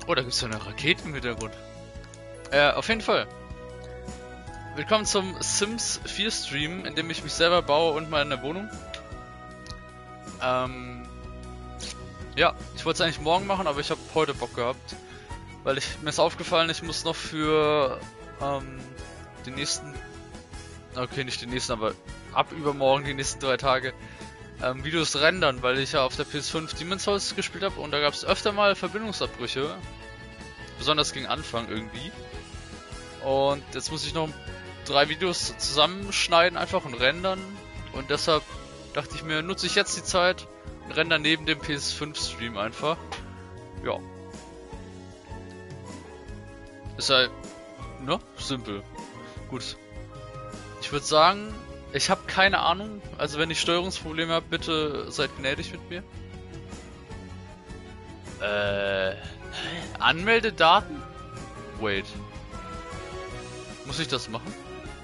Oh, da gibt's ja eine Rakete im Hintergrund. Auf jeden Fall. Willkommen zum Sims 4 Stream, in dem ich mich selber baue und meine Wohnung. Ja, ich wollte es eigentlich morgen machen, aber ich habe heute Bock gehabt. Weil mir ist aufgefallen, ich muss noch für die nächsten, okay, nicht die nächsten, aber ab übermorgen, die nächsten 3 Tage, Videos rendern, weil ich ja auf der PS5 Demon's Souls gespielt habe und da gab es öfter mal Verbindungsabbrüche. Besonders gegen Anfang irgendwie. Und jetzt muss ich noch 3 Videos zusammenschneiden einfach und rendern. Und deshalb dachte ich mir, nutze ich jetzt die Zeit und render neben dem PS5 Stream einfach. Ja. Ist halt, ne? Simpel. Gut. Ich würde sagen, ich habe keine Ahnung. Also wenn ich Steuerungsprobleme habe, bitte seid gnädig mit mir. Anmeldedaten? Wait. Muss ich das machen?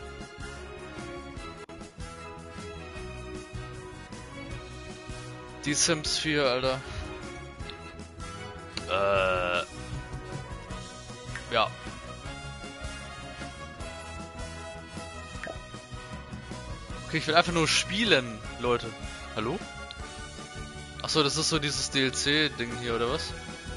Die Sims 4, Alter. Ja. Okay, ich will einfach nur spielen, Leute. Hallo? Achso, das ist so dieses DLC-Ding hier, oder was?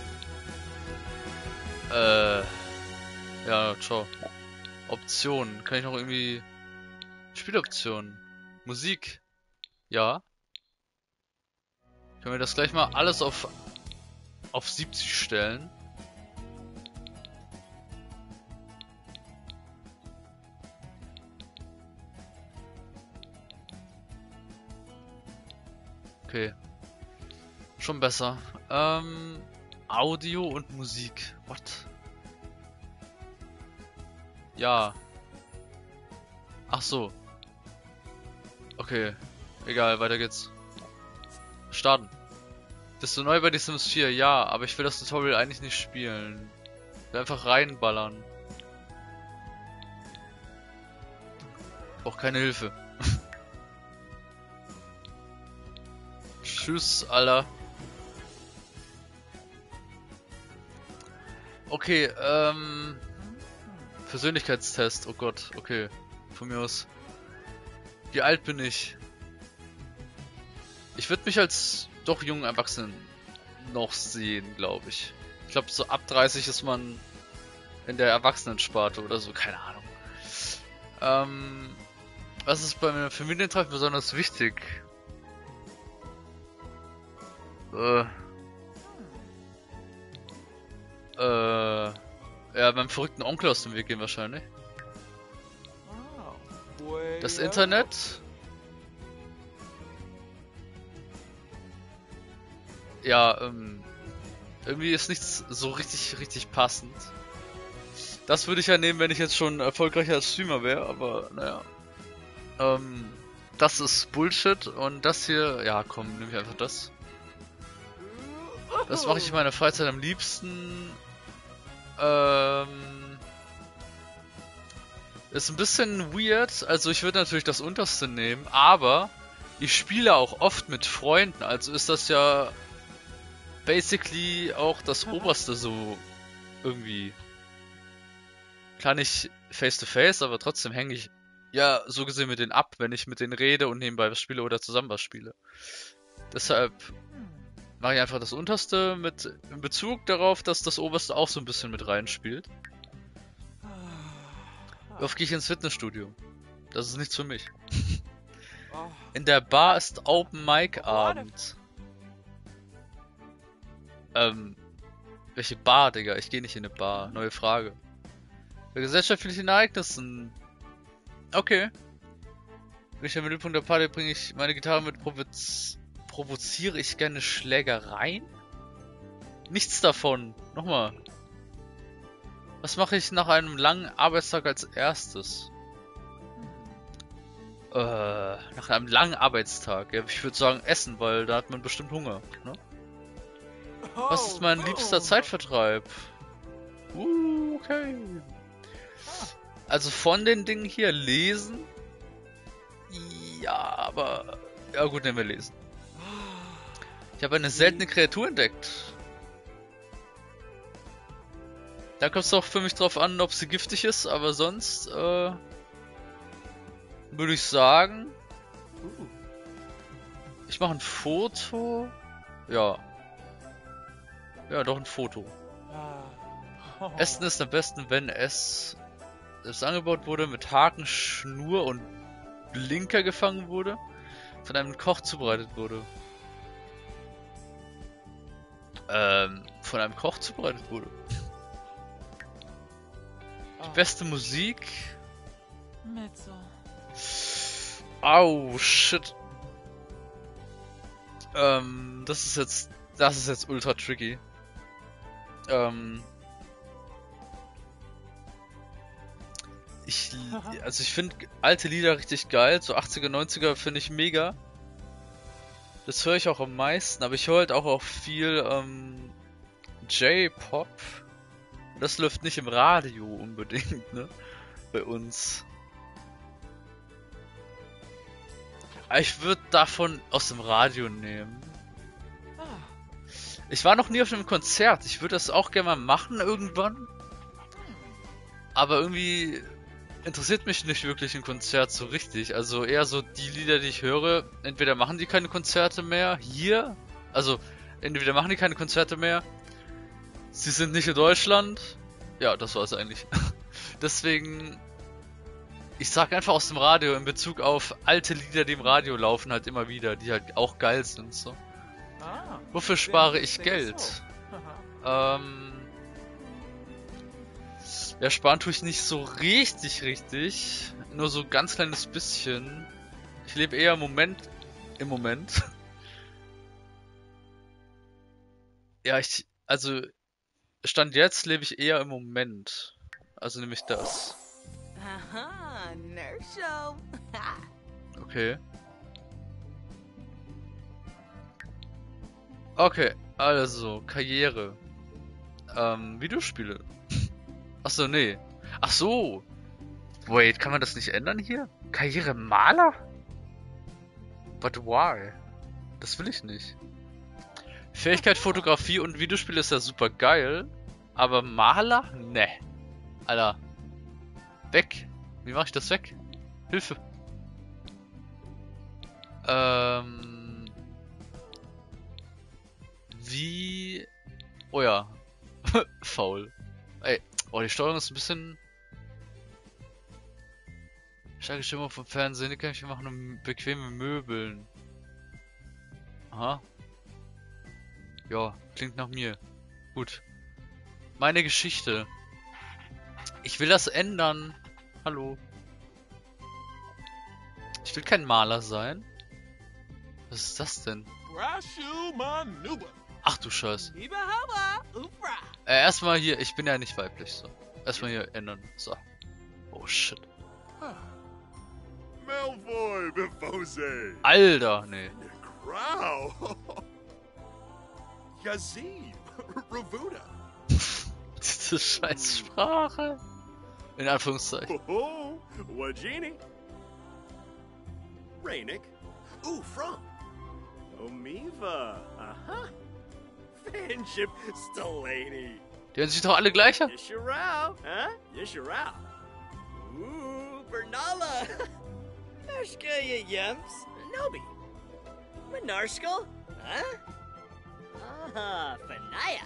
Ja, ciao. Optionen. Kann ich noch irgendwie... Spieloptionen. Musik. Ja. Können wir das gleich mal alles auf 70 stellen? Okay. Schon besser. Audio und Musik. What? Ja. Ach so. Okay. Egal, weiter geht's. Starten. Bist du neu bei The Sims 4? Ja, aber ich will das Tutorial eigentlich nicht spielen. Ich will einfach reinballern. Ich brauch keine Hilfe. Tschüss, Alter. Okay, Persönlichkeitstest, oh Gott, okay. Von mir aus. Wie alt bin ich? Ich würde mich als doch jungen Erwachsenen noch sehen, glaube ich. Ich glaube, so ab 30 ist man in der Erwachsenensparte oder so, keine Ahnung. Was ist bei einem Familientreffen besonders wichtig? Ja, beim verrückten Onkel aus dem Weg gehen wahrscheinlich. Das Internet? Ja, irgendwie ist nichts so richtig passend. Das würde ich ja nehmen, wenn ich jetzt schon erfolgreicher als Streamer wäre, aber naja. Das ist Bullshit und das hier, ja komm, nehme ich einfach das. Das mache ich in meiner Freizeit am liebsten. Ist ein bisschen weird, also ich würde natürlich das unterste nehmen, aber ich spiele auch oft mit Freunden, also ist das ja basically auch das oberste so irgendwie. Klar nicht face to face, aber trotzdem hänge ich ja so gesehen mit denen ab, wenn ich mit denen rede und nebenbei was spiele oder zusammen was spiele. Deshalb mache ich einfach das unterste mit in Bezug darauf, dass das oberste auch so ein bisschen mit reinspielt. Wie oft gehe ich ins Fitnessstudio? Das ist nichts für mich. In der Bar ist Open Mic Abend. Welche Bar, Digga? Ich gehe nicht in eine Bar. Neue Frage. Bei gesellschaftlichen Ereignissen. Okay. Bin ich im Mittelpunkt der Party, bringe ich meine Gitarre mit, provoziere ich gerne Schlägereien? Nichts davon. Nochmal. Was mache ich nach einem langen Arbeitstag als erstes? Nach einem langen Arbeitstag. Ja, ich würde sagen Essen, weil da hat man bestimmt Hunger. Ne? Was ist mein liebster Zeitvertreib? Okay. Also von den Dingen hier lesen? Ja, aber... Ja gut, nehmen wir lesen. Ich habe eine seltene Kreatur entdeckt. Da kommt es auch für mich drauf an, ob sie giftig ist, aber sonst würde ich sagen, ich mache ein Foto. Ja. Ja, doch ein Foto. Essen ist am besten, wenn es angebaut wurde, mit Haken, Schnur und Blinker gefangen wurde, von einem Koch zubereitet wurde. Von einem Koch zubereitet wurde. Die beste Musik. Au, shit. Das ist jetzt ultra tricky. Ich finde alte Lieder richtig geil, so 80er, 90er finde ich mega. Das höre ich auch am meisten, aber ich höre halt auch viel J-Pop. Das läuft nicht im Radio unbedingt, ne? Bei uns. Ich würde davon aus dem Radio nehmen. Ich war noch nie auf einem Konzert. Ich würde das auch gerne mal machen irgendwann. Aber irgendwie interessiert mich nicht wirklich ein Konzert so richtig. Also eher so die Lieder, die ich höre. Entweder machen die keine Konzerte mehr hier. Also entweder machen die keine Konzerte mehr. Sie sind nicht in Deutschland. Ja, das war's eigentlich. Deswegen, ich sag einfach aus dem Radio in Bezug auf alte Lieder, die im Radio laufen, halt immer wieder, die halt auch geil sind. So. Wofür spare ich Geld? Ja, sparen tue ich nicht so richtig. Nur so ganz kleines bisschen. Ich lebe eher im Moment. Ja, also, Stand jetzt lebe ich eher im Moment. Also nämlich das. Aha, Nersho. Okay. Okay, also, Karriere. Videospiele. Achso, nee. Ach so. Wait, kann man das nicht ändern hier? Karriere Maler? But why? Das will ich nicht. Fähigkeit Fotografie und Videospiele ist ja super geil. Aber Maler? Ne. Alter. Weg. Wie mache ich das weg? Hilfe. Wie... Oh ja. Faul. Ey. Oh, die Steuerung ist ein bisschen... Starke Stimmung vom Fernsehen, die kann ich machen, um bequeme Möbeln. Aha. Ja, klingt nach mir. Gut. Meine Geschichte. Ich will das ändern. Hallo. Ich will kein Maler sein. Was ist das denn? Ach du Scheiß. Erstmal hier, ich bin ja nicht weiblich, so. Erstmal hier ändern. So. Oh shit. Malfoy, Bifose. Alter, nee. Crow. Yazib, Ravuda. Diese scheiß Sprache. In Anführungszeichen. Oh, Wajini. Rainick. Ooh, from. Omiva. Aha. Fanship Stellani. Die hören sich doch alle gleich an. Yisharao. Huh? Yisharao. Ooh, Bernala. Ashka Yemps. Nobi. Menarskal. Huh? Ah, Fanaya.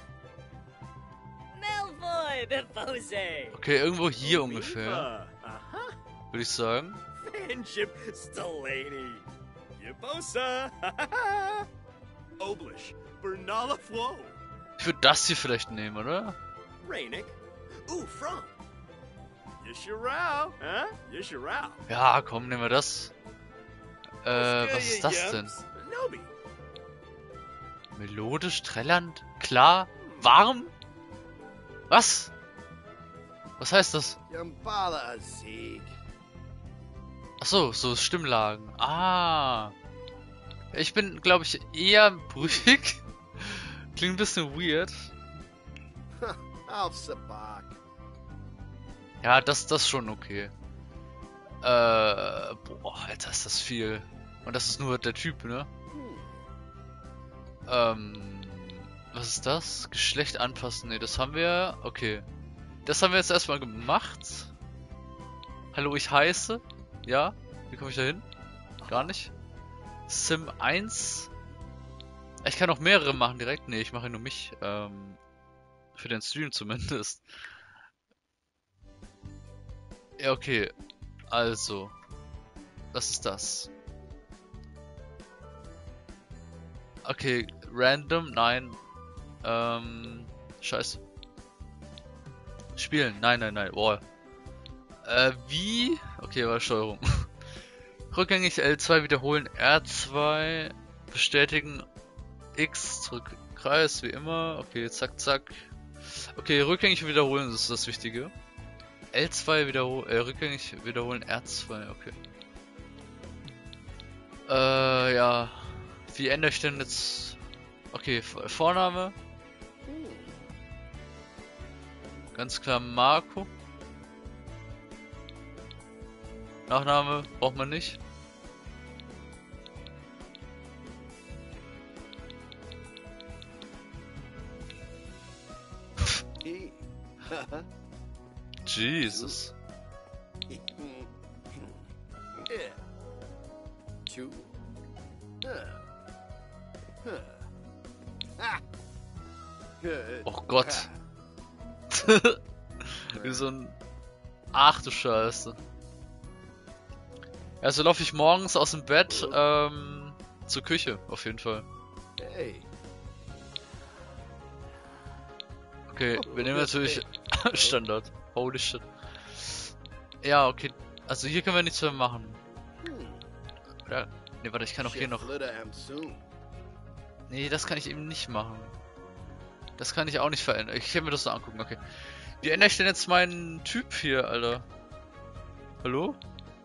Malfoy, Bifose. Okay, irgendwo hier ungefähr, Aha. würde ich sagen. Fanship Stellani. Yibosa. Oblish. Bernala Flo. Ich würde das hier vielleicht nehmen, oder? Rainick. Ooh, from. Yisharao. Huh? Yisharao. Ja, komm, nehmen wir das. Was ist das denn? Nobi. Melodisch, trällernd, klar, warm? Was? Was heißt das? Yambala Sieg. Achso, so Stimmlagen. Ah. Ich bin, glaube ich, eher brüchig. Klingt ein bisschen weird. Al-Sabak. Ja, das schon okay. Boah, Alter, ist das viel. Und das ist nur der Typ, ne? Was ist das? Geschlecht anpassen. Ne, das haben wir. Okay. das haben wir jetzt erstmal gemacht. Hallo, ich heiße. Ja, wie komme ich da hin? Gar nicht. Sim 1. Ich kann auch mehrere machen direkt. Nee, ich mache nur mich. Für den Stream zumindest. Ja, okay. Also. Was ist das? Okay, random, nein. Scheiße. Spielen, nein, nein, nein. Boah. Wie? Okay, war Steuerung. Rückgängig L2 wiederholen, R2 bestätigen, X zurück, Kreis wie immer. Okay, zack, zack. Okay, rückgängig wiederholen, das ist das Wichtige. L2 wiederholen, rückgängig wiederholen, R2, okay. Ja. Wie ändere ich denn jetzt? Okay, Vorname. Ganz klar Marco. Nachname braucht man nicht. Jesus. Oh Gott. Wie so ein... Ach du Scheiße. Also laufe ich morgens aus dem Bett zur Küche, auf jeden Fall. Hey. Okay, wir nehmen natürlich Standard. Holy shit. Ja, okay. Also hier können wir nichts mehr machen. Oder? Ne, warte, ich kann auch hier noch... Nee, das kann ich eben nicht machen. Das kann ich auch nicht verändern. Ich kann mir das so angucken, okay. Wie ändere ich denn jetzt meinen Typ hier, Alter? Hallo?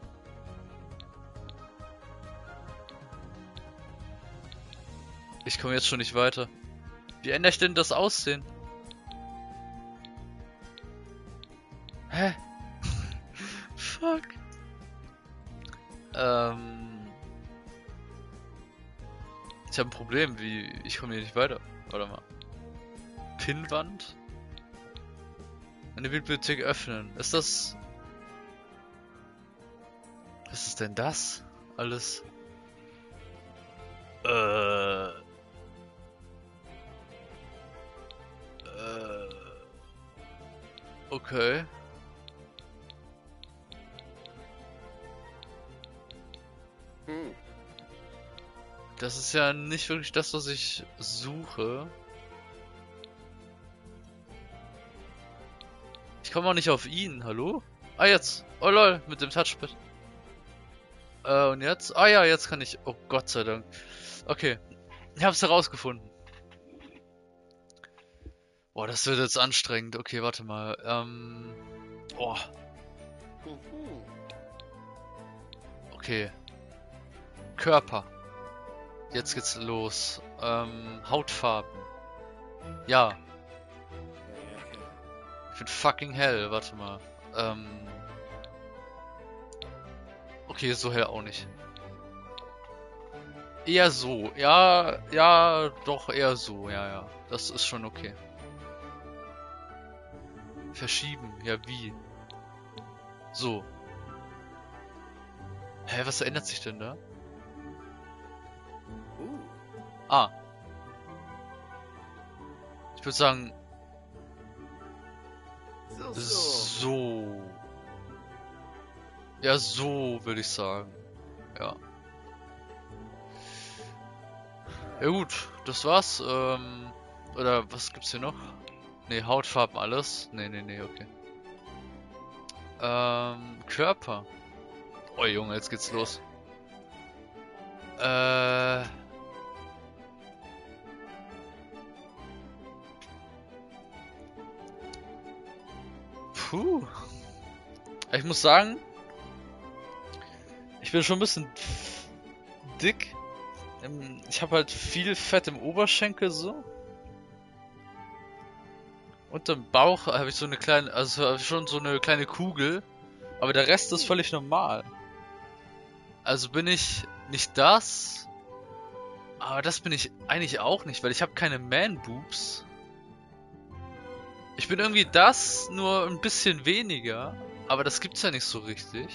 Ich komme jetzt schon nicht weiter. Wie ändere ich denn das Aussehen? Hä? Fuck. Ich habe ein Problem, ich komme hier nicht weiter. Warte mal. Pinnwand? Eine Bibliothek öffnen. Ist das... Was ist denn das? Alles... Okay. Das ist ja nicht wirklich das, was ich suche. Ich komme auch nicht auf ihn, hallo? Ah, jetzt. Oh lol, mit dem Touchpad. Und jetzt? Ah ja, jetzt kann ich... Oh Gott sei Dank. Okay. Ich hab's herausgefunden. Boah, das wird jetzt anstrengend. Okay, warte mal. Oh. Okay. Körper. Jetzt geht's los. Hautfarben. Ja. Ich bin fucking hell. Warte mal. Okay, so hell auch nicht. Eher so. Ja, ja, doch eher so. Ja, ja. Das ist schon okay. Verschieben. Ja, wie? So. Hä, was ändert sich denn da? Ah. Ich würde sagen... So. Ja, so würde ich sagen. Ja. Ja gut, das war's. Oder was gibt's hier noch? Ne, Hautfarben alles. Ne, okay. Körper. Oh Junge, jetzt geht's los. Puh. Ich muss sagen, ich bin schon ein bisschen dick. Ich habe halt viel Fett im Oberschenkel so. Und im Bauch habe ich so eine kleine, also schon so eine kleine Kugel. Aber der Rest ist völlig normal. Also bin ich nicht das. Aber das bin ich eigentlich auch nicht, weil ich habe keine Man-Boobs. Ich bin irgendwie das, nur ein bisschen weniger. Aber das gibt's ja nicht so richtig.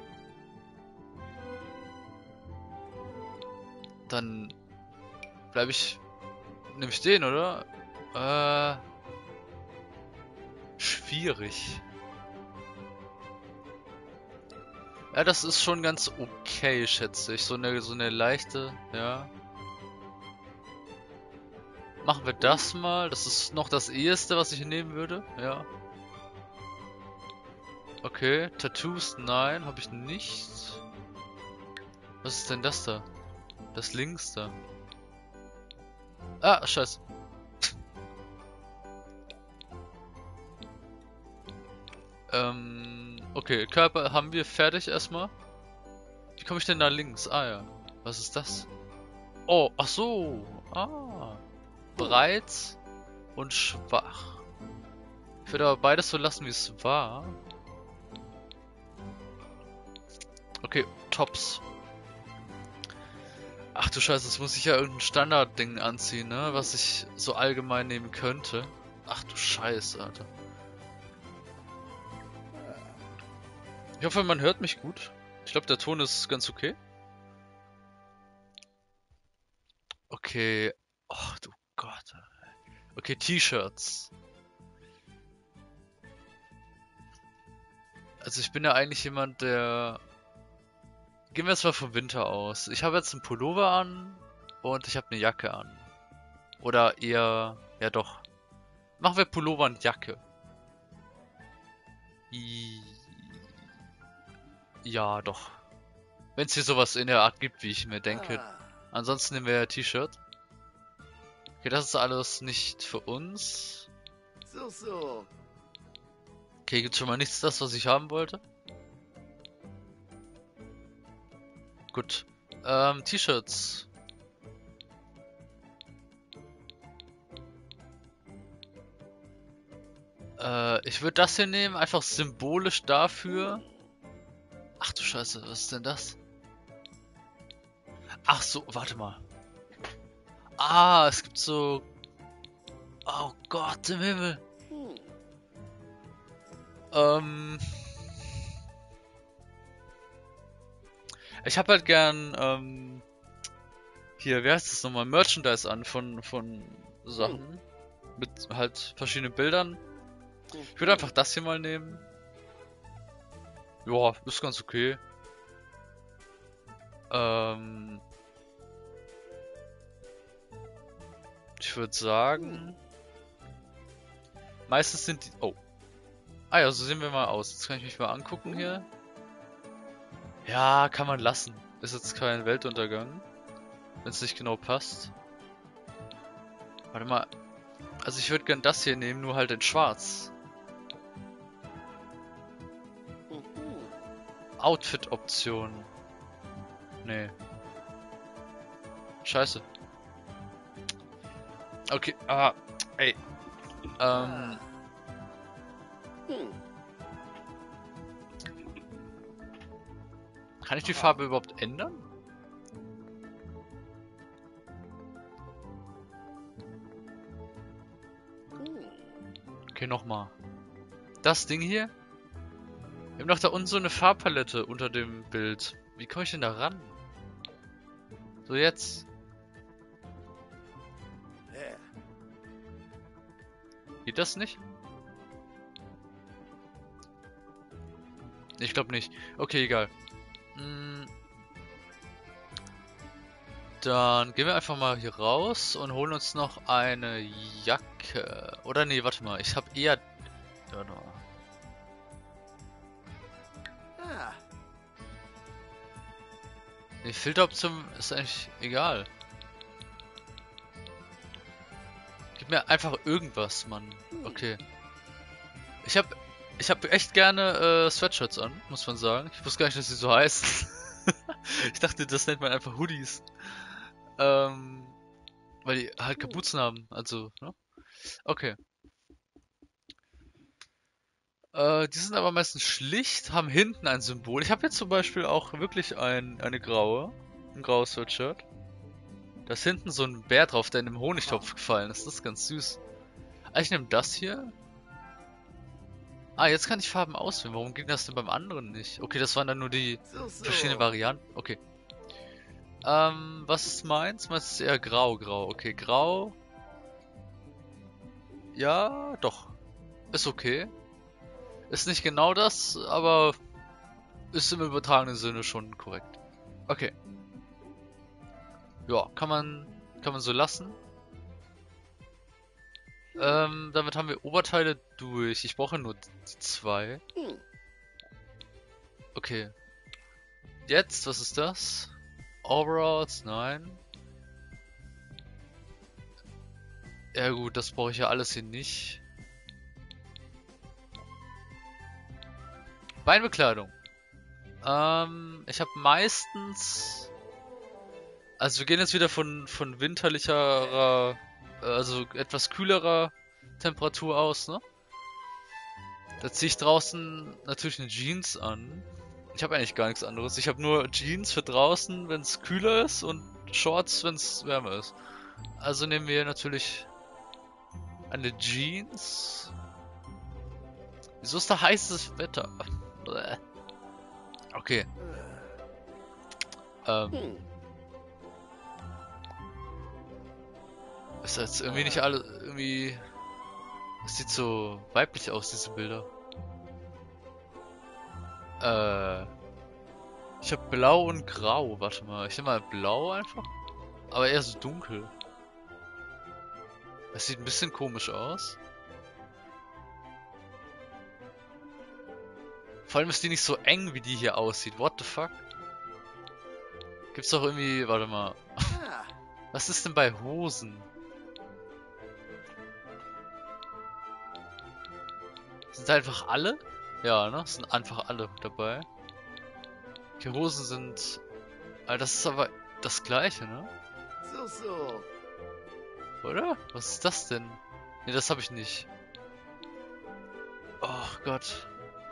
Dann bleibe ich... Nehme ich den, oder? Schwierig. Ja, das ist schon ganz okay, schätze ich. So eine leichte, ja. Machen wir das mal. Das ist noch das eheste, was ich nehmen würde. Ja. Okay. Tattoos, nein, habe ich nicht. Was ist denn das da? Das links da. Ah, scheiße. Okay, Körper haben wir fertig erstmal. Wie komme ich denn da links? Ah ja. Was ist das? Oh, ach so. Ah. Breit und schwach. Ich würde aber beides so lassen, wie es war. Okay, Tops. Ach du Scheiße, jetzt muss ich ja irgendein Standardding anziehen, ne? Was ich so allgemein nehmen könnte. Ach du Scheiße, Alter. Ich hoffe, man hört mich gut. Ich glaube, der Ton ist ganz okay. Okay. Ach du Gott. Okay, T-Shirts. Also ich bin ja eigentlich jemand, der... Gehen wir jetzt mal vom Winter aus. Ich habe jetzt einen Pullover an und ich habe eine Jacke an. Oder eher... Ja doch. Machen wir Pullover und Jacke. Ja, doch. Wenn es hier sowas in der Art gibt, wie ich mir denke. Ansonsten nehmen wir ja T-Shirt. Okay, das ist alles nicht für uns. So. Okay, gibt's schon mal nichts das, was ich haben wollte? Gut. T-Shirts. Ich würde das hier nehmen, einfach symbolisch dafür. Ach du Scheiße, was ist denn das? Ach so, warte mal. Ah, es gibt so... Oh Gott im Himmel. Ich habe halt gern, hier, wie heißt das nochmal? Merchandise an von Sachen. Mit halt verschiedenen Bildern. Ich würde einfach das hier mal nehmen. Ja, ist ganz okay. Ich würde sagen... Meistens sind die... Oh. Ah ja, so sehen wir mal aus. Jetzt kann ich mich mal angucken hier. Ja, kann man lassen. Ist jetzt kein Weltuntergang. Wenn es nicht genau passt. Warte mal. Also ich würde gern das hier nehmen, nur halt in schwarz. Outfit-Option. Nee. Scheiße. Okay, ey. Kann ich die Farbe überhaupt ändern? Okay, nochmal. Das Ding hier? Wir haben doch da unten so eine Farbpalette unter dem Bild. Wie komme ich denn da ran? So jetzt. Geht das nicht? Ich glaube nicht. Okay, egal. Dann gehen wir einfach mal hier raus und holen uns noch eine Jacke. Oder nee, warte mal. Ich habe eher... Warte mal. Die Filteroption ist eigentlich egal. Gib mir einfach irgendwas, Mann. Okay. Ich hab echt gerne Sweatshirts an, muss man sagen. Ich wusste gar nicht, dass sie so heißen. Ich dachte, das nennt man einfach Hoodies. Weil die halt Kapuzen haben, also, ne? Okay. Die sind aber meistens schlicht, haben hinten ein Symbol. Ich habe jetzt zum Beispiel auch wirklich ein graues Sweatshirt. Da ist hinten so ein Bär drauf, der in einem Honigtopf gefallen ist. Das ist ganz süß. Ich nehme das hier. Ah, jetzt kann ich Farben auswählen. Warum ging das denn beim anderen nicht? Okay, das waren dann nur die verschiedenen Varianten. Okay. Was ist meins? Meins ist eher grau, grau. Okay, grau. Ja, doch. Ist okay. Ist nicht genau das, aber ist im übertragenen Sinne schon korrekt. Okay. Ja, kann man so lassen. Damit haben wir Oberteile durch. Ich brauche nur die 2. Okay. Jetzt, was ist das? Overalls, nein. Ja gut, das brauche ich ja alles hier nicht. Beinbekleidung. Ich habe meistens... Also wir gehen jetzt wieder von winterlicherer, also etwas kühlerer Temperatur aus, ne? Da ziehe ich draußen natürlich eine Jeans an. Ich habe eigentlich gar nichts anderes. Ich habe nur Jeans für draußen, wenn es kühler ist, und Shorts, wenn es wärmer ist. Also nehmen wir natürlich eine Jeans. Wieso ist da heißes Wetter? Bäh. Okay. Ist jetzt irgendwie nicht alle irgendwie. Es sieht so weiblich aus, diese Bilder. Ich habe blau und grau. Warte mal, ich nehme mal blau einfach. Aber eher so dunkel. Das sieht ein bisschen komisch aus. Vor allem ist die nicht so eng, wie die hier aussieht. What the fuck? Gibt's doch irgendwie... Warte mal. Was ist denn bei Hosen? Sind einfach alle? Ja, ne? Sind einfach alle dabei. Okay, Hosen sind... das ist aber das gleiche, ne? So. Oder? Was ist das denn? Ne, das habe ich nicht. Oh Gott.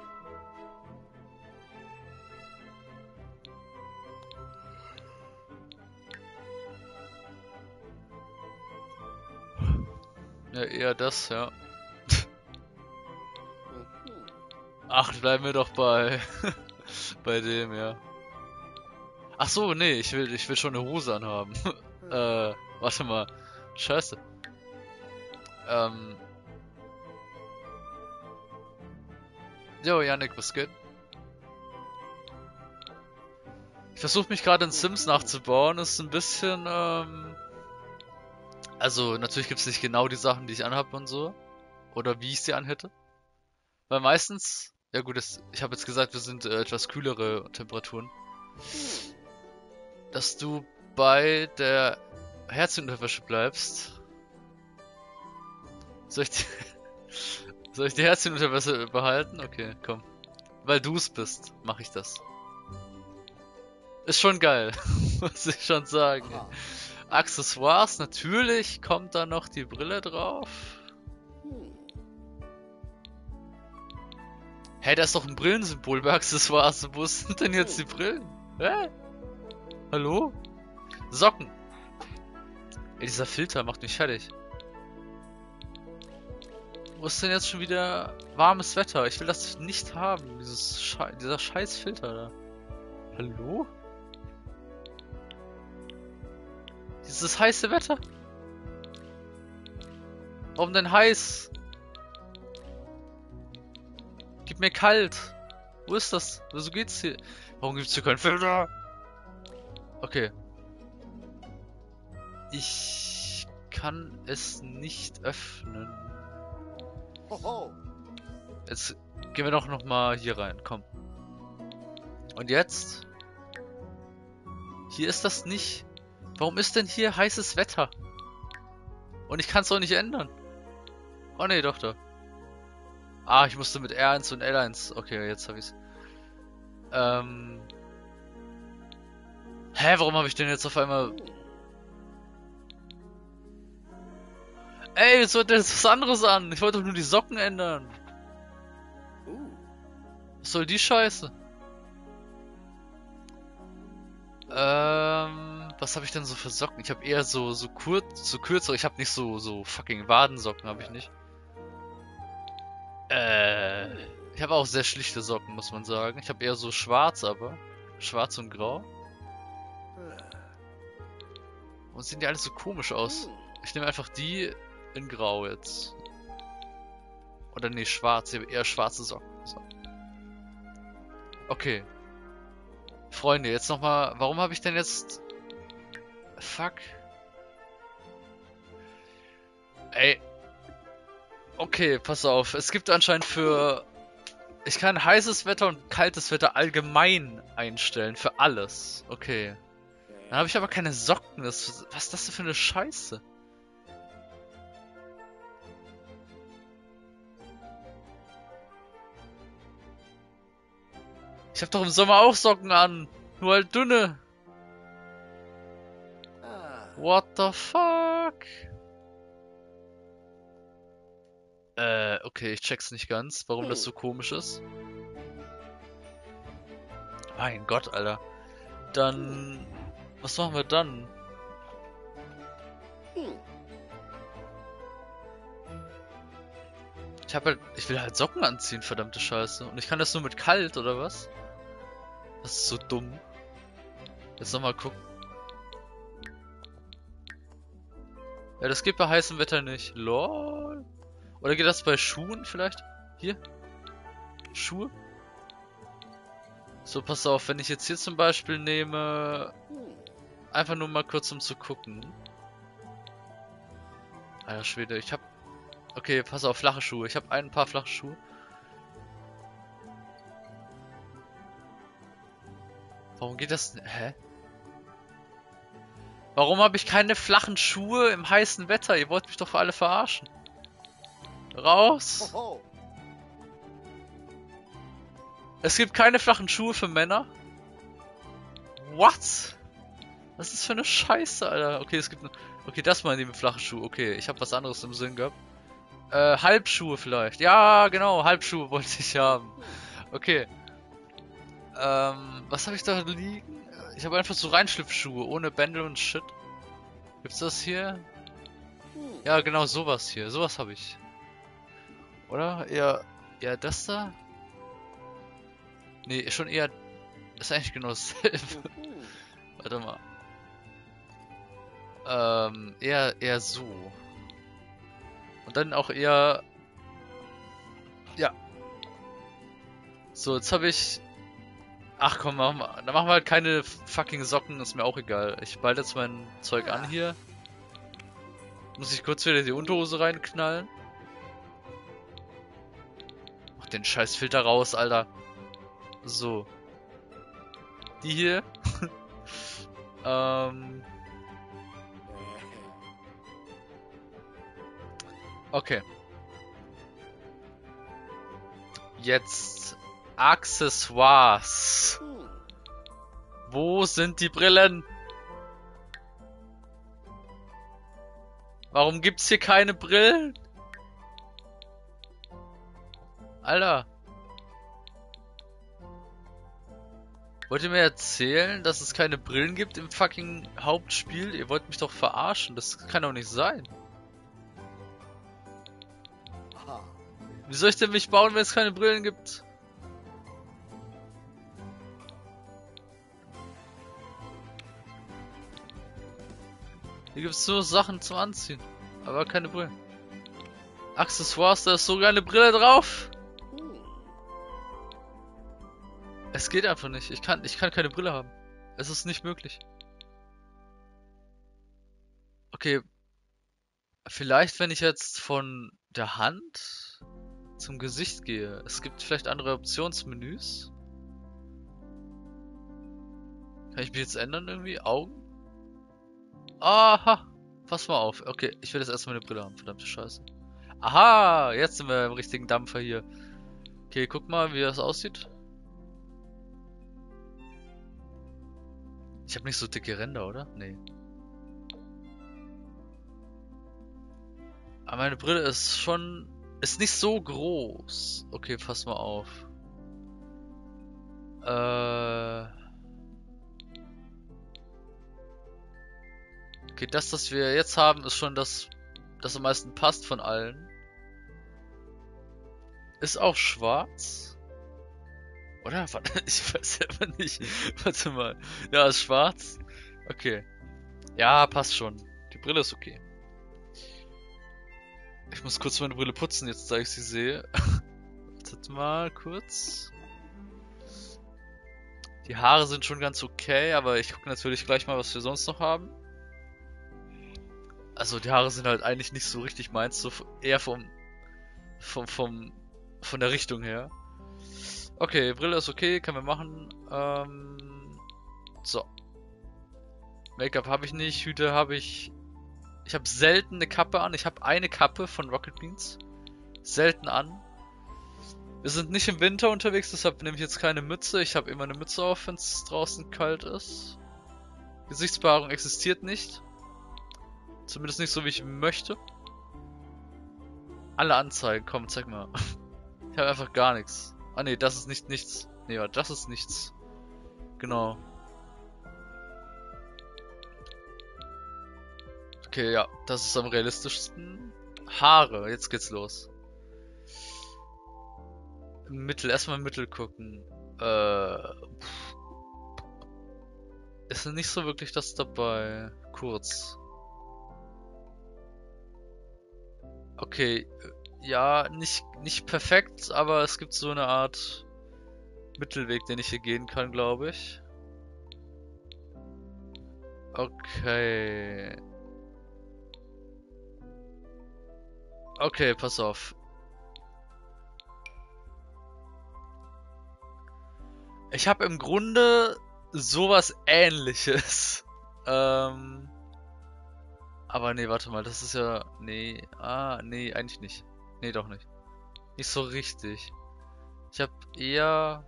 Ja, eher das, ja. Ach, bleiben wir doch bei bei dem, ja. Ach so, nee, ich will schon eine Hose anhaben. Warte mal. Scheiße. Jo, Yannick, was geht? Ich versuche mich gerade in Sims nachzubauen. Ist ein bisschen, also, natürlich gibt's nicht genau die Sachen, die ich anhab und so. Oder wie ich sie anhätte. Weil meistens, ja gut, ich habe jetzt gesagt, wir sind etwas kühlere Temperaturen. Dass du bei der Herzunterwäsche bleibst. Soll ich die Herzunterwäsche behalten? Okay, komm. Weil du es bist, mache ich das. Ist schon geil, muss ich schon sagen. Accessoires, natürlich kommt da noch die Brille drauf. Hey, da ist doch ein Brillensymbol bei Accessoires. Wo sind denn jetzt die Brillen? Hä? Hallo? Socken. Ey, dieser Filter macht mich fertig. Wo ist denn jetzt schon wieder warmes Wetter? Ich will das nicht haben. Dieser scheiß Filter da. Hallo? Dieses heiße Wetter? Warum denn heiß? Gib mir kalt. Wo ist das? Wieso geht's hier? Warum gibt's hier keinen Filter? Okay. Ich kann es nicht öffnen. Jetzt gehen wir doch noch mal hier rein. Komm. Und jetzt? Hier ist das nicht. Warum ist denn hier heißes Wetter? Und ich kann es auch nicht ändern. Oh ne, doch da. Ah, ich musste mit R1 und L1. Okay, jetzt habe ich's. Hä, warum habe ich denn jetzt auf einmal... Ey, jetzt wird jetzt was anderes an. Ich wollte doch nur die Socken ändern. Was soll die Scheiße? Was habe ich denn so für Socken? Ich habe eher so kürzere. Ich habe nicht so fucking Wadensocken, habe ich nicht. Ich habe auch sehr schlichte Socken, muss man sagen. Ich habe eher so schwarz, aber. Schwarz und grau. Und sehen die alle so komisch aus. Ich nehme einfach die in grau jetzt. Oder nee, schwarz. Ich habe eher schwarze Socken. So. Okay. Freunde, jetzt nochmal. Warum habe ich denn jetzt... Fuck. Ey. Okay, pass auf. Es gibt anscheinend für... Ich kann heißes Wetter und kaltes Wetter allgemein einstellen. Für alles. Okay. Dann habe ich aber keine Socken. Was ist das denn für eine Scheiße? Ich habe doch im Sommer auch Socken an. Nur halt dünne. What the fuck? Okay, ich check's nicht ganz, warum das so komisch ist. Mein Gott, Alter. Dann... Was machen wir dann? Ich will halt Socken anziehen, verdammte Scheiße. Und ich kann das nur mit kalt, oder was? Das ist so dumm. Jetzt nochmal gucken. Ja, das geht bei heißem Wetter nicht. LOL. Oder geht das bei Schuhen vielleicht? Hier? Schuhe? So, pass auf, wenn ich jetzt hier zum Beispiel nehme... Einfach nur mal kurz, um zu gucken. Alter Schwede, ich hab... Okay, pass auf, flache Schuhe. Ich habe ein paar flache Schuhe. Warum geht das... Hä? Warum habe ich keine flachen Schuhe im heißen Wetter? Ihr wollt mich doch für alle verarschen. Raus! Es gibt keine flachen Schuhe für Männer. What? Was ist das für eine Scheiße, Alter? Okay, es gibt... Okay, das mal die flache Schuhe. Okay, ich habe was anderes im Sinn gehabt. Halbschuhe vielleicht. Ja, genau, Halbschuhe wollte ich haben. Okay. Was habe ich da liegen? Ich habe einfach so Reinschlüpfschuhe, ohne Bändel und Shit. Gibt's das hier? Ja, genau, sowas hier. Sowas habe ich. Oder? Eher das da? Nee, schon eher... Das ist eigentlich genau dasselbe. Warte mal. Eher so. Und dann auch eher... Ja. So, jetzt habe ich... Ach komm, dann machen wir halt keine fucking Socken, ist mir auch egal. Ich balte jetzt mein Zeug an hier. Muss ich kurz wieder die Unterhose reinknallen. Mach den scheiß Filter raus, Alter. So. Die hier. Okay. Jetzt Accessoires. Wo sind die Brillen? Warum gibt's hier keine Brillen? Alter. Wollt ihr mir erzählen, dass es keine Brillen gibt im fucking Hauptspiel? Ihr wollt mich doch verarschen. Das kann doch nicht sein. Wie soll ich denn mich bauen, wenn es keine Brillen gibt? Hier gibt es nur Sachen zum Anziehen, aber keine Brillen. Accessoires, da ist sogar eine Brille drauf. Es geht einfach nicht. Ich kann keine Brille haben. Es ist nicht möglich. Okay. Vielleicht, wenn ich jetzt von der Hand zum Gesicht gehe. Es gibt vielleicht andere Optionsmenüs. Kann ich mich jetzt ändern irgendwie? Augen? Aha! Pass mal auf. Okay, ich will jetzt erstmal eine Brille haben. Verdammte Scheiße. Aha! Jetzt sind wir im richtigen Dampfer hier. Okay, guck mal, wie das aussieht. Ich habe nicht so dicke Ränder, oder? Nee. Aber meine Brille ist schon... Ist nicht so groß. Okay, pass mal auf. Okay, das wir jetzt haben, ist schon das am meisten passt von allen. ist auch schwarz. Oder? Warte, ich weiß selber nicht. Warte mal. Ja, ist schwarz. Okay. Ja, passt schon. Die Brille ist okay. Ich muss kurz meine Brille putzen, jetzt da ich sie sehe. Wartet mal kurz. Die Haare sind schon ganz okay, aber ich gucke natürlich gleich mal, was wir sonst noch haben. Also die Haare sind halt eigentlich nicht so richtig meins, so eher von der Richtung her. Okay, Brille ist okay, können wir machen. So. Make-up habe ich nicht, Hüte habe ich. Ich habe selten eine Kappe an. Ich habe eine Kappe von Rocket Beans. Selten an. Wir sind nicht im Winter unterwegs, deshalb nehme ich jetzt keine Mütze. Ich habe immer eine Mütze auf, wenn es draußen kalt ist. Gesichtsbehaarung existiert nicht. Zumindest nicht so, wie ich möchte. Alle Anzeigen, komm, zeig mal. Ich habe einfach gar nichts. Ah ne, das ist nicht nichts. Ne, warte, das ist nichts. Genau. Okay, ja, das ist am realistischsten. Haare, jetzt geht's los. Mittel, erstmal Mittel gucken. Ist nicht so wirklich das dabei. Kurz. Okay, ja, nicht perfekt, aber es gibt so eine Art Mittelweg, den ich hier gehen kann, glaube ich. Okay. Okay, pass auf. Ich habe im Grunde sowas Ähnliches. Aber nee, warte mal, das ist ja... Nee, nee, eigentlich nicht. Nee, doch nicht. Nicht so richtig. Ich habe eher...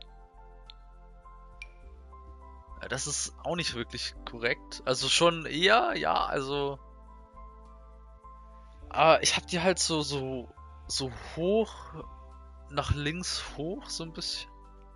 Das ist auch nicht wirklich korrekt. Also schon eher, ja, also... Aber ich habe die halt so hoch, nach links hoch, so ein bisschen.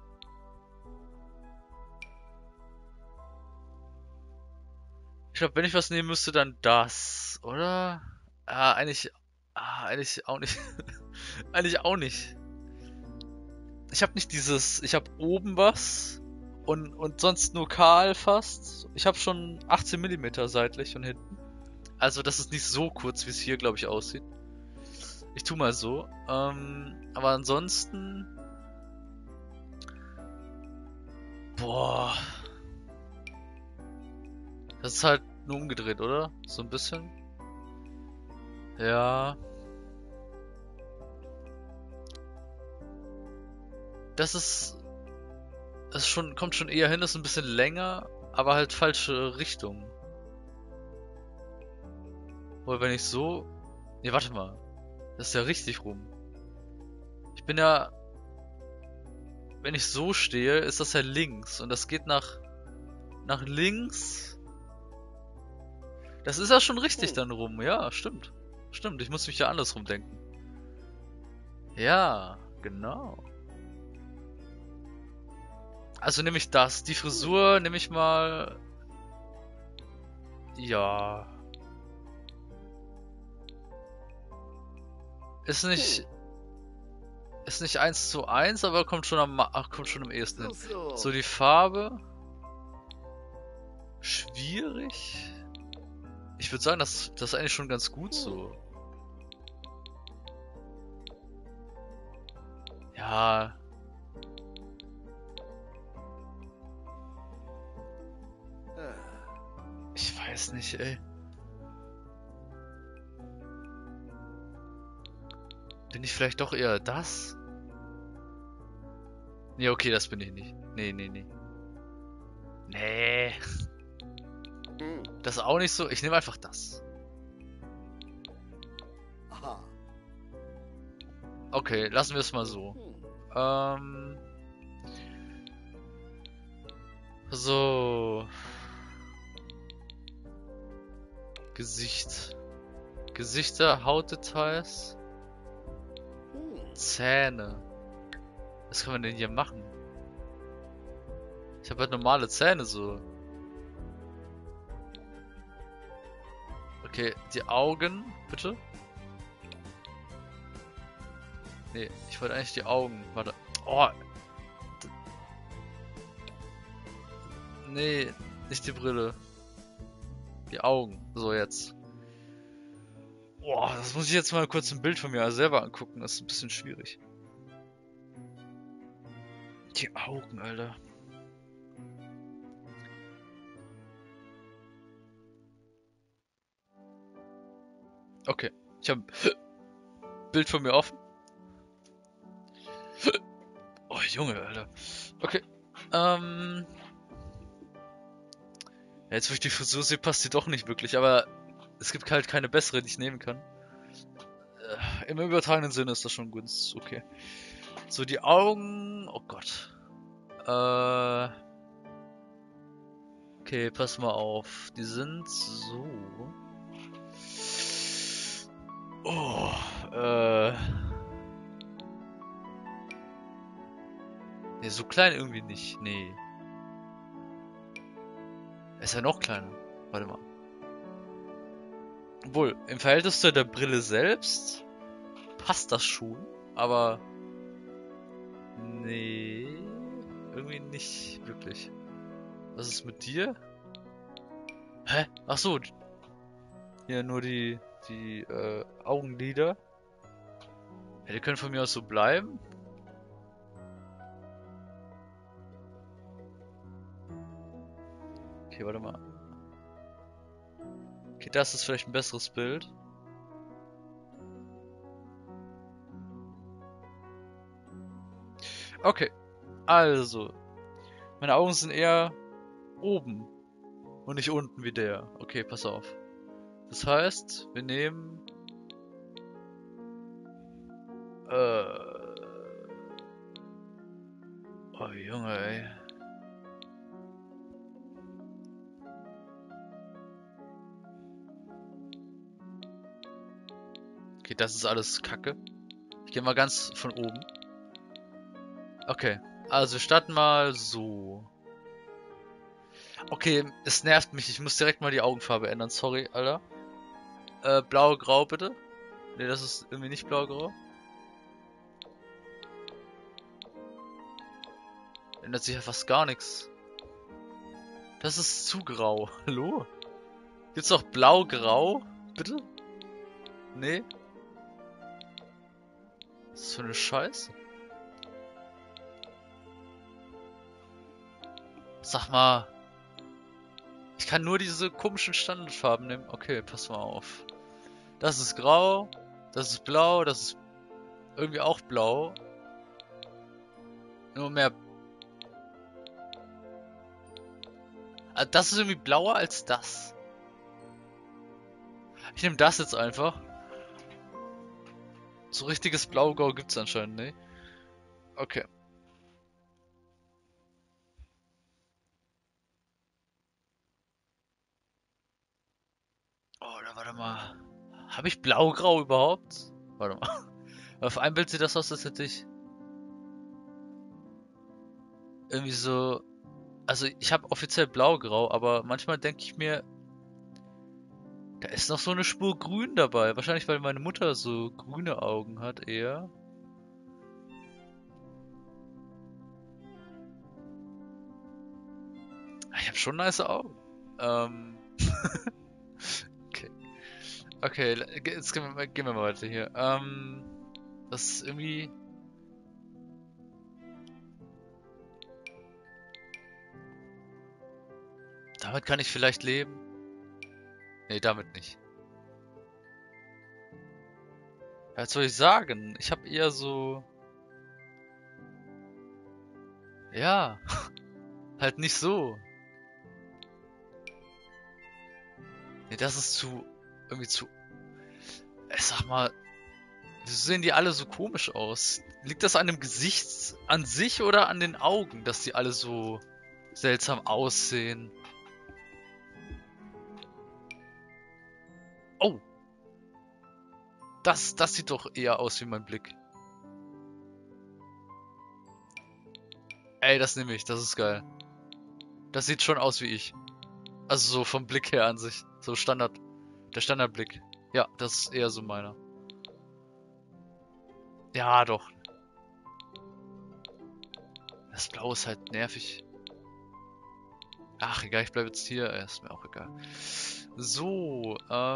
Ich glaube, wenn ich was nehmen müsste, dann das, oder? Eigentlich auch nicht. Eigentlich auch nicht. Ich habe nicht dieses, ich habe oben was und sonst nur kahl fast. Ich habe schon 18 mm seitlich und hinten. Also das ist nicht so kurz, wie es hier, glaube ich, aussieht. Ich tu mal so. Aber ansonsten... Boah. Das ist halt nur umgedreht, oder? So ein bisschen. Ja. Das ist... Es schon, kommt schon eher hin, ist ein bisschen länger, aber halt falsche Richtung. Oder wenn ich so... Nee, warte mal. Das ist ja richtig rum. Ich bin ja... Wenn ich so stehe, ist das ja links. Und das geht nach links. Das ist ja schon richtig dann rum. Ja, stimmt. Stimmt, ich muss mich ja andersrum denken. Ja, genau. Also nehme ich das. Die Frisur nehme ich mal... Ja... Ist nicht 1:1, aber kommt schon am ehesten hin. So die Farbe. Schwierig. Ich würde sagen, das ist eigentlich schon ganz gut so. Ja. Ich weiß nicht, ey. Bin ich vielleicht doch eher das? Nee, okay, das bin ich nicht. Nee. Nee. Das ist auch nicht so. Ich nehme einfach das. Aha. Okay, lassen wir es mal so. So. Gesicht. Gesichter, Hautdetails. Zähne. Was kann man denn hier machen? Ich habe halt normale Zähne so. Okay, die Augen, bitte. Nee, ich wollte eigentlich die Augen. Warte. Oh. Nee, nicht die Brille. Die Augen. So, jetzt. Boah, das muss ich jetzt mal kurz ein Bild von mir selber angucken. Das ist ein bisschen schwierig. Die Augen, Alter. Okay, ich habe ein Bild von mir offen. Oh, Junge, Alter. Okay, jetzt wo ich die Frisur sehe, passt die doch nicht wirklich, aber es gibt halt keine bessere, die ich nehmen kann. Im übertragenen Sinne ist das schon gut, ist okay. So, die Augen, oh Gott. Okay, pass mal auf. Die sind so. Oh, nee, so klein irgendwie nicht. Nee. Ist ja noch kleiner. Warte mal. Obwohl, im Verhältnis zu der Brille selbst passt das schon, aber nee, irgendwie nicht wirklich. Was ist mit dir? Hä? Ach so, hier nur die Augenlider. Ja, die können von mir aus so bleiben. Okay, warte mal. Okay, das ist vielleicht ein besseres Bild. Okay, also. Meine Augen sind eher oben und nicht unten wie der. Okay, pass auf. Das heißt, wir nehmen... Oh Junge, ey. Okay, das ist alles Kacke. Ich gehe mal ganz von oben. Okay, also wir starten mal so. Okay, es nervt mich. Ich muss direkt mal die Augenfarbe ändern. Sorry, Alter. Blau-grau bitte. Ne, das ist irgendwie nicht blau-grau. Ändert sich ja fast gar nichts. Das ist zu grau. Hallo? Gibt's noch blau-grau? Bitte? Nee? Was ist das für eine Scheiße? Sag mal. Ich kann nur diese komischen Standardfarben nehmen. Okay, pass mal auf. Das ist grau. Das ist blau. Das ist irgendwie auch blau. Nur mehr. Also das ist irgendwie blauer als das. Ich nehme das jetzt einfach. So richtiges Blau-Grau gibt's anscheinend, ne? Okay. Oh, da warte mal. Habe ich Blau-Grau überhaupt? Warte mal. Auf einem Bild sieht das aus, als hätte ich irgendwie so. Also ich habe offiziell Blau-Grau, aber manchmal denke ich mir, da ist noch so eine Spur Grün dabei. Wahrscheinlich, weil meine Mutter so grüne Augen hat eher. Ich habe schon nice Augen. Okay. Okay, jetzt gehen wir mal weiter hier. Das ist irgendwie... Damit kann ich vielleicht leben. Nee, damit nicht. Ja, was soll ich sagen? Ich habe eher so... Ja, halt nicht so. Nee, das ist zu... Irgendwie zu... Ich sag mal... Wieso sehen die alle so komisch aus? Liegt das an dem Gesicht an sich oder an den Augen, dass die alle so seltsam aussehen? Oh! Das sieht doch eher aus wie mein Blick. Ey, das nehme ich, das ist geil. Das sieht schon aus wie ich. Also so vom Blick her an sich. So Standard. Der Standardblick. Ja, das ist eher so meiner. Ja, doch. Das Blau ist halt nervig. Ach, egal, ich bleibe jetzt hier. Ist mir auch egal. So,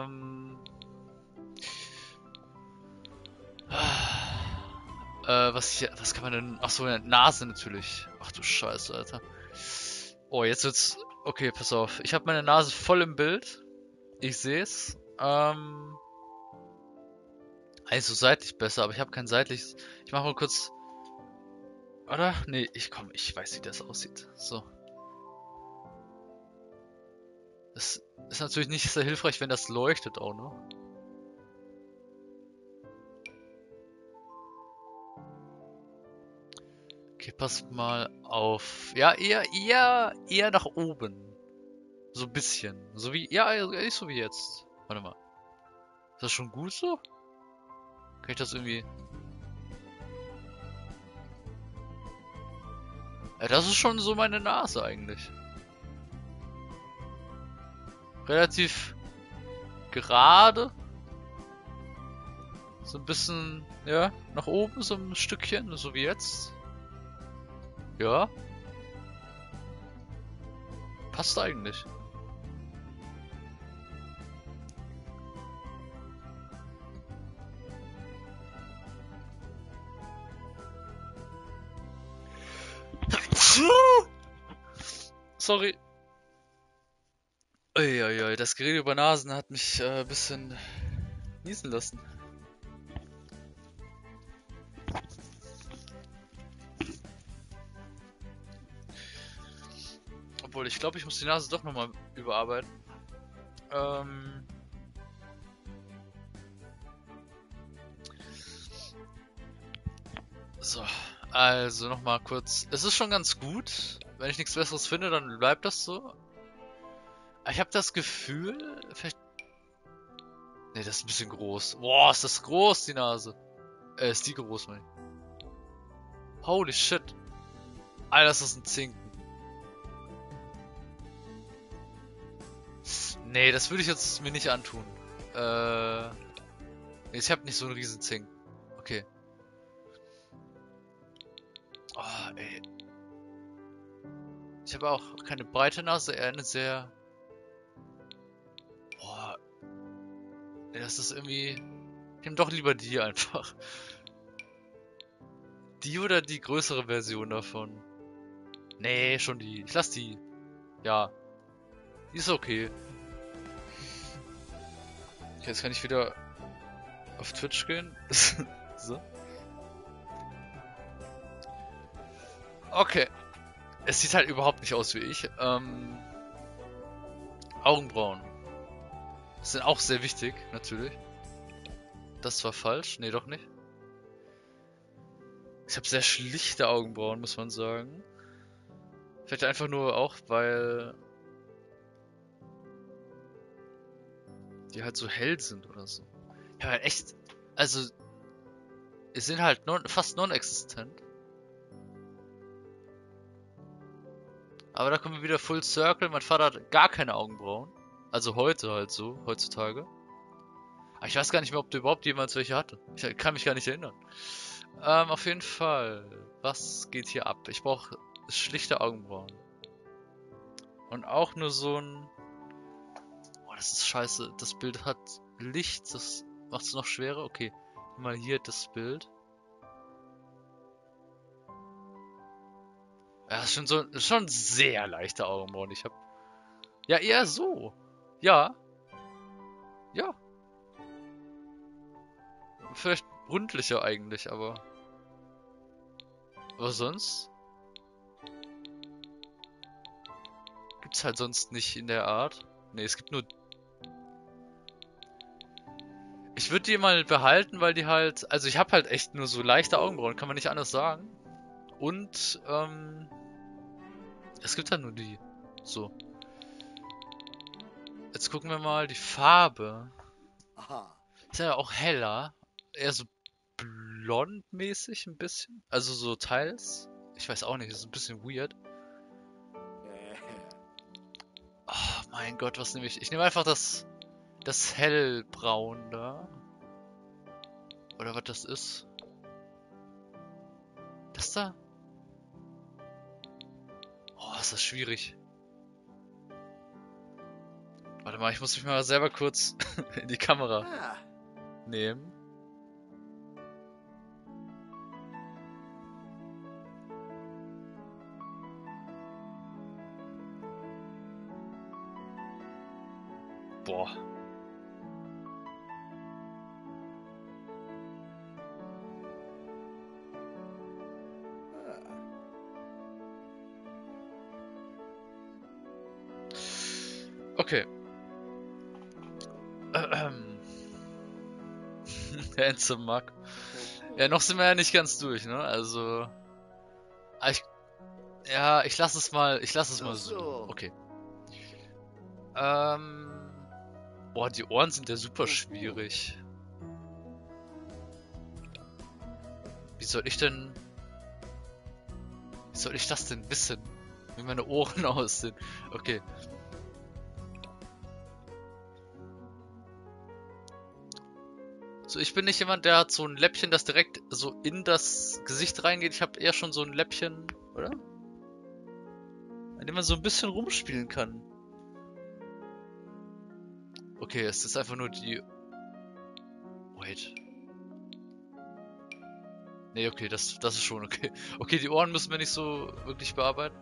was kann man denn? Ach so, eine Nase natürlich. Ach du Scheiße, Alter. Oh, jetzt wird's. Okay, pass auf. Ich habe meine Nase voll im Bild. Ich seh's. Also seitlich besser, aber ich habe kein seitliches. Ich mache mal kurz. Oder? Nee, ich weiß, wie das aussieht. So. Das ist natürlich nicht sehr hilfreich, wenn das leuchtet auch, ne? Okay, pass mal auf. Ja, eher nach oben. So ein bisschen. So wie, ja, nicht so wie jetzt. Warte mal. Ist das schon gut so? Kann ich das irgendwie... Ja, das ist schon so meine Nase eigentlich. Relativ gerade. So ein bisschen, ja, nach oben, so ein Stückchen, so wie jetzt. Ja. Passt eigentlich. Sorry. Uiuiui, das Gerede über Nasen hat mich ein bisschen niesen lassen. Obwohl, ich glaube, ich muss die Nase doch nochmal überarbeiten. So, also nochmal kurz. Es ist schon ganz gut. Wenn ich nichts Besseres finde, dann bleibt das so. Ich habe das Gefühl, vielleicht... Ne, das ist ein bisschen groß. Boah, ist das groß, die Nase. Ist die groß, mein. Holy shit. Alter, das ist ein Zinken. Nee, das würde ich jetzt mir nicht antun. Ich habe nicht so einen riesen Zinken. Okay. Oh, ey. Ich habe auch keine breite Nase, eher eine sehr... Boah. Ey, das ist irgendwie... Ich nehme doch lieber die einfach. Die oder die größere Version davon? Nee, schon die. Ich lass die. Ja. Die ist okay. Okay, jetzt kann ich wieder auf Twitch gehen. So. Okay. Es sieht halt überhaupt nicht aus wie ich. Augenbrauen. Sind auch sehr wichtig, natürlich. Das war falsch. Nee, doch nicht. Ich habe sehr schlichte Augenbrauen, muss man sagen. Vielleicht einfach nur auch, weil die halt so hell sind oder so. Ja, halt echt, also, es sind halt fast non-existent. Aber da kommen wir wieder Full Circle. Mein Vater hat gar keine Augenbrauen. Also heute halt so, heutzutage. Aber ich weiß gar nicht mehr, ob der überhaupt jemals welche hatte. Ich kann mich gar nicht erinnern. Auf jeden Fall. Was geht hier ab? Ich brauche schlichte Augenbrauen. Und auch nur so ein... Oh, das ist scheiße. Das Bild hat Licht. Das macht es noch schwerer. Okay. Mal hier das Bild. Ja, das ist schon so... Das ist schon sehr leichte Augenbrauen. Ich hab... Ja, eher so. Ja. Ja. Vielleicht rundlicher eigentlich, aber... Aber sonst? Gibt's halt sonst nicht in der Art. Ne, es gibt nur... Ich würde die mal behalten, weil die halt... Also ich habe halt echt nur so leichte Augenbrauen, kann man nicht anders sagen. Und, es gibt halt nur die. So. Jetzt gucken wir mal die Farbe. Aha. Ist ja auch heller. Eher so blond-mäßig ein bisschen. Also so teils. Ich weiß auch nicht, ist ein bisschen weird. Oh mein Gott, was nehme ich? Ich nehme einfach das hellbraun da. Oder was das ist. das da? Oh, ist das schwierig. Warte mal, ich muss mich mal selber kurz in die Kamera Ah, nehmen. Boah. Okay. Der Enzo Mark. Ja, noch sind wir ja nicht ganz durch, ne? Also. Ah, ich lasse es mal. Ich lasse es mal so. Okay. Boah, die Ohren sind ja super schwierig. Wie soll ich denn. Wie soll ich das denn wissen? Wie meine Ohren aussehen? Okay. So, ich bin nicht jemand, der hat so ein Läppchen, das direkt so in das Gesicht reingeht. Ich habe eher schon so ein Läppchen, oder? An dem man so ein bisschen rumspielen kann. Okay, es ist einfach nur die... Wait. Nee, okay, das ist schon okay. Okay, die Ohren müssen wir nicht so wirklich bearbeiten.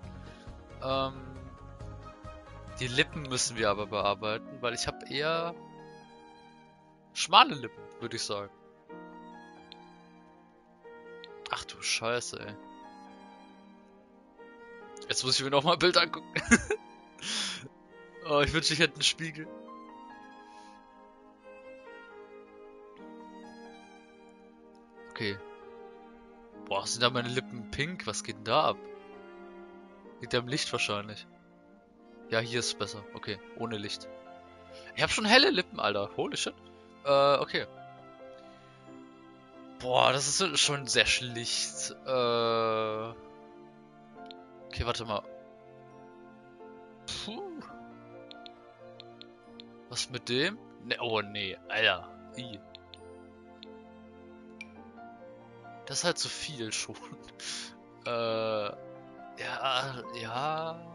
Die Lippen müssen wir aber bearbeiten, weil ich habe eher schmale Lippen, würde ich sagen. Ach du Scheiße, ey. Jetzt muss ich mir nochmal ein Bild angucken. Oh, ich wünschte, ich hätte einen Spiegel. Okay. Boah, sind da meine Lippen pink? Was geht denn da ab? Liegt am Licht wahrscheinlich. Ja, hier ist es besser. Okay, ohne Licht. Ich habe schon helle Lippen, Alter. Holy shit. Okay. Boah, das ist schon sehr schlicht. Okay, warte mal. Puh. Was mit dem? Ne, oh nee, Alter. I. Das ist halt zu viel schon. Ja, ja.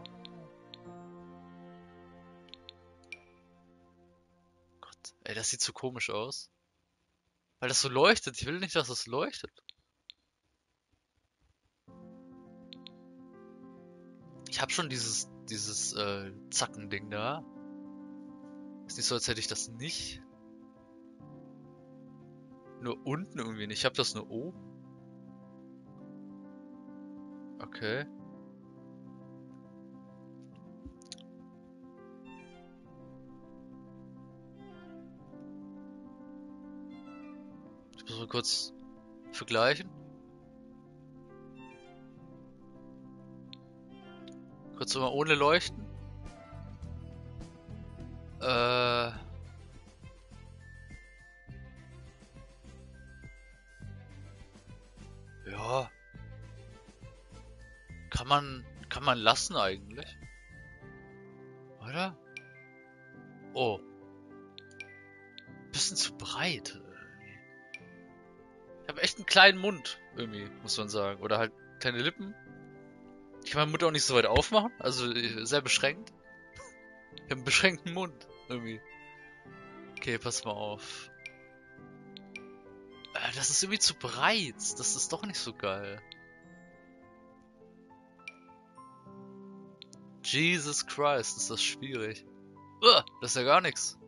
Gott, ey, das sieht so komisch aus. Weil das so leuchtet. Ich will nicht, dass es leuchtet. Ich habe schon dieses Zackending da. Ist nicht so, als hätte ich das nicht. Nur unten irgendwie nicht. Ich habe das nur oben. Okay. Ich muss mal kurz vergleichen. Kurz mal ohne Leuchten. Ja. Kann man lassen eigentlich. Oder? Oh. Bisschen zu breit. Ich habe echt einen kleinen Mund, irgendwie, muss man sagen. Oder halt kleine Lippen. Ich kann meinen Mund auch nicht so weit aufmachen. Also sehr beschränkt. Ich habe einen beschränkten Mund, irgendwie. Okay, pass mal auf. Das ist irgendwie zu breit. Das ist doch nicht so geil. Jesus Christ, ist das schwierig. Das ist ja gar nichts.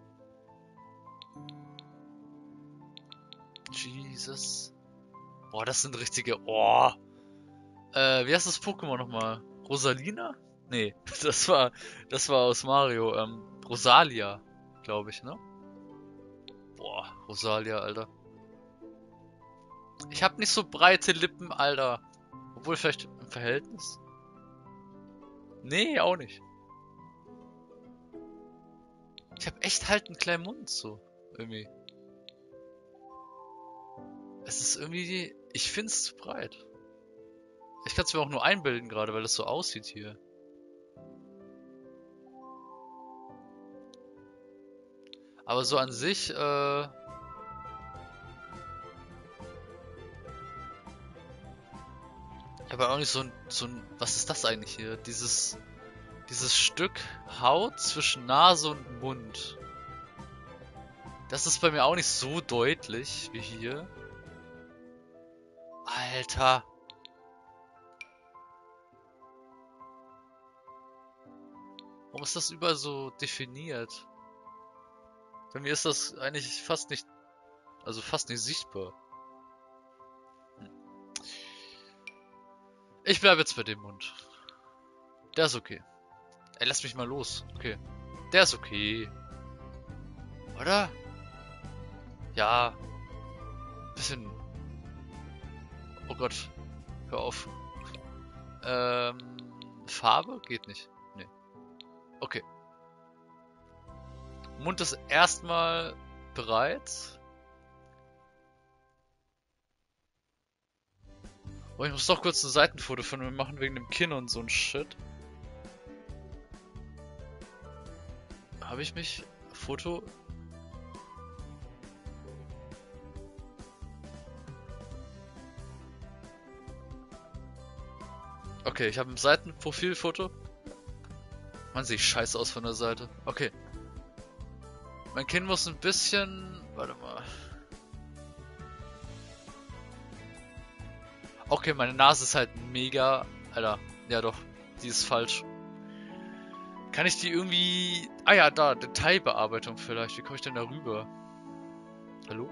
Jesus. Boah, das sind richtige... Oh. Wie heißt das Pokémon nochmal? Rosalina? Nee, das war aus Mario. Rosalia, glaube ich, ne? Boah, Rosalia, Alter. Ich hab nicht so breite Lippen, Alter. Obwohl vielleicht im Verhältnis. Nee, auch nicht. Ich hab echt halt einen kleinen Mund, so. Irgendwie. Es ist irgendwie... Ich find's zu breit. Ich kann es mir auch nur einbilden gerade, weil es so aussieht hier. Aber so an sich, Aber auch nicht was ist das eigentlich hier? Dieses Stück Haut zwischen Nase und Mund. Das ist bei mir auch nicht so deutlich wie hier. Alter. Warum ist das überall so definiert? Bei mir ist das eigentlich fast nicht sichtbar. Ich bleibe jetzt bei dem Mund. Der ist okay. Ey, lass mich mal los. Okay. Der ist okay. Oder? Ja. Bisschen. Oh Gott. Hör auf. Farbe? Geht nicht. Nee. Okay. Mund ist erstmal bereit. Oh, ich muss doch kurz ein Seitenfoto von mir machen wegen dem Kinn und so ein Shit. Habe ich mich? Foto? Okay, ich habe ein Seitenprofilfoto. Man sieht scheiße aus von der Seite. Okay. Mein Kinn muss ein bisschen... Warte mal. Okay, meine Nase ist halt mega... Alter, ja doch, die ist falsch. Kann ich die irgendwie... Ah ja, da, Detailbearbeitung vielleicht. Wie komme ich denn da rüber? Hallo?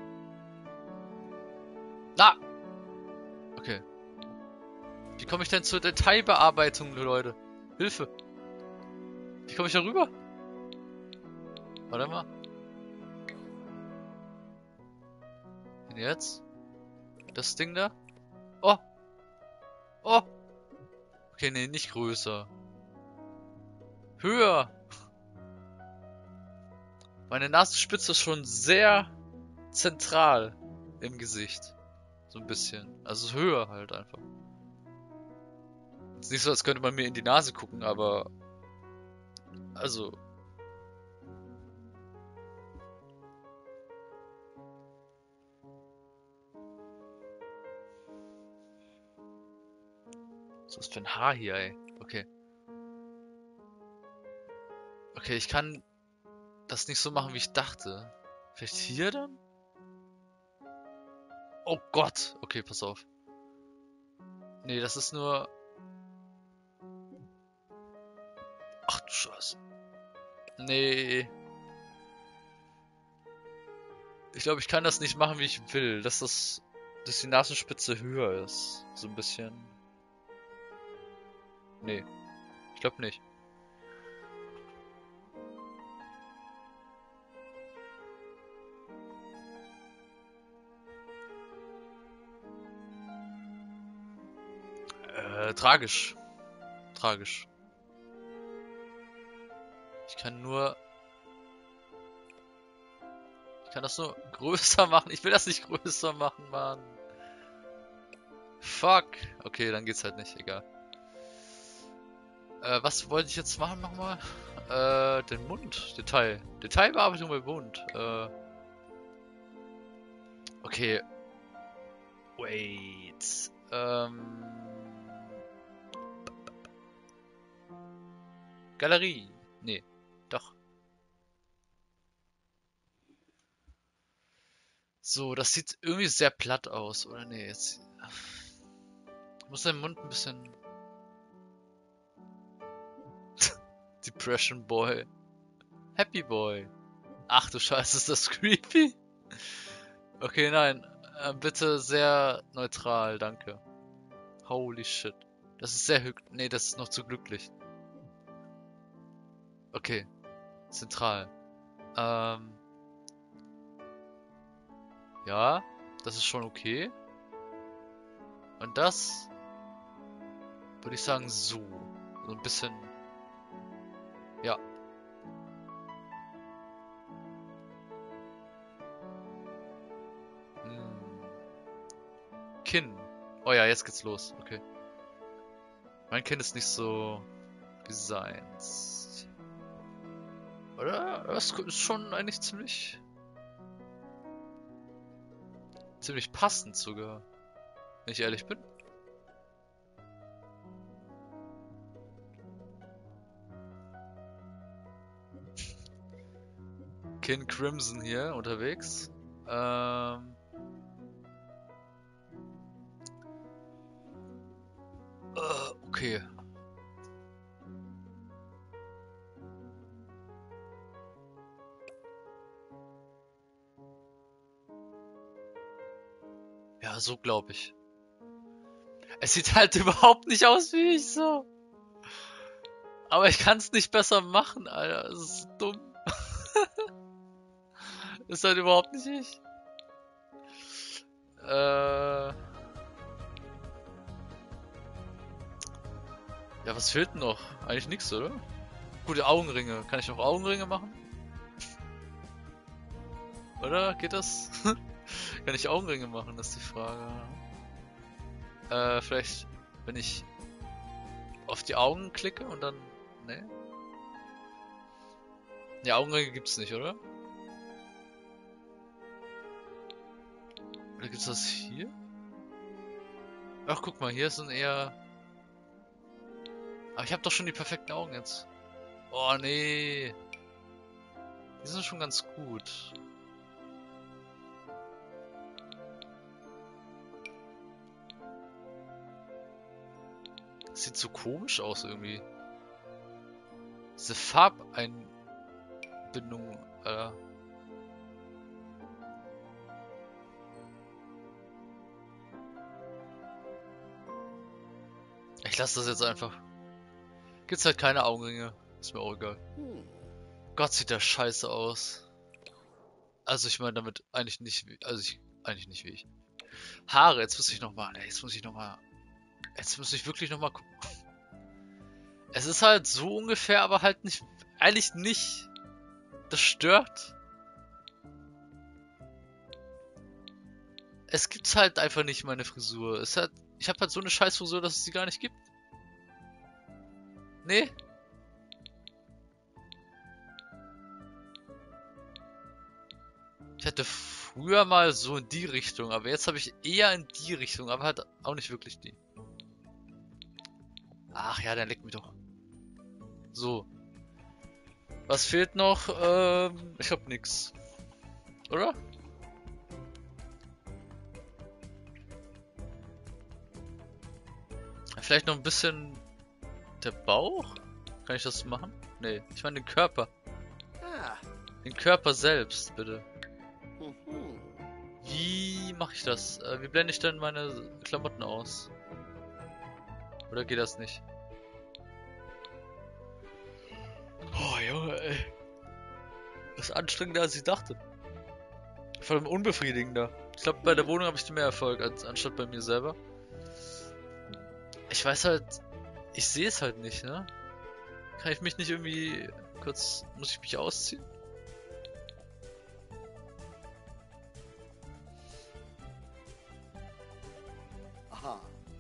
Ah! Okay. Wie komme ich denn zur Detailbearbeitung, Leute? Hilfe! Wie komme ich da rüber? Warte mal. Und jetzt? Das Ding da? Oh! Oh! Okay, nee, nicht größer. Höher! Meine Nasenspitze ist schon sehr zentral im Gesicht. So ein bisschen. Also höher halt einfach. Ist nicht so, als könnte man mir in die Nase gucken, aber... Also... Was ist das für ein Haar hier, ey? Okay. Okay, ich kann das nicht so machen, wie ich dachte. Vielleicht hier dann? Oh Gott! Okay, pass auf. Nee, das ist nur... Ach du Scheiße. Nee. Ich glaube, ich kann das nicht machen, wie ich will. Dass die Nasenspitze höher ist. So ein bisschen. Nee. Ich glaube nicht. Tragisch. Tragisch. Ich kann das nur größer machen. Ich will das nicht größer machen, Mann. Fuck. Okay, dann geht's halt nicht. Egal. Was wollte ich jetzt machen nochmal? Den Mund. Detailbearbeitung beim Mund. Okay. Wait. Galerie. Nee. Doch. So, das sieht irgendwie sehr platt aus, oder nee, jetzt... Muss dein Mund ein bisschen... Depression Boy. Happy Boy. Ach du Scheiße, ist das creepy? Okay, nein. Bitte sehr neutral, danke. Holy shit. Das ist sehr nee, das ist noch zu glücklich. Okay. Zentral. Ja, das ist schon okay. Und das würde ich sagen so. So ein bisschen. Ja. Kinn. Oh ja, jetzt geht's los. Okay. Mein Kinn ist nicht so wie seins. Oder? Das ist schon eigentlich ziemlich passend sogar. Wenn ich ehrlich bin. King Crimson hier unterwegs. Okay. Ja, so glaube ich. Es sieht halt überhaupt nicht aus wie ich so. Aber ich kann es nicht besser machen, Alter. Das ist dumm. Ist halt überhaupt nicht ich. Ja, was fehlt denn noch? Eigentlich nichts, oder? Gute Augenringe. Kann ich noch Augenringe machen? Oder? Geht das? Kann ich Augenringe machen, das ist die Frage. Vielleicht, wenn ich auf die Augen klicke und dann... Ne? Ja, Augenringe gibt's nicht, oder? Oder gibt's das hier? Ach, guck mal, hier sind eher... Aber ich habe doch schon die perfekten Augen jetzt. Oh, nee. Die sind schon ganz gut. Das sieht so komisch aus irgendwie. Diese Farbeinbindung, Ich lasse das jetzt einfach. Gibt's halt keine Augenringe. Ist mir auch egal. Gott, sieht der scheiße aus. Also ich meine damit eigentlich nicht wie... eigentlich nicht wie ich. Haare, jetzt muss ich nochmal... Jetzt muss ich wirklich nochmal gucken. Es ist halt so ungefähr, aber halt nicht... Eigentlich nicht. Das stört. Es gibt's halt einfach nicht, meine Frisur. Ich habe halt so eine scheiß Frisur, dass es sie gar nicht gibt. Nee. Ich hatte früher mal so in die Richtung, aber jetzt habe ich eher in die Richtung, aber halt auch nicht wirklich die. Ach ja, dann leck mich doch. So. Was fehlt noch? Ich hab nix. Oder? Vielleicht noch ein bisschen der Bauch? Kann ich das machen? Nee, ich meine den Körper. Ah. Den Körper selbst, bitte. Mhm. Wie mache ich das? Wie blende ich denn meine Klamotten aus? Oder geht das nicht? Oh, Junge, ey. Das ist anstrengender, als ich dachte. Vor allem unbefriedigender. Ich glaube, bei der Wohnung habe ich mehr Erfolg, anstatt bei mir selber. Ich weiß halt... Ich sehe es halt nicht, ne? Kann ich mich nicht irgendwie... Kurz... Muss ich mich ausziehen? Aha.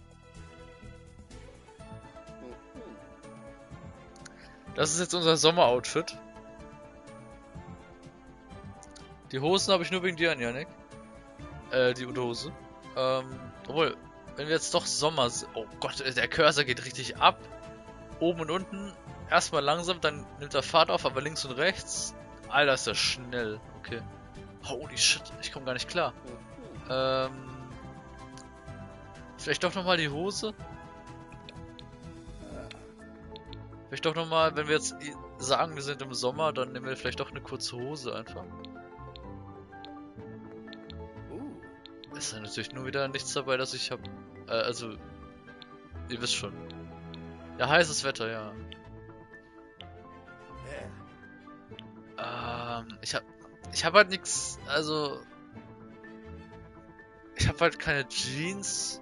Das ist jetzt unser Sommeroutfit. Die Hosen habe ich nur wegen dir an, Janik. Die Unterhose. Obwohl, wenn wir jetzt doch Sommer sind... Oh Gott, der Cursor geht richtig ab. Oben und unten. Erstmal langsam, dann nimmt er Fahrt auf, aber links und rechts. Alter, ist das schnell. Okay. Holy shit, ich komme gar nicht klar. Vielleicht doch nochmal die Hose. Vielleicht doch nochmal, wenn wir jetzt sagen, wir sind im Sommer, dann nehmen wir vielleicht doch eine kurze Hose einfach. Ist ja natürlich nur wieder nichts dabei, dass ich hab. Also, ihr wisst schon. Ja, heißes Wetter, ja. Ich hab halt nichts, also. Ich hab halt keine Jeans.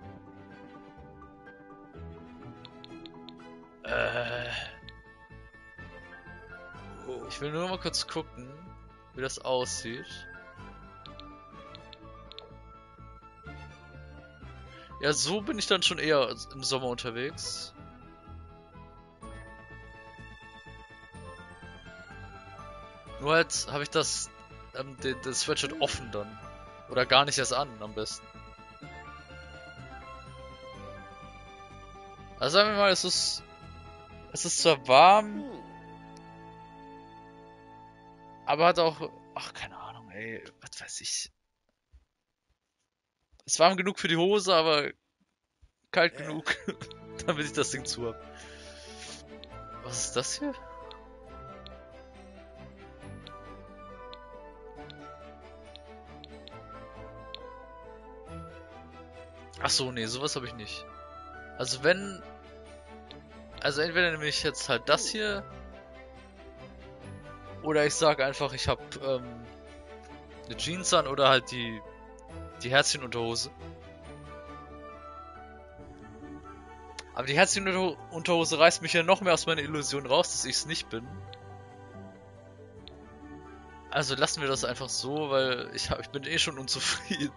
Ich will nur mal kurz gucken, wie das aussieht. Ja, so bin ich dann schon eher im Sommer unterwegs. Nur halt habe ich das Sweatshirt offen dann. Oder gar nicht erst an, am besten. Also sagen wir mal, es ist zwar warm, Aber hat auch, ach, keine Ahnung, ey, was weiß ich. Es warm genug für die Hose, aber kalt genug, damit ich das Ding zu hab. Was ist das hier? Ach so, nee, sowas habe ich nicht. Also wenn, also entweder nehme ich jetzt halt das hier, oder ich sage einfach, ich habe eine Jeans an oder halt die Herzchenunterhose. Aber die Herzchenunterhose reißt mich ja noch mehr aus meiner Illusion raus, dass ich es nicht bin. Also lassen wir das einfach so, weil ich bin eh schon unzufrieden.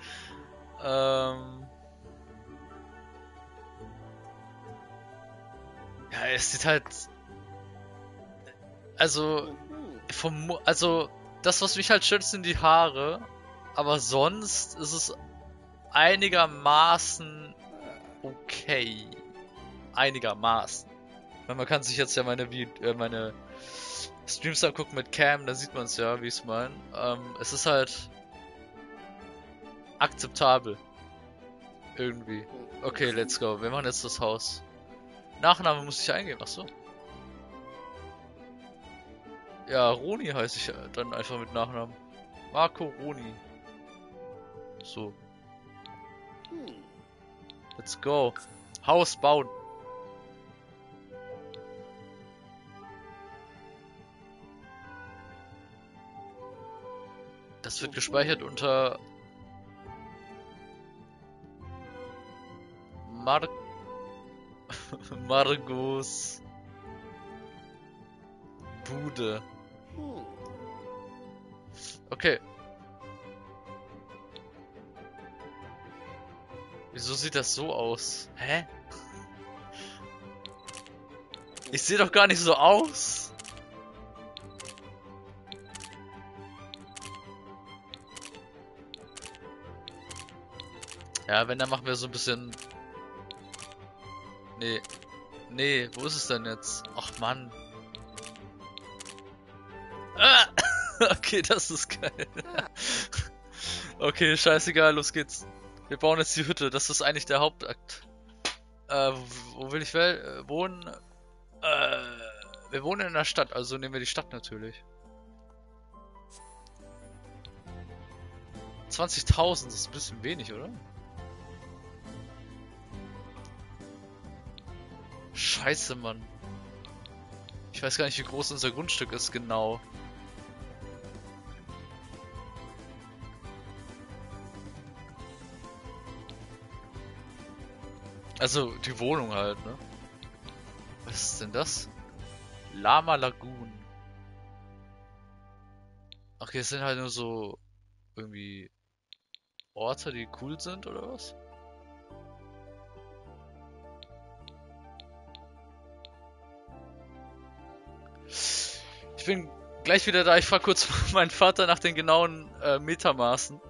Ja, es sieht halt, also also das, was mich halt stört, sind die Haare. Aber sonst ist es einigermaßen okay. Einigermaßen. Weil man kann sich jetzt ja meine Streams angucken mit Cam, da sieht man es ja, wie ich es meine. Es ist halt akzeptabel. Irgendwie. Okay, let's go. Wir machen jetzt das Haus. Nachname muss ich eingeben, achso. Ja, Roni heiße ich dann einfach mit Nachnamen. Marco Roni. So. Let's go. Haus bauen. Das wird gespeichert unter Margos Bude. Okay. Wieso sieht das so aus? Hä? Ich sehe doch gar nicht so aus. Ja, wenn, dann machen wir so ein bisschen... Nee. Nee, wo ist es denn jetzt? Ach Mann. Ah! Okay, das ist geil. Okay, scheißegal, los geht's. Wir bauen jetzt die Hütte, das ist eigentlich der Hauptakt. Wo will ich wohnen? Wir wohnen in der Stadt, also nehmen wir die Stadt natürlich. 20.000, das ist ein bisschen wenig, oder? Scheiße, Mann. Ich weiß gar nicht, wie groß unser Grundstück ist, genau. Also, die Wohnung halt, ne? Was ist denn das? Lama Lagoon. Ach, hier sind halt nur so irgendwie Orte, die cool sind, oder was? Ich bin gleich wieder da. Ich frage kurz meinen Vater nach den genauen Metermaßen.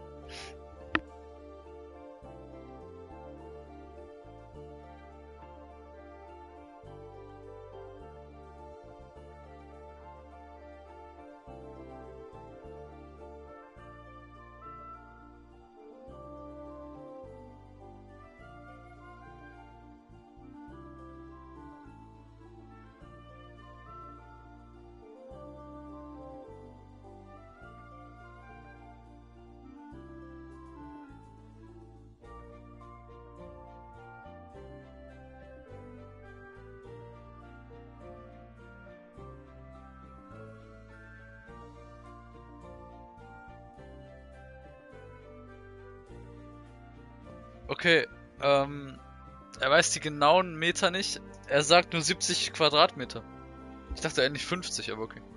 Okay, er weiß die genauen Meter nicht. Er sagt nur 70 Quadratmeter. Ich dachte eigentlich 50, aber okay.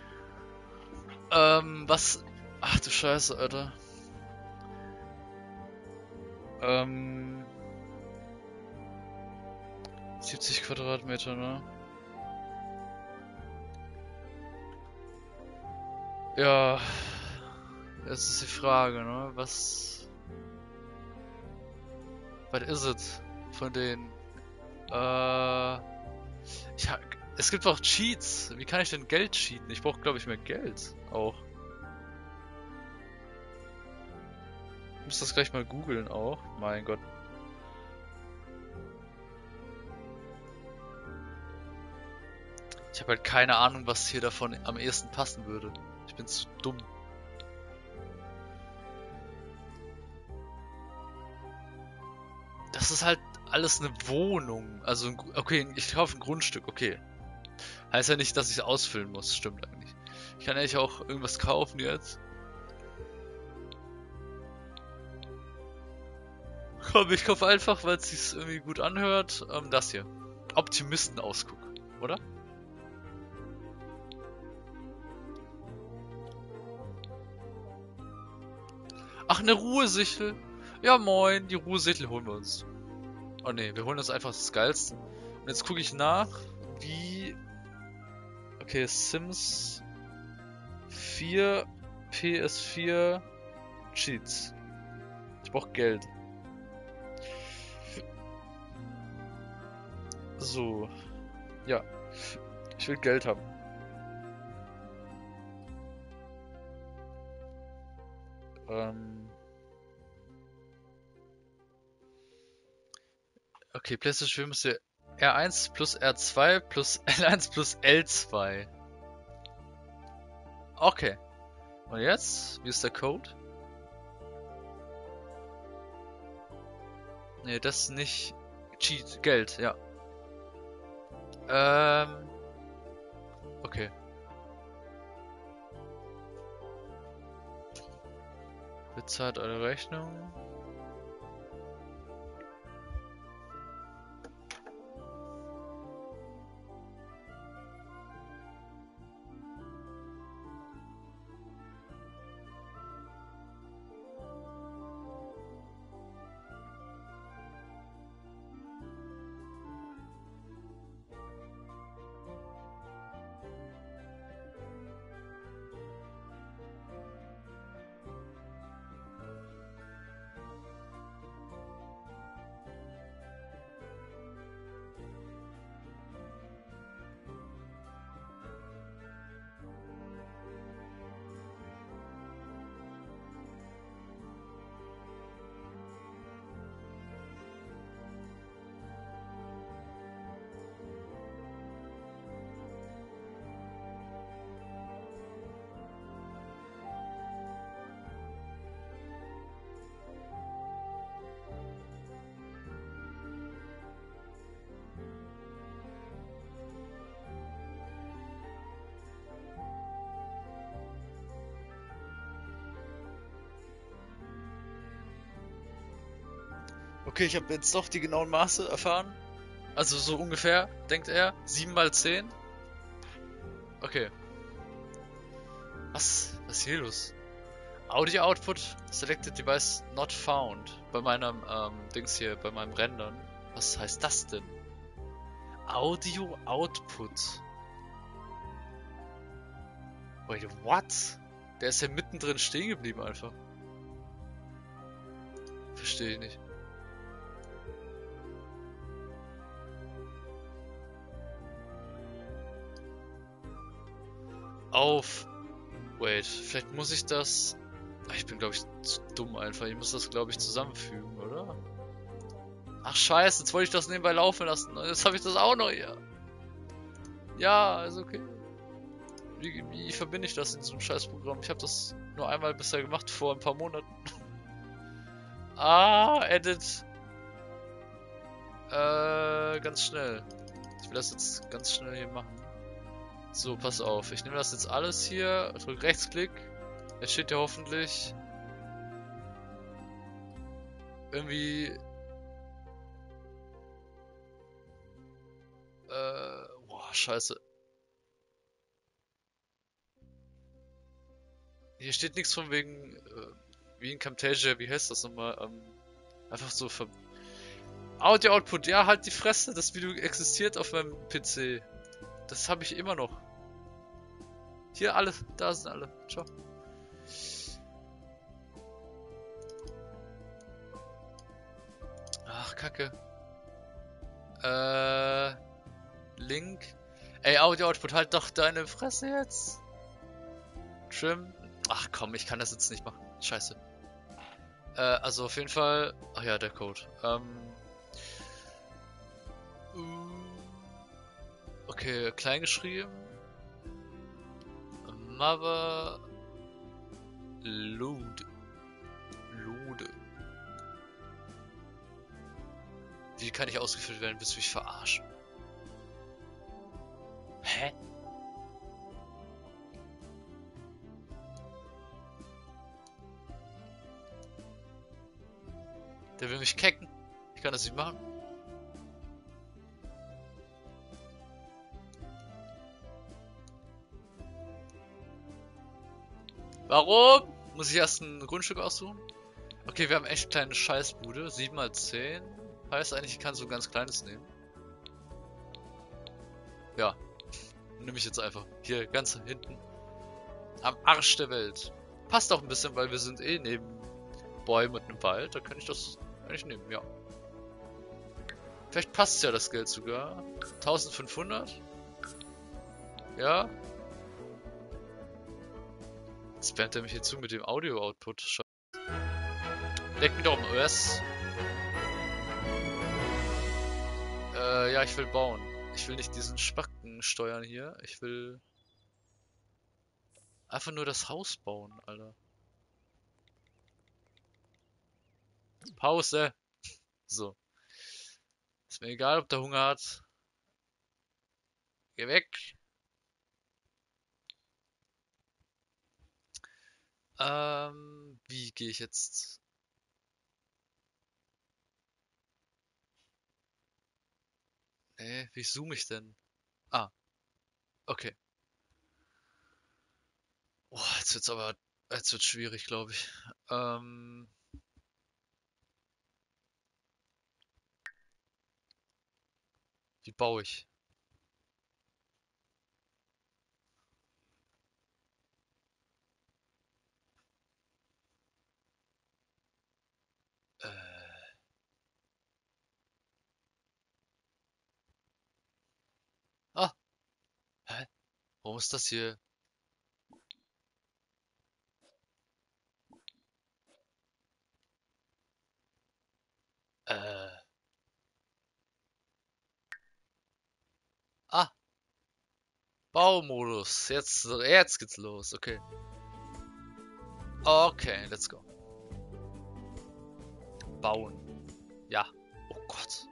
Was? Ach du Scheiße, Alter. 70 Quadratmeter, ne? Ja, jetzt ist die Frage, ne? Was ist es von denen? Es gibt auch Cheats. Wie kann ich denn Geld cheaten? Ich brauche, glaube ich, mehr Geld. Auch. Ich muss das gleich mal googeln auch. Mein Gott. Ich habe halt keine Ahnung, was hier davon am ehesten passen würde. Ich bin zu dumm. Das ist halt alles eine Wohnung. Also, okay, ich kaufe ein Grundstück, okay. Heißt ja nicht, dass ich es ausfüllen muss. Stimmt eigentlich. Ich kann eigentlich auch irgendwas kaufen jetzt. Komm, ich kaufe einfach, weil es sich irgendwie gut anhört, das hier. Optimisten-Ausguck, oder? Ach, eine Ruhesichel. Ja, moin, die Ruhesichel holen wir uns. Oh ne, wir holen uns einfach das Geilste. Und jetzt gucke ich nach, wie... Okay, Sims 4, PS4, Cheats. Ich brauche Geld. So. Ja. Ich will Geld haben. Okay, PlayStation 4 müsste R1 plus R2 plus L1 plus L2. Okay. Und jetzt? Wie ist der Code? Nee, das ist nicht Cheat, Geld, ja. Okay. Bezahlt eure Rechnung. Okay, ich habe jetzt doch die genauen Maße erfahren. Also so ungefähr, denkt er. 7 mal 10. Okay. Was ist hier los? Audio Output Selected Device Not Found. Bei meinem Dings hier, bei meinem Rendern. Was heißt das denn? Audio Output. Wait, what? Der ist ja mittendrin stehen geblieben einfach. Verstehe ich nicht. Auf. Wait, vielleicht muss ich das... Ich bin, glaube ich, zu dumm einfach. Ich muss das, glaube ich, zusammenfügen, oder? Ach scheiße, jetzt wollte ich das nebenbei laufen lassen. Jetzt habe ich das auch noch hier. Ja, ist okay. Wie verbinde ich das in diesem Scheißprogramm? Ich habe das nur einmal bisher gemacht, vor ein paar Monaten. Edit. Ganz schnell. Ich will das jetzt ganz schnell hier machen. So, pass auf. Ich nehme das jetzt alles hier, drück Rechtsklick. Jetzt steht ja hoffentlich irgendwie boah, scheiße. Hier steht nichts von wegen wie in Camtasia, wie heißt das nochmal? Einfach so Audio Output, ja, halt die Fresse, das Video existiert auf meinem PC. Das habe ich immer noch. Hier alle, da sind alle. Ciao. Ach, Kacke. Link. Ey, Audio-Output, halt doch deine Fresse jetzt. Trim. Ach komm, ich kann das jetzt nicht machen. Scheiße. Also auf jeden Fall... Ach ja, der Code. Okay, klein geschrieben. Mother... Load. Wie kann ich ausgeführt werden? Willst du mich verarschen? Hä? Der will mich kecken. Ich kann das nicht machen. Warum? Muss ich erst ein Grundstück aussuchen? Okay, wir haben echt eine kleine Scheißbude. 7 mal 10. Heißt eigentlich, ich kann so ein ganz kleines nehmen. Ja. Nehme ich jetzt einfach. Hier, ganz hinten. Am Arsch der Welt. Passt auch ein bisschen, weil wir sind eh neben Bäumen und einem Wald. Da kann ich das eigentlich nehmen, ja. Vielleicht passt ja das Geld sogar. 1500. Ja. Jetzt spammt er mich hier zu mit dem Audio-Output. Leck mich doch im OS. Ja, ich will bauen. Ich will nicht diesen Spacken steuern hier. Ich will einfach nur das Haus bauen, Alter. Pause. So. Ist mir egal, ob der Hunger hat. Geh weg. Wie gehe ich jetzt? Wie zoome ich denn? Ah, okay. Oh, jetzt wird's schwierig, glaube ich. Wie baue ich? Ah, hä? Warum ist das hier? Äh, ah, Baumodus. Jetzt geht's los. Okay. Okay, let's go. Bauen. Ja. Oh Gott.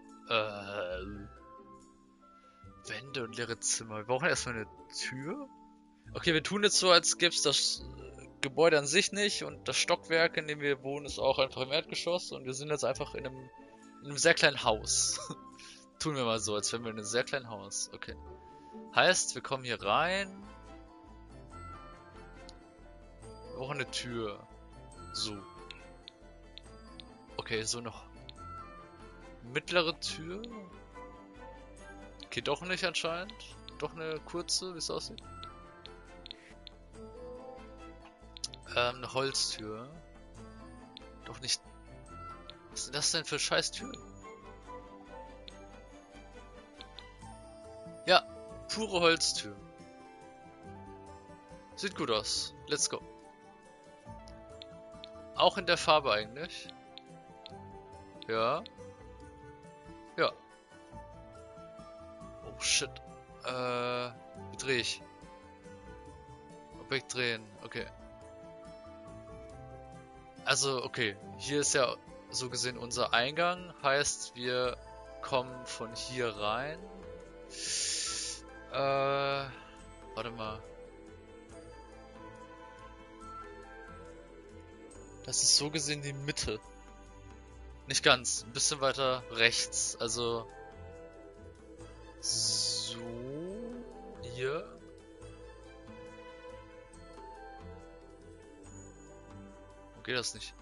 Wände und leere Zimmer. Wir brauchen erstmal eine Tür. Okay, wir tun jetzt so, als gäbe es das Gebäude an sich nicht und das Stockwerk, in dem wir wohnen, ist auch einfach im Erdgeschoss und wir sind jetzt einfach in einem sehr kleinen Haus. Tun wir mal so, als wären wir in einem sehr kleinen Haus. Okay. Heißt, wir kommen hier rein. Wir brauchen eine Tür. So. Okay, so noch mittlere Tür. Okay, doch nicht anscheinend. Doch eine kurze, wie es aussieht. Eine Holztür. Doch nicht. Was sind das denn für Scheißtüren? Ja, pure Holztür. Sieht gut aus. Let's go. Auch in der Farbe eigentlich. Ja. Ja. Oh shit. Wie drehe ich? Objekt drehen. Okay. Also, okay. Hier ist ja so gesehen unser Eingang. Heißt, wir kommen von hier rein. Warte mal. Das ist so gesehen die Mitte. Nicht ganz. Ein bisschen weiter rechts. Also. So. Hier. Warum geht das nicht?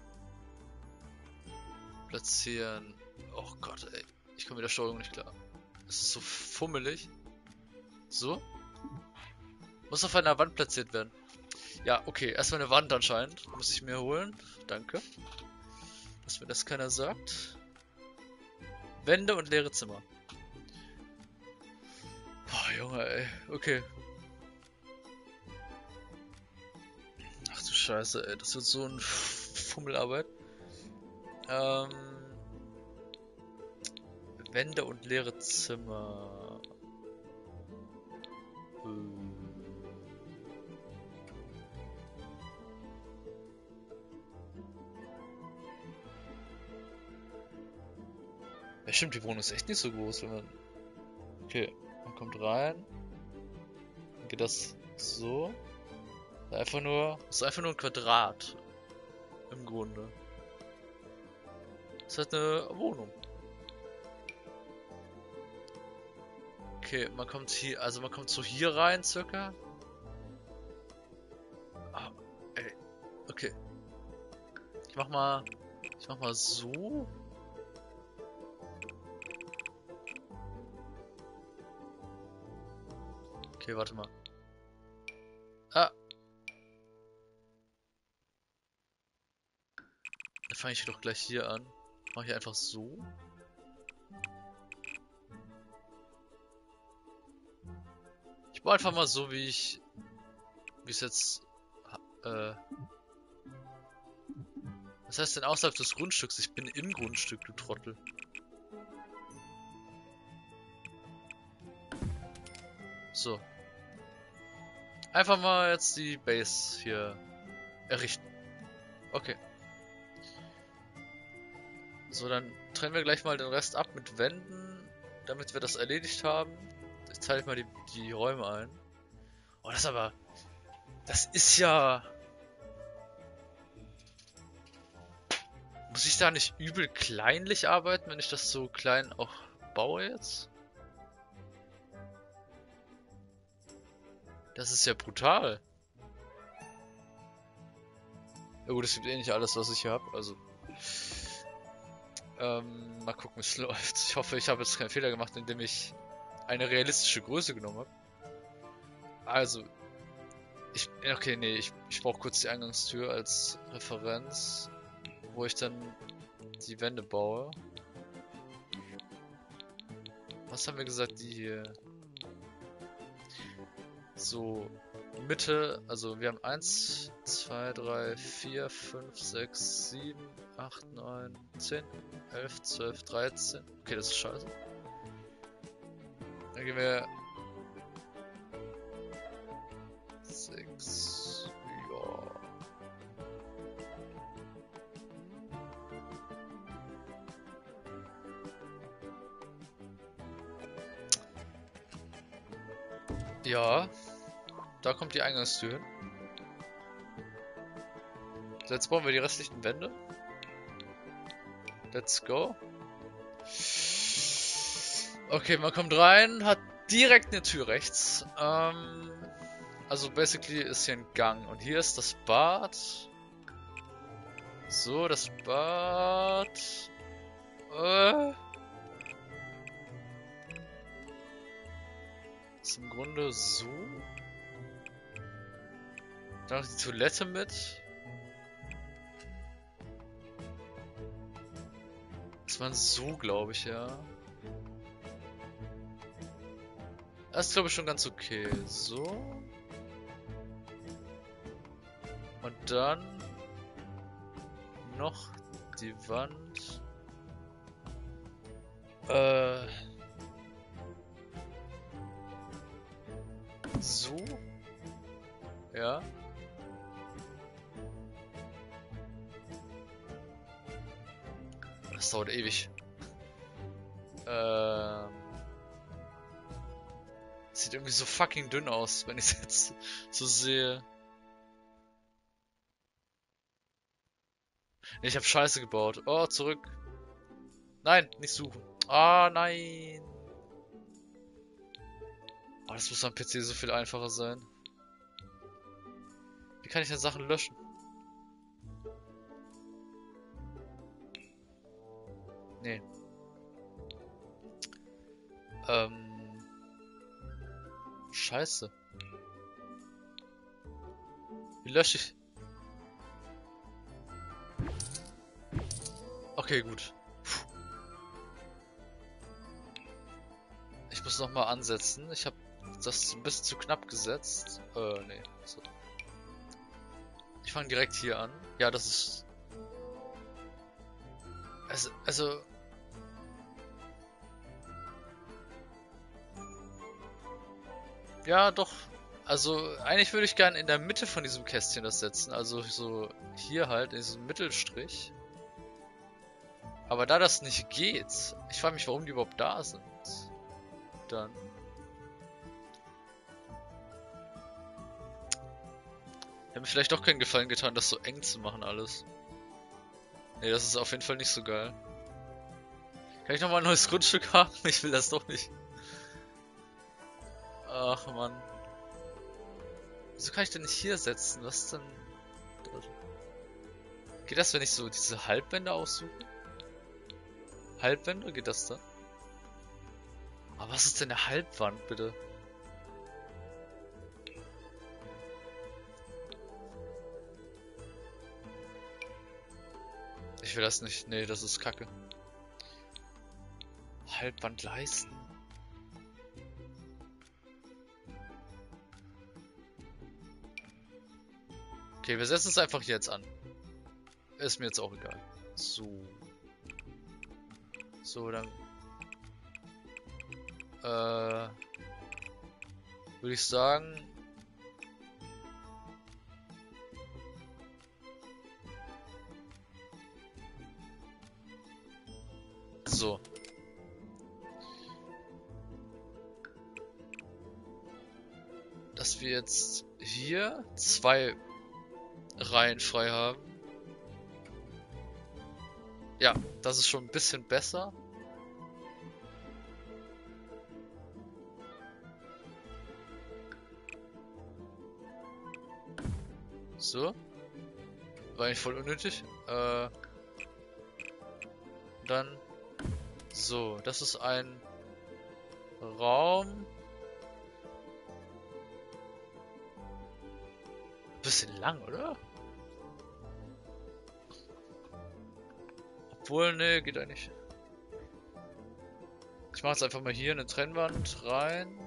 Platzieren. Oh Gott, ey. Ich komme mit der Steuerung nicht klar. Es ist so fummelig. So. Muss auf einer Wand platziert werden. Ja, okay. Erstmal eine Wand anscheinend. Muss ich mir holen. Danke. Dass mir das keiner sagt. Wände und leere Zimmer. Boah, Junge, ey. Okay. Ach du Scheiße, ey. Das wird so ein Fummelarbeit. Wände und leere Zimmer. Ja, stimmt, die Wohnung ist echt nicht so groß, wenn man... Okay, man kommt rein. Dann geht das so. Das ist einfach nur ein Quadrat. Im Grunde. Das ist halt eine Wohnung. Okay, man kommt hier, also man kommt so hier rein circa. Ah, ey. Okay. Ich mach mal so. Okay, warte mal. Ah. Dann fange ich doch gleich hier an. Mach ich einfach so. Ich baue einfach mal so, wie es jetzt, was heißt denn außerhalb des Grundstücks? Ich bin im Grundstück, du Trottel. So. Einfach mal jetzt die Base hier errichten. Okay. So, dann trennen wir gleich mal den Rest ab mit Wänden, damit wir das erledigt haben. Ich teile mal die Räume ein. Oh, das ist ja... Muss ich da nicht übel kleinlich arbeiten, wenn ich das so klein auch baue jetzt? Das ist ja brutal. Ja gut, es gibt eh nicht alles, was ich hier habe, also... mal gucken, wie es läuft. Ich hoffe, ich habe jetzt keinen Fehler gemacht, indem ich eine realistische Größe genommen habe. Also, okay, nee, ich brauche kurz die Eingangstür als Referenz, wo ich dann die Wände baue. Was haben wir gesagt, die hier? So, Mitte, also wir haben 1, 2, 3, 4, 5, 6, 7, 8, 9, 10, 11, 12, 13. Okay, das ist scheiße. Dann gehen wir 6, ja. Ja, da kommt die Eingangstür hin. So, jetzt bauen wir die restlichen Wände. Let's go. Okay, man kommt rein, hat direkt eine Tür rechts. Also basically ist hier ein Gang und hier ist das Bad. So, das Bad. Ist im Grunde so. Dann noch die Toilette mit. Das war so, glaube ich, ja. Das ist, glaube ich, schon ganz okay. So. Und dann noch die Wand. So. Ja. Das dauert ewig. Sieht irgendwie so fucking dünn aus, wenn ich es jetzt so sehe. Nee, ich habe Scheiße gebaut. Oh, zurück. Nein, nicht suchen. Ah, nein. Oh, das muss am PC so viel einfacher sein. Wie kann ich denn Sachen löschen? Nee. Scheiße. Wie lösche ich? Okay, gut. Ich muss nochmal ansetzen. Ich habe das ein bisschen zu knapp gesetzt. Nee. So. Ich fange direkt hier an. Ja, das ist... Also... Ja, doch. Also, eigentlich würde ich gerne in der Mitte von diesem Kästchen das setzen. Also so hier halt, in diesem Mittelstrich. Aber da das nicht geht, ich frage mich, warum die überhaupt da sind. Dann... Ich habe mir vielleicht doch keinen Gefallen getan, das so eng zu machen alles. Nee, das ist auf jeden Fall nicht so geil. Kann ich nochmal ein neues Grundstück haben? Ich will das doch nicht. Ach man. Wieso kann ich denn nicht hier setzen? Was ist denn... Geht das, wenn ich so diese Halbwände aussuche? Halbwände? Geht das da? Aber was ist denn eine Halbwand, bitte? Ich will das nicht. Nee, das ist Kacke. Halbwand leisten. Okay, wir setzen es einfach jetzt an. Ist mir jetzt auch egal. So. So, dann... würde ich sagen... So. Dass wir jetzt hier 2 Reihen frei haben. Ja, das ist schon ein bisschen besser. So. War eigentlich voll unnötig. Dann... So, das ist ein Raum. Bisschen lang, oder? Obwohl, ne, geht eigentlich. Ich mache jetzt einfach mal hier eine Trennwand rein.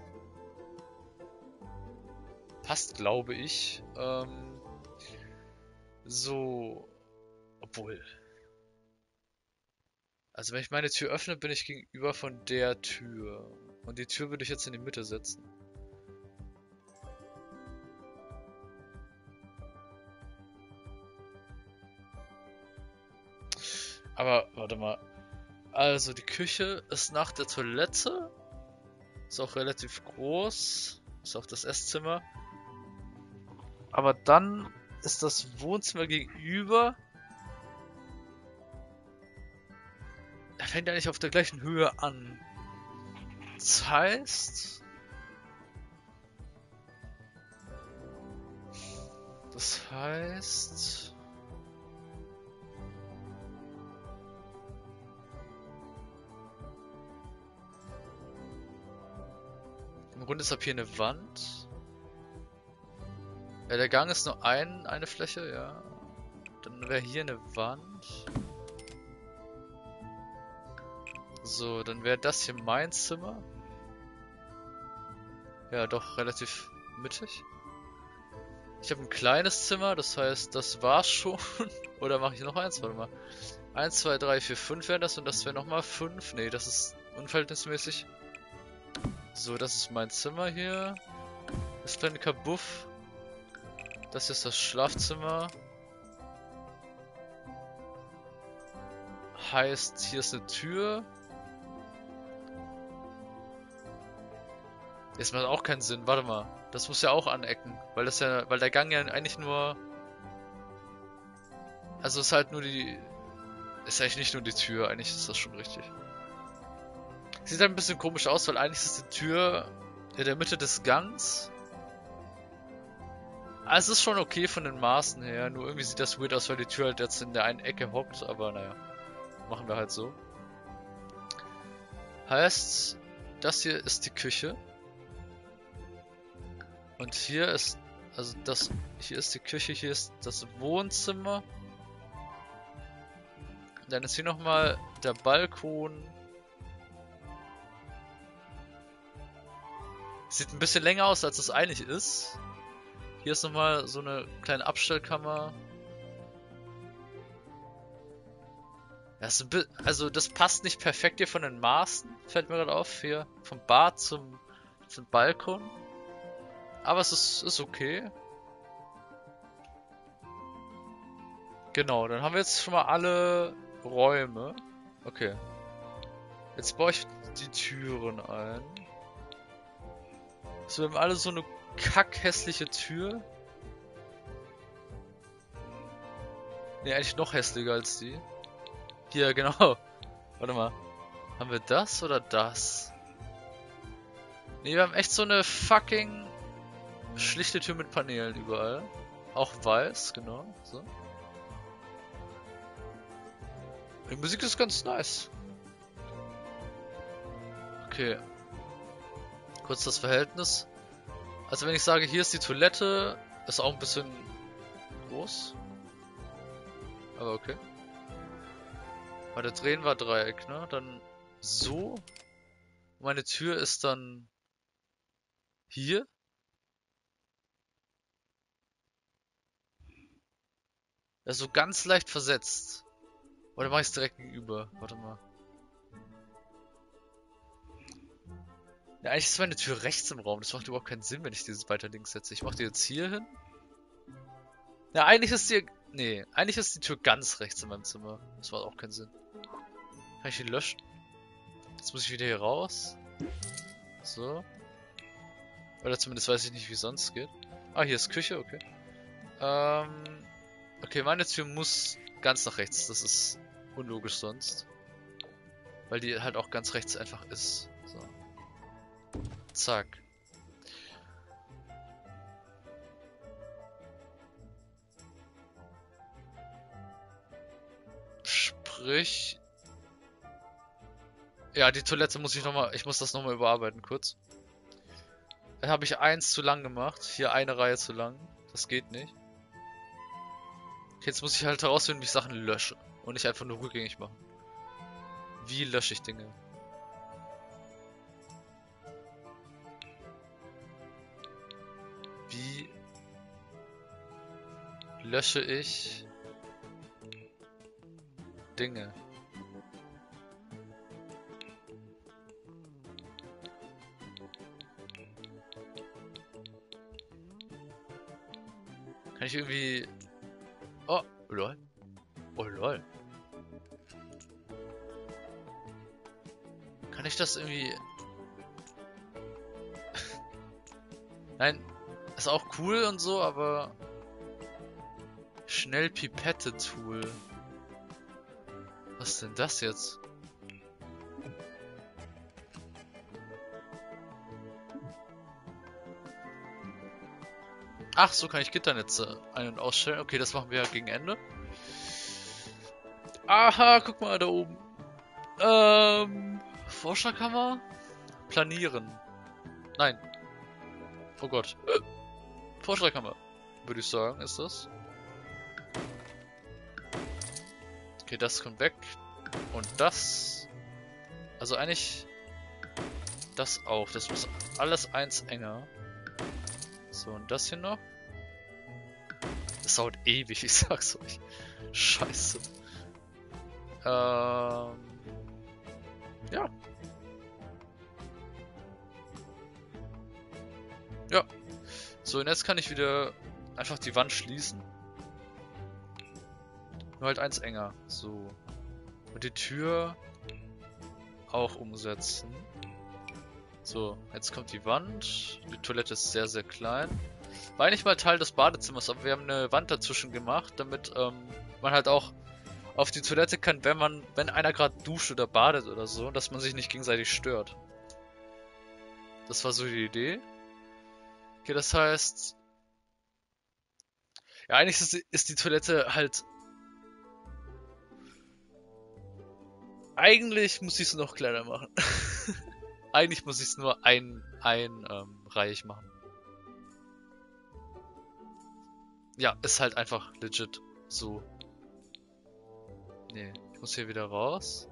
Passt, glaube ich. So. Obwohl. Also wenn ich meine Tür öffne, bin ich gegenüber von der Tür. Und die Tür würde ich jetzt in die Mitte setzen. Aber, warte mal. Also die Küche ist nach der Toilette. Ist auch relativ groß. Ist auch das Esszimmer. Aber dann ist das Wohnzimmer gegenüber. Er fängt eigentlich auf der gleichen Höhe an. Das heißt... Im Grunde ist ab hier eine Wand. Ja, der Gang ist nur eine Fläche, ja. Dann wäre hier eine Wand. So, dann wäre das hier mein Zimmer. Ja, doch relativ mittig. Ich habe ein kleines Zimmer, das heißt, das war's schon. Oder mache ich noch eins? Warte mal. 1, 2, 3, 4, 5 wäre das und das wäre nochmal 5. Nee, das ist unverhältnismäßig. So, das ist mein Zimmer hier. Das kleine Kabuff. Das hier ist das Schlafzimmer. Heißt, hier ist eine Tür. Jetzt macht auch keinen Sinn. Warte mal. Das muss ja auch anecken. Weil der Gang ja eigentlich nur... Also ist halt nur die... Ist eigentlich nicht nur die Tür. Eigentlich ist das schon richtig. Sieht halt ein bisschen komisch aus, weil eigentlich ist die Tür in der Mitte des Gangs. Also es ist schon okay von den Maßen her. Nur irgendwie sieht das weird aus, weil die Tür halt jetzt in der einen Ecke hockt. Aber naja. Machen wir halt so. Heißt, das hier ist die Küche. Und hier ist, also das, hier ist die Küche, hier ist das Wohnzimmer. Dann ist hier nochmal der Balkon. Sieht ein bisschen länger aus, als es eigentlich ist. Hier ist nochmal so eine kleine Abstellkammer. Also das passt nicht perfekt hier von den Maßen, fällt mir gerade auf, hier vom Bad zum Balkon. Aber es ist okay. Genau, dann haben wir jetzt schon mal alle Räume. Okay. Jetzt baue ich die Türen ein. So, wir haben alle so eine kackhässliche Tür. Ne, eigentlich noch hässlicher als die. Hier, genau. Warte mal. Haben wir das oder das? Ne, wir haben echt so eine fucking schlichte Tür mit Paneelen überall. Auch weiß, genau. So. Die Musik ist ganz nice. Okay. Kurz das Verhältnis. Also wenn ich sage, hier ist die Toilette, ist auch ein bisschen groß. Aber okay. Weil der Drehen war Dreieck, ne? Dann so. Meine Tür ist dann hier. Ja, so ganz leicht versetzt. Oder mache ich es direkt gegenüber? Warte mal. Ja, eigentlich ist meine Tür rechts im Raum. Das macht überhaupt keinen Sinn, wenn ich dieses weiter links setze. Ich mache die jetzt hier hin. Ja, eigentlich ist die... Nee, eigentlich ist die Tür ganz rechts in meinem Zimmer. Das macht auch keinen Sinn. Kann ich die löschen? Jetzt muss ich wieder hier raus. So. Oder zumindest weiß ich nicht, wie es sonst geht. Ah, hier ist Küche, okay. Okay, meine Tür muss ganz nach rechts. Das ist unlogisch sonst. Weil die halt auch ganz rechts einfach ist. So. Zack. Sprich... Ja, die Toilette muss ich nochmal... Ich muss das nochmal überarbeiten, kurz. Dann habe ich eins zu lang gemacht. Hier eine Reihe zu lang. Das geht nicht. Okay, jetzt muss ich halt herausfinden, wie ich Sachen lösche. Und nicht einfach nur rückgängig machen. Wie lösche ich Dinge? Wie lösche ich Dinge? Kann ich irgendwie... Oh, lol. Oh, lol. Kann ich das irgendwie... Nein, ist auch cool und so, aber... Schnellpipette-Tool. Was ist denn das jetzt? Ach, so kann ich Gitternetze ein- und ausstellen. Okay, das machen wir ja gegen Ende. Aha, guck mal da oben. Vorschlaghammer? Planieren. Nein. Oh Gott. Vorschlaghammer. Würde ich sagen, ist das. Okay, das kommt weg. Und das. Also eigentlich. Das auch. Das muss alles eins enger. So, und das hier noch. Das dauert ewig, ich sag's euch. Scheiße. Ja. Ja. So, und jetzt kann ich wieder einfach die Wand schließen. Nur halt eins enger. So. Und die Tür auch umsetzen. So, jetzt kommt die Wand. Die Toilette ist sehr, sehr klein. War eigentlich mal Teil des Badezimmers, aber wir haben eine Wand dazwischen gemacht, damit man halt auch auf die Toilette kann, wenn einer gerade duscht oder badet oder so, dass man sich nicht gegenseitig stört. Das war so die Idee. Okay, das heißt... Ja, eigentlich ist die Toilette halt... Eigentlich muss ich es noch kleiner machen. Eigentlich muss ich es nur reihig machen. Ja, ist halt einfach legit so. Nee, ich muss hier wieder raus.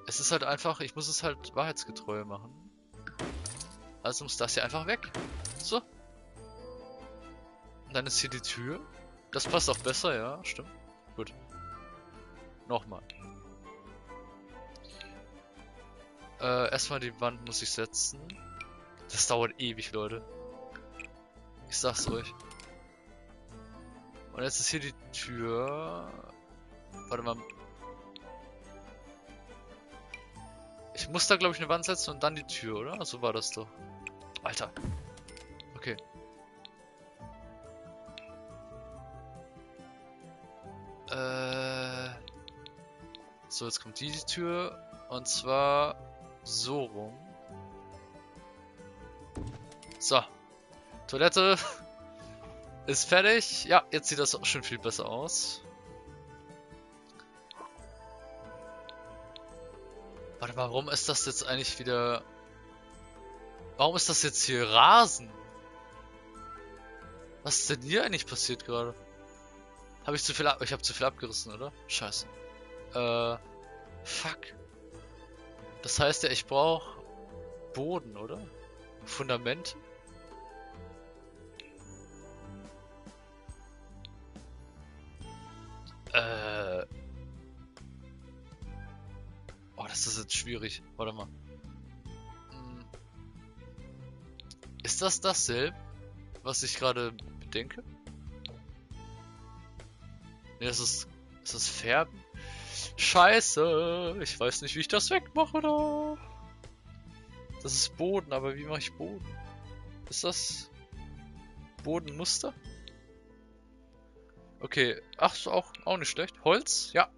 Es ist halt einfach, ich muss es halt wahrheitsgetreu machen. Also muss das hier einfach weg. So. Und dann ist hier die Tür. Das passt auch besser, ja, stimmt. Gut. Nochmal. Erstmal die Wand muss ich setzen. Das dauert ewig, Leute. Ich sag's euch. Und jetzt ist hier die Tür. Warte mal. Ich muss da, glaube ich, eine Wand setzen und dann die Tür, oder? So war das doch. Alter. Okay. So, jetzt kommt die Tür. Und zwar so rum. So. Toilette ist fertig. Ja, jetzt sieht das auch schon viel besser aus. Warte mal, warum ist das jetzt eigentlich wieder... Warum ist das jetzt hier Rasen? Was ist denn hier eigentlich passiert gerade? Habe ich zu viel ich habe zu viel abgerissen, oder? Scheiße. Fuck. Das heißt ja, ich brauche Boden, oder? Fundament? Oh, das ist jetzt schwierig. Warte mal. Ist das dasselbe, was ich gerade bedenke? Ne, ist das Färben? Scheiße, ich weiß nicht, wie ich das wegmache da. Das ist Boden, aber wie mache ich Boden? Ist das Bodenmuster? Okay, ach, ist auch nicht schlecht. Holz, ja.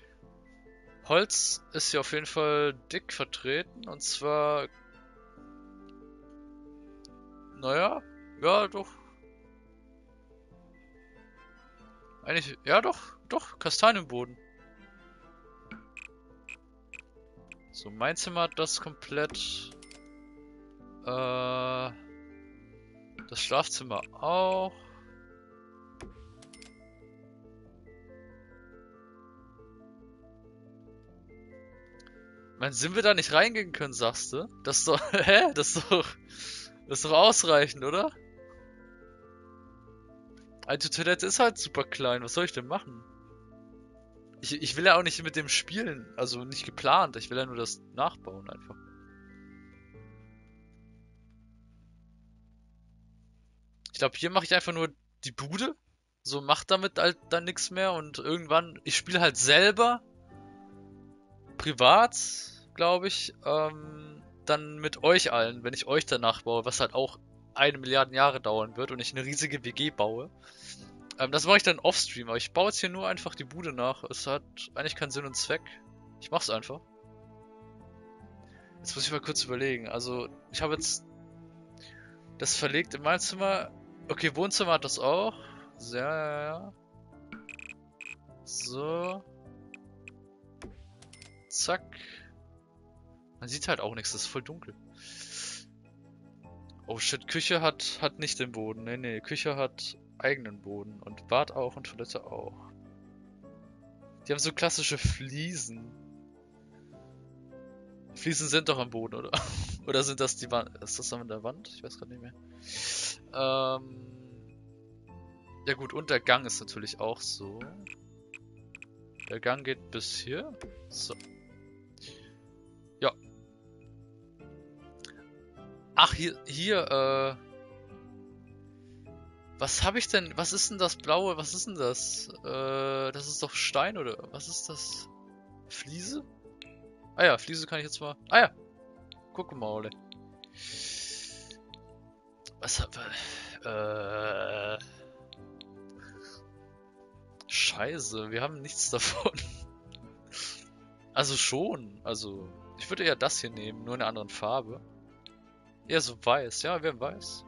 Holz ist hier auf jeden Fall dick vertreten und zwar... Naja, ja doch. Eigentlich, ja doch, Kastanienboden. So, mein Zimmer hat das komplett. Das Schlafzimmer auch. Sind wir da nicht reingehen können, sagst du? Das ist doch, hä? Das ist doch ausreichend, oder? Also die Toilette ist halt super klein, was soll ich denn machen? Ich will ja auch nicht mit dem spielen, also nicht geplant, ich will ja nur das nachbauen einfach. Ich glaube, hier mache ich einfach nur die Bude, so macht damit halt dann nichts mehr und irgendwann, ich spiele halt selber, privat, glaube ich, dann mit euch allen, wenn ich euch danach baue, was halt auch 1 Milliarde Jahre dauern wird und ich eine riesige WG baue. Das mache ich dann offstream, aber ich baue jetzt hier nur einfach die Bude nach. Es hat eigentlich keinen Sinn und Zweck. Ich mach's einfach. Jetzt muss ich mal kurz überlegen. Also, ich habe jetzt das verlegt in mein Zimmer. Okay, Wohnzimmer hat das auch. Ja. So. Zack. Man sieht halt auch nichts, das ist voll dunkel. Oh shit, Küche hat nicht den Boden. Nee, Küche hat eigenen Boden. Und Bad auch und Toilette auch. Die haben so klassische Fliesen. Fliesen sind doch am Boden, oder? Oder sind das die Wand? Ist das an der Wand? Ich weiß gerade nicht mehr. Ja gut, und der Gang ist natürlich auch so. Der Gang geht bis hier. So. Ja. Ach, hier, was habe ich denn? Was ist denn das Blaue? Was ist denn das? Das ist doch Stein, oder? Was ist das? Fliese? Ah ja, Fliese kann ich jetzt mal... Ah ja! Guck mal, Ole. Was hab... Scheiße, wir haben nichts davon. Also schon. Also, ich würde eher das hier nehmen, nur in einer anderen Farbe. Eher so weiß. Ja, wir haben weiß.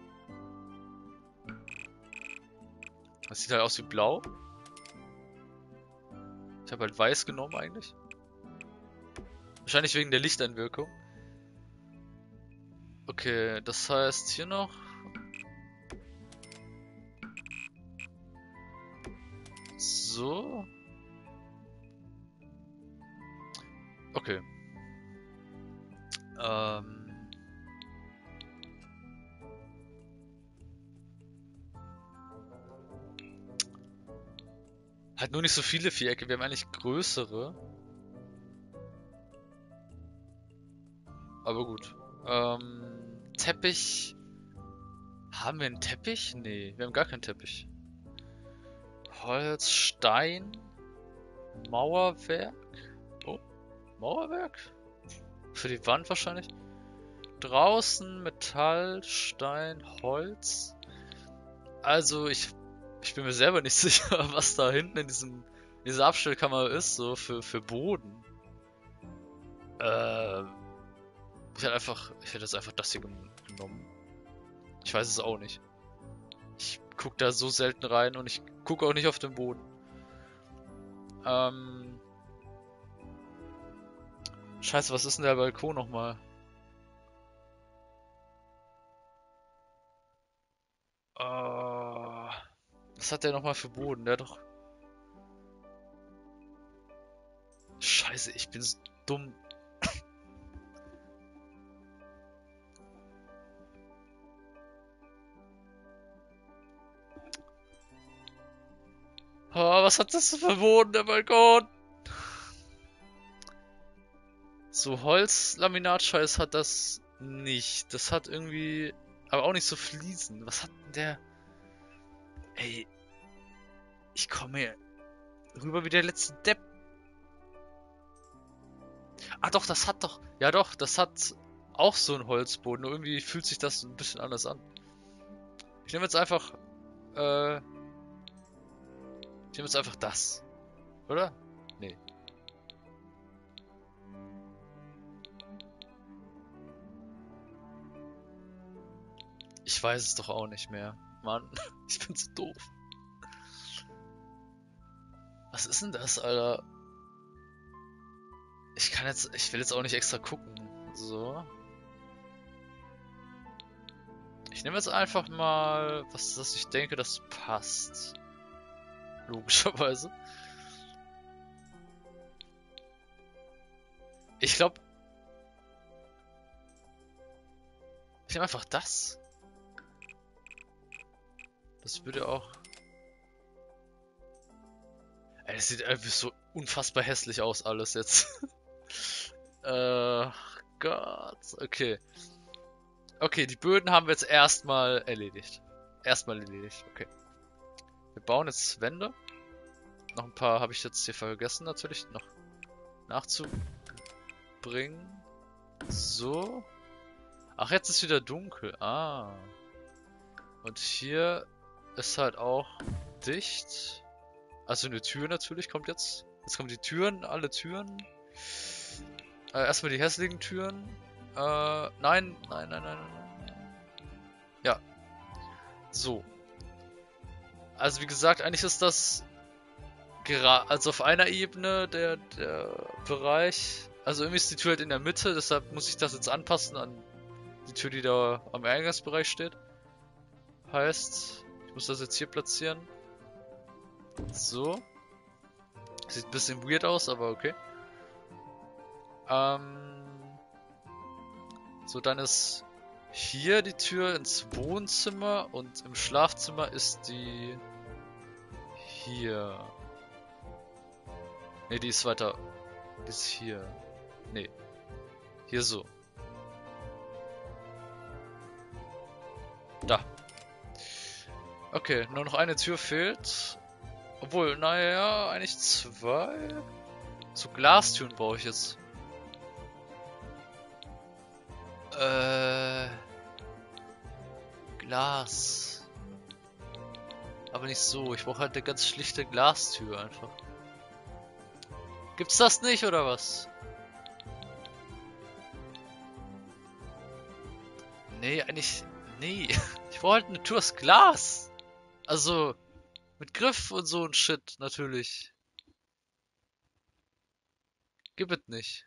Das sieht halt aus wie blau. Ich habe halt weiß genommen eigentlich. Wahrscheinlich wegen der Lichteinwirkung. Okay, das heißt hier noch. So. Okay. Halt nur nicht so viele Vierecke, wir haben eigentlich größere. Aber gut. Teppich. Haben wir einen Teppich? Nee, wir haben gar keinen Teppich. Holz, Stein, Mauerwerk. Oh, Mauerwerk? Für die Wand wahrscheinlich. Draußen Metall, Stein, Holz. Also ich bin mir selber nicht sicher, was da hinten in dieser Abstellkammer ist, so für Boden. Ich hätte jetzt einfach das hier genommen. Ich weiß es auch nicht. Ich guck da so selten rein und ich gucke auch nicht auf den Boden. Scheiße, was ist denn der Balkon nochmal? Was hat der nochmal für Boden? Der hat doch... Scheiße, ich bin so dumm. Oh, was hat das für Boden, der Balkon? So Holzlaminat-Scheiß hat das nicht. Das hat irgendwie... Aber auch nicht so Fliesen. Was hat denn der... Ey... Ich komme hier rüber wie der letzte Depp. Ah doch, das hat doch... Ja doch, das hat auch so einen Holzboden. Nur irgendwie fühlt sich das ein bisschen anders an. Ich nehme jetzt einfach... Ich nehme jetzt einfach das. Oder? Nee. Ich weiß es doch auch nicht mehr. Mann, ich bin zu doof. Was ist denn das, Alter? Ich will jetzt auch nicht extra gucken. So. Ich nehme jetzt einfach mal, was ich denke, das passt. Logischerweise. Ich glaube... Ich nehme einfach das. Das würde auch... Ey, das sieht irgendwie so unfassbar hässlich aus, alles jetzt. Gott. Okay. Okay, die Böden haben wir jetzt erstmal erledigt. Okay. Wir bauen jetzt Wände. Noch ein paar habe ich jetzt hier vergessen, natürlich noch nachzubringen. So. Ach, jetzt ist wieder dunkel. Ah. Und hier ist halt auch dicht. Also eine Tür natürlich kommt jetzt. Jetzt kommen die Türen, alle Türen. Erstmal die hässlichen Türen. Nein. Ja. So. Also wie gesagt, eigentlich ist das also auf einer Ebene der Bereich. Also irgendwie ist die Tür halt in der Mitte, deshalb muss ich das jetzt anpassen an die Tür, die da am Eingangsbereich steht. Heißt, ich muss das jetzt hier platzieren. So. Sieht ein bisschen weird aus, aber okay. So, dann ist hier die Tür ins Wohnzimmer und im Schlafzimmer ist die hier. Ne, die ist weiter. Die ist hier. Ne. Hier so. Da. Okay, nur noch eine Tür fehlt. Obwohl, naja, eigentlich zwei. So Glastüren brauche ich jetzt. Glas. Aber nicht so. Ich brauche halt eine ganz schlichte Glastür einfach. Gibt's das nicht, oder was? Nee, eigentlich... Nee. Ich brauche halt eine Tür aus Glas. Also... Mit Griff und so ein Shit, natürlich. Gibt es nicht.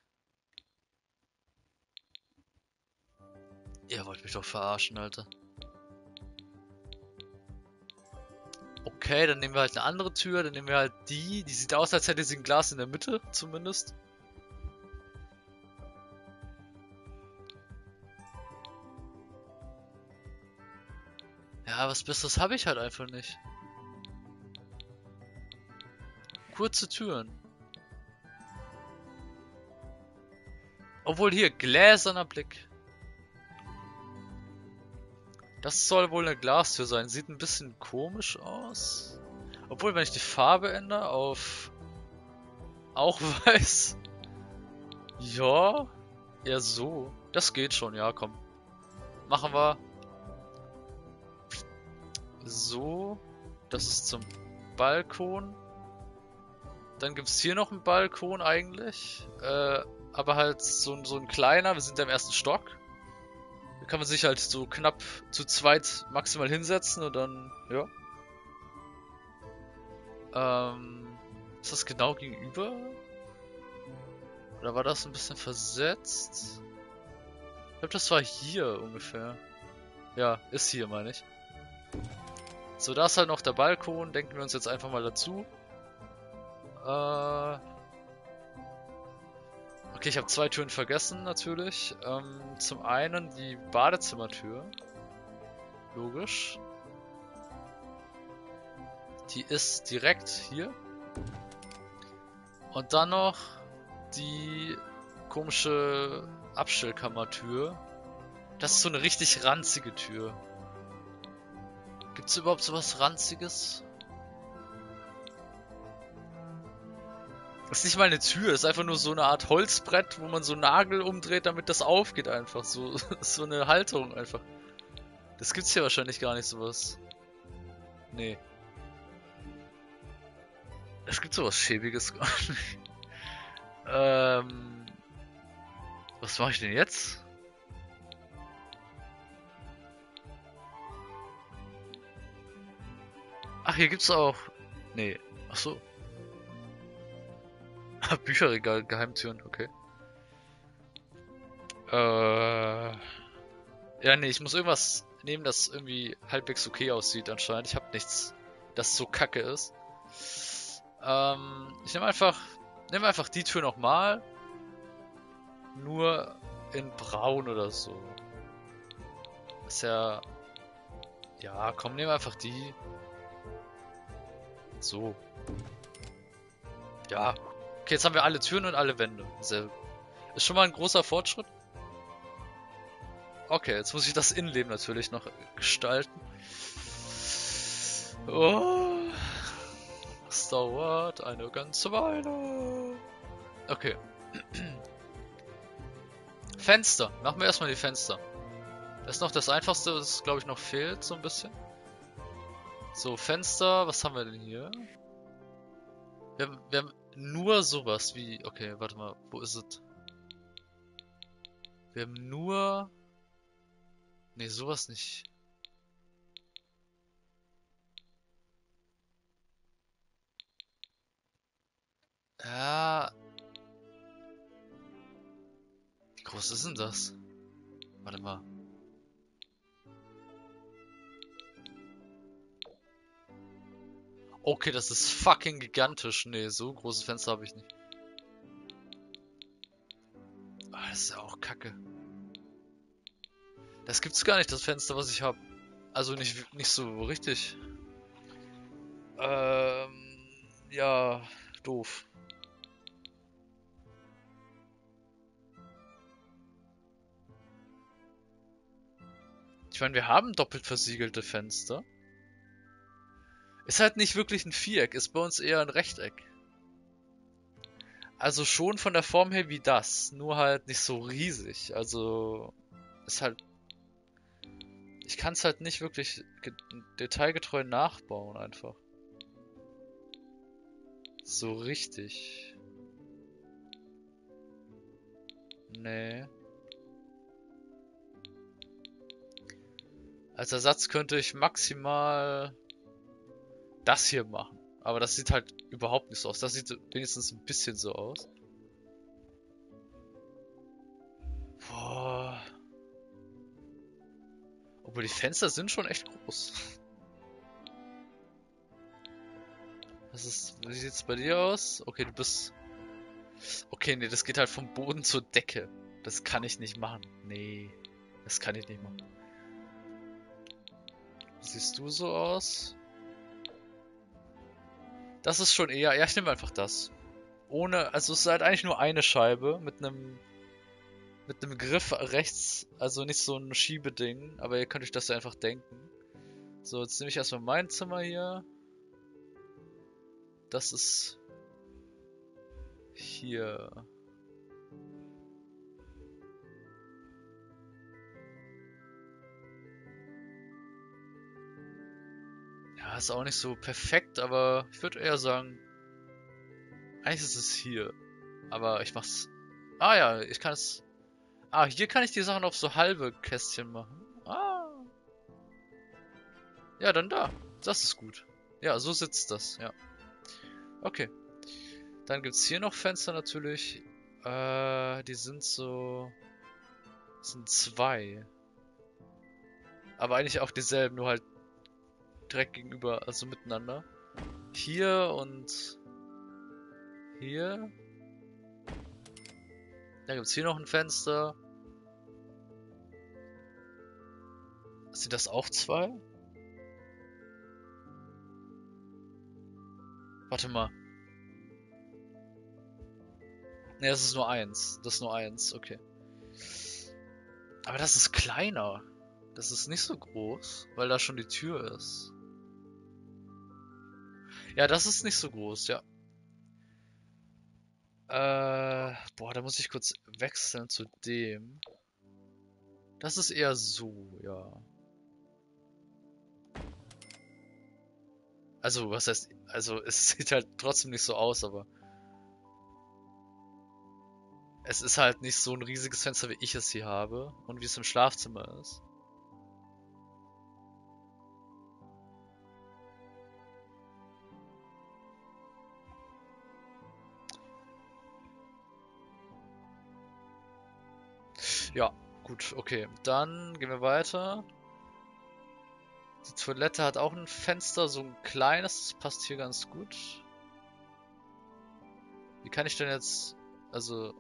Ihr wollt mich doch verarschen, Alter. Okay, dann nehmen wir halt eine andere Tür. Dann nehmen wir halt die. Die sieht aus, als hätte sie ein Glas in der Mitte, zumindest. was Besseres habe ich halt einfach nicht. Kurze Türen. Obwohl hier, gläserner Blick. Das soll wohl eine Glastür sein. Sieht ein bisschen komisch aus. Obwohl, wenn ich die Farbe ändere auf auch weiß. Ja, eher so. Das geht schon, ja, komm. Machen wir so. Das ist zum Balkon. Dann gibt's hier noch einen Balkon eigentlich. Aber halt so ein kleiner. Wir sind ja im ersten Stock. Da kann man sich halt so knapp zu zweit maximal hinsetzen und dann, ja. Ist das genau gegenüber? Oder war das ein bisschen versetzt? Ich glaube, das war hier ungefähr. Ja, ist hier, meine ich. So, da ist halt noch der Balkon. Denken wir uns jetzt einfach mal dazu. Okay, ich habe 2 Türen vergessen, natürlich. Zum einen die Badezimmertür. Logisch. Die ist direkt hier. Und dann noch die komische Abstellkammertür. Das ist so eine richtig ranzige Tür. Gibt's überhaupt sowas Ranziges? Das ist nicht mal eine Tür, ist einfach nur so eine Art Holzbrett, wo man so einen Nagel umdreht, damit das aufgeht einfach. So, so eine Halterung einfach. Das gibt's hier wahrscheinlich gar nicht, sowas. Nee. Es gibt sowas Schäbiges gar nicht. Was mache ich denn jetzt? Ach, hier gibt's auch... Nee, ach so. Bücherregal, Geheimtüren, okay. Ja, nee, ich muss irgendwas nehmen, das irgendwie halbwegs okay aussieht anscheinend. Ich habe nichts, das so kacke ist. Ich nehme einfach die Tür nochmal. Nur in braun oder so. Ist ja... Ja, komm, nehmen einfach die. So. Ja. Okay, jetzt haben wir alle Türen und alle Wände. Sehr, ist schon mal ein großer Fortschritt. Okay, jetzt muss ich das Innenleben natürlich noch gestalten. Oh, das dauert eine ganze Weile. Okay. Fenster. Machen wir erstmal die Fenster. Das ist noch das Einfachste, was glaube ich noch fehlt, so ein bisschen. So, Fenster. Was haben wir denn hier? Wir haben nur sowas wie... Okay, warte mal. Wo ist es? Wir haben nur... Nee, sowas nicht. Ja... Wie groß ist denn das? Warte mal. Okay, das ist fucking gigantisch. Nee, so große Fenster habe ich nicht. Ah, das ist ja auch kacke. Das gibt's gar nicht, das Fenster, was ich habe. Also nicht so richtig. Ja, doof. Ich meine, wir haben doppelt versiegelte Fenster. Ist halt nicht wirklich ein Viereck, ist bei uns eher ein Rechteck. Also schon von der Form her wie das, nur halt nicht so riesig. Also ist halt... Ich kann es halt nicht wirklich detailgetreu nachbauen einfach. So richtig. Nee. Als Ersatz könnte ich maximal das hier machen. Aber das sieht halt überhaupt nicht so aus. Das sieht wenigstens ein bisschen so aus. Boah. Obwohl die Fenster sind schon echt groß. Wie sieht's bei dir aus? Okay, du bist... Okay, nee, das geht halt vom Boden zur Decke. Das kann ich nicht machen. Nee, das kann ich nicht machen. Wie siehst du so aus? Das ist schon eher... Ja, ich nehme einfach das. Ohne... Also es ist halt eigentlich nur eine Scheibe mit einem Griff rechts. Also nicht so ein Schiebeding. Aber ihr könnt euch das ja einfach denken. So, jetzt nehme ich erstmal mein Zimmer hier. Das ist... Hier... Ja, ist auch nicht so perfekt, aber ich würde eher sagen, eigentlich ist es hier. Aber ich mach's. Ah ja, ich kann es. Ah, hier kann ich die Sachen auf so halbe Kästchen machen. Ah. Ja, dann da. Das ist gut. Ja, so sitzt das, ja. Okay. Dann gibt's hier noch Fenster natürlich. Die sind so. Sind zwei. Aber eigentlich auch dieselben, nur halt direkt gegenüber, also miteinander. Hier und hier. Dann gibt's hier noch ein Fenster. Sind das auch zwei? Warte mal. Ne, das ist nur eins. Das ist nur eins, okay. Aber das ist kleiner. Das ist nicht so groß, weil da schon die Tür ist. Ja, das ist nicht so groß, ja. Boah, da muss ich kurz wechseln zu dem. Das ist eher so, ja. Also, was heißt, also es sieht halt trotzdem nicht so aus, aber es ist halt nicht so ein riesiges Fenster, wie ich es hier habe und wie es im Schlafzimmer ist. Ja, gut, okay. Dann gehen wir weiter. Die Toilette hat auch ein Fenster, so ein kleines, das passt hier ganz gut. Wie kann ich denn jetzt, also,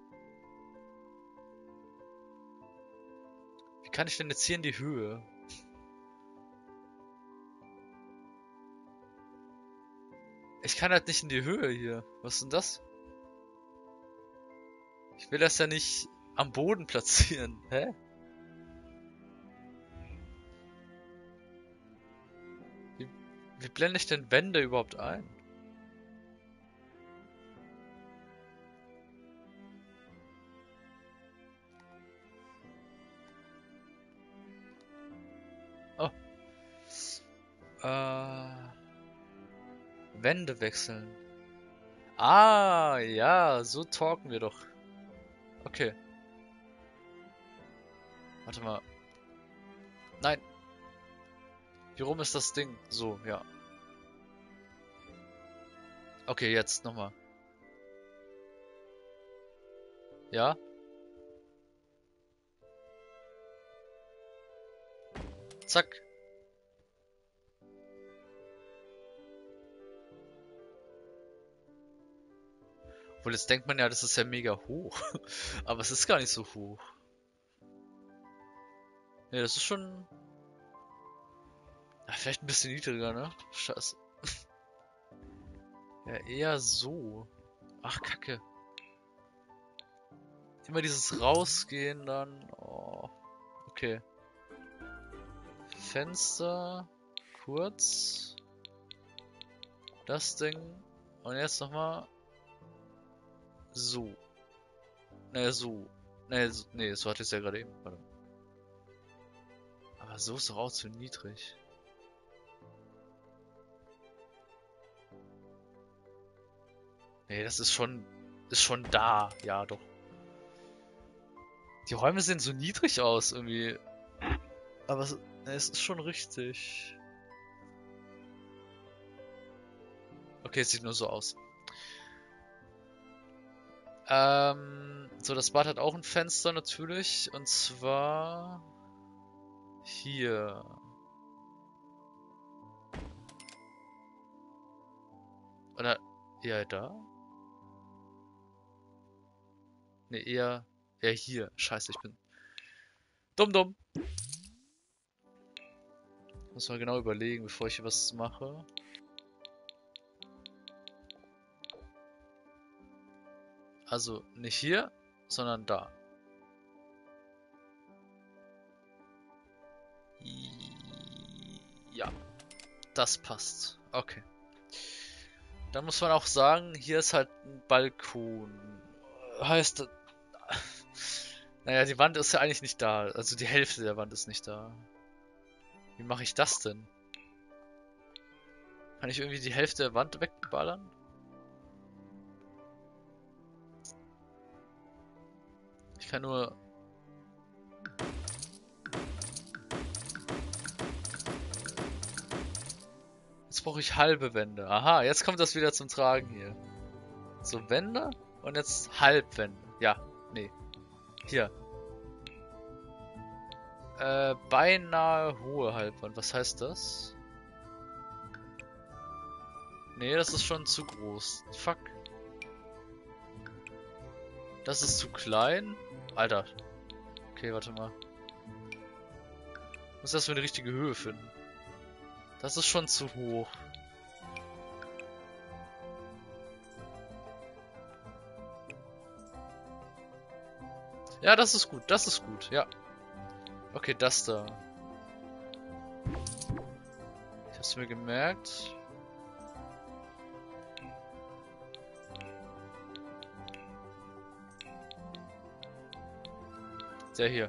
wie kann ich denn jetzt hier in die Höhe? Ich kann halt nicht in die Höhe hier. Was ist denn das? Ich will das ja nicht am Boden platzieren. Hä? Wie, wie blende ich denn Wände überhaupt ein? Oh. Wände wechseln. Ah, ja, so talken wir doch. Okay. Warte mal. Nein. Wie rum ist das Ding? So, ja. Okay, jetzt nochmal. Ja? Zack. Obwohl, jetzt denkt man ja, das ist ja mega hoch. Aber es ist gar nicht so hoch. Ne, das ist schon... Ja, vielleicht ein bisschen niedriger, ne? Scheiße. Ja, eher so. Ach, Kacke. Immer dieses Rausgehen dann. Oh. Okay. Fenster. Kurz. Das Ding. Und jetzt nochmal. So. Ne, so. Ne, so, nee, so hatte ich es ja gerade eben. Warte. Aber so ist doch auch zu niedrig. Nee, das ist schon da. Ja, doch. Die Räume sehen so niedrig aus irgendwie. Aber es ist schon richtig. Okay, es sieht nur so aus. So, das Bad hat auch ein Fenster natürlich. Und zwar hier. Oder eher da? Ne, eher hier. Scheiße, ich bin dumm. Muss mal genau überlegen, bevor ich hier was mache. Also nicht hier, sondern da. Ja, das passt. Okay. Dann muss man auch sagen, hier ist halt ein Balkon. Heißt, naja, die Wand ist ja eigentlich nicht da. Also die Hälfte der Wand ist nicht da. Wie mache ich das denn? Kann ich irgendwie die Hälfte der Wand wegballern? Ich kann nur... Jetzt brauche ich halbe Wände. Aha, jetzt kommt das wieder zum Tragen hier. So, Wände und jetzt Halbwände. Ja, nee. Hier. Beinahe hohe Halbwand. Was heißt das? Nee, das ist schon zu groß. Fuck. Das ist zu klein. Alter. Okay, warte mal. Muss erst mal eine richtige Höhe finden. Das ist schon zu hoch. Ja, das ist gut. Das ist gut. Ja. Okay, das da. Ich hab's mir gemerkt. Der hier.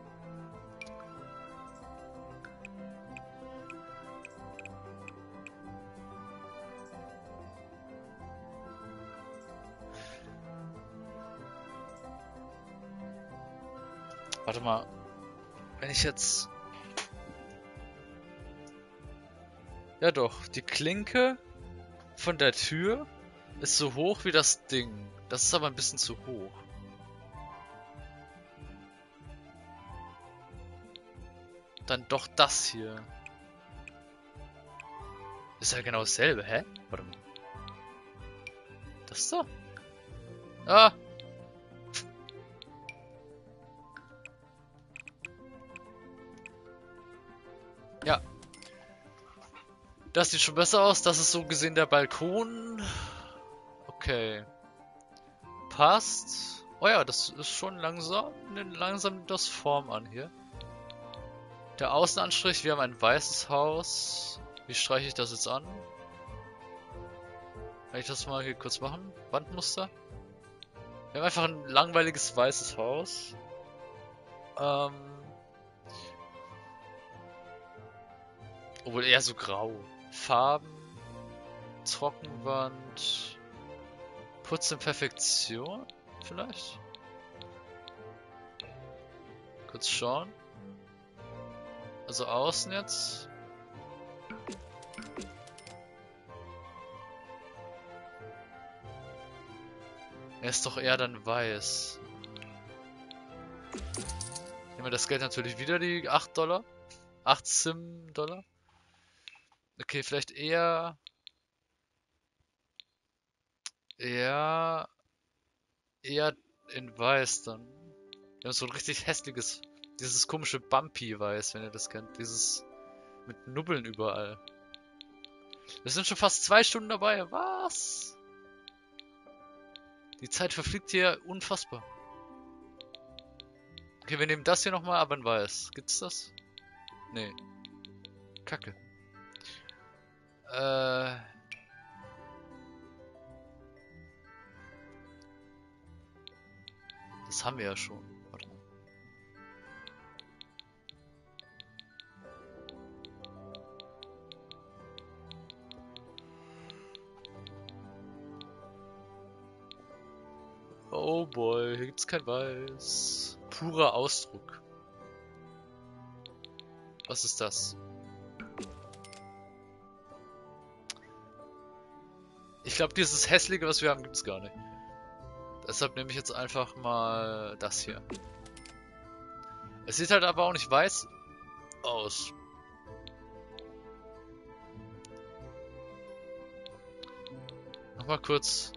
Warte mal. Wenn ich jetzt... Ja doch, die Klinke von der Tür ist so hoch wie das Ding. Das ist aber ein bisschen zu hoch. Dann doch das hier. Ist ja genau dasselbe, hä? Warte mal. Das da? Ah! Ja. Das sieht schon besser aus. Das ist so gesehen der Balkon. Okay. Passt. Oh ja, das ist schon langsam. Langsam nimmt das Form an hier. Der Außenanstrich. Wir haben ein weißes Haus. Wie streiche ich das jetzt an? Kann ich das mal hier kurz machen? Wandmuster. Wir haben einfach ein langweiliges weißes Haus. Obwohl eher so grau. Farben. Trockenwand. Putz in Perfektion? Vielleicht? Kurz schauen. Also außen jetzt. Er ist doch eher dann weiß. Nehmen wir das Geld natürlich wieder, die 8 Dollar. 8 Sim-Dollar. Okay, vielleicht eher... Eher in weiß dann. Wir haben so ein richtig hässliches... Dieses komische Bumpy-Weiß, wenn ihr das kennt. Dieses mit Nubbeln überall. Wir sind schon fast 2 Stunden dabei. Was? Die Zeit verfliegt hier unfassbar. Okay, wir nehmen das hier nochmal, aber in weiß. Gibt's das? Nee. Kacke. Das haben wir ja schon. Warte mal. Oh boy, hier gibt's kein Weiß. Purer Ausdruck. Was ist das? Ich glaube, dieses hässliche, was wir haben, gibt's gar nicht. Deshalb nehme ich jetzt einfach mal das hier. Es sieht halt aber auch nicht weiß aus. Nochmal kurz.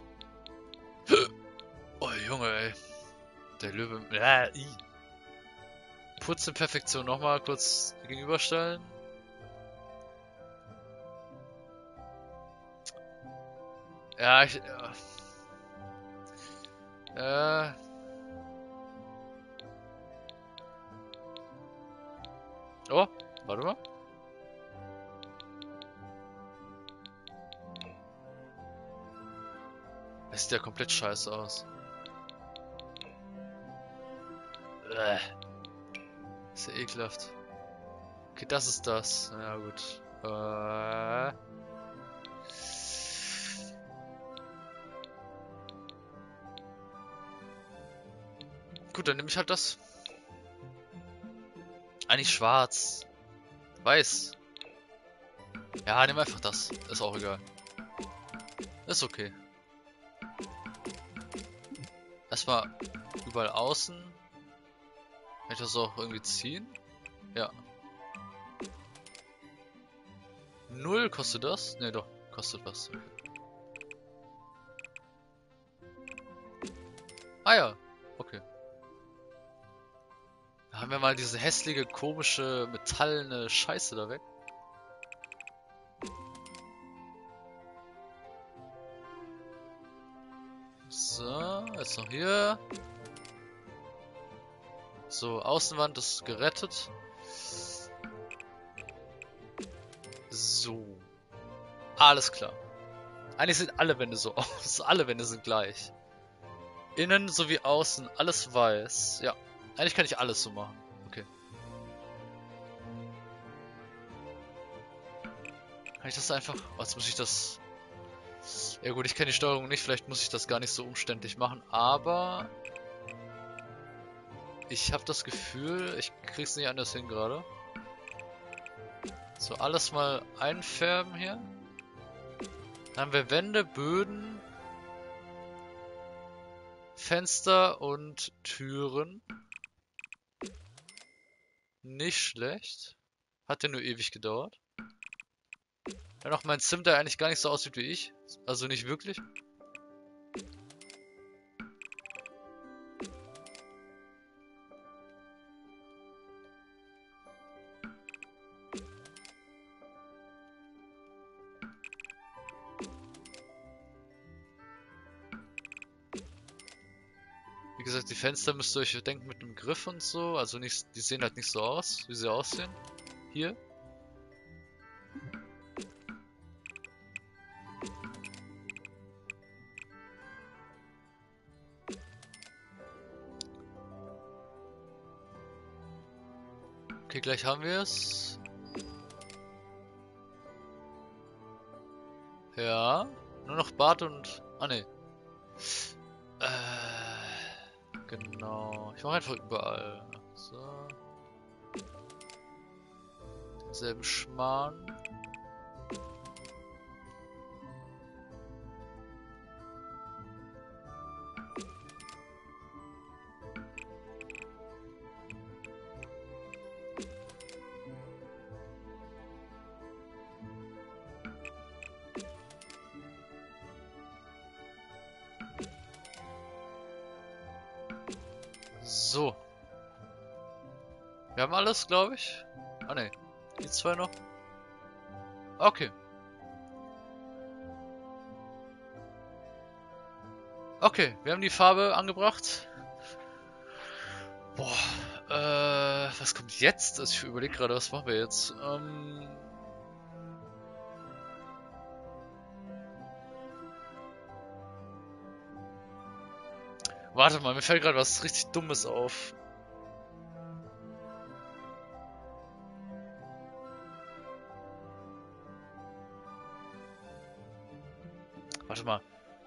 Oh Junge, ey. Der Löwe. Putz in Perfektion nochmal kurz gegenüberstellen. Ja, oh, warte mal. Das sieht ja komplett scheiße aus. Ist ja ekelhaft. Okay, das ist das. Ja, gut. Gut, dann nehme ich halt das. Eigentlich schwarz. Weiß. Ja, nimm einfach das. Ist auch egal. Ist okay. Erstmal überall außen. Kann ich das auch irgendwie ziehen? Ja. 0 kostet das? Ne, doch. Kostet was. Okay. Ah ja. Okay. Da haben wir mal diese hässliche, komische, metallene Scheiße da weg. So, jetzt noch hier. So, Außenwand ist gerettet. So. Alles klar. Eigentlich sind alle Wände so aus. Alle Wände sind gleich. Innen sowie außen, alles weiß. Ja, eigentlich kann ich alles so machen. Okay. Kann ich das einfach... Oh, jetzt muss ich das... Ja gut, ich kenne die Steuerung nicht. Vielleicht muss ich das gar nicht so umständlich machen. Aber... Ich habe das Gefühl, ich krieg's nicht anders hin gerade. So, alles mal einfärben hier. Dann haben wir Wände, Böden, Fenster und Türen. Nicht schlecht. Hat ja nur ewig gedauert. Wenn auch mein Sim, der eigentlich gar nicht so aussieht wie ich. Also nicht wirklich. Wie gesagt, die Fenster müsst ihr euch denken mit einem Griff und so. Also nicht, die sehen halt nicht so aus, wie sie aussehen. Hier. Okay, gleich haben wir es. Ja. Nur noch Bart und... Ah, ne. Genau. Ich mache einfach überall. So. Denselben Schmarrn. So. Wir haben alles, glaube ich. Ah ne, die zwei noch. Okay. Okay, wir haben die Farbe angebracht. Boah, was kommt jetzt? Also ich überlege gerade, was machen wir jetzt? Warte mal, mir fällt gerade was richtig Dummes auf. Warte mal.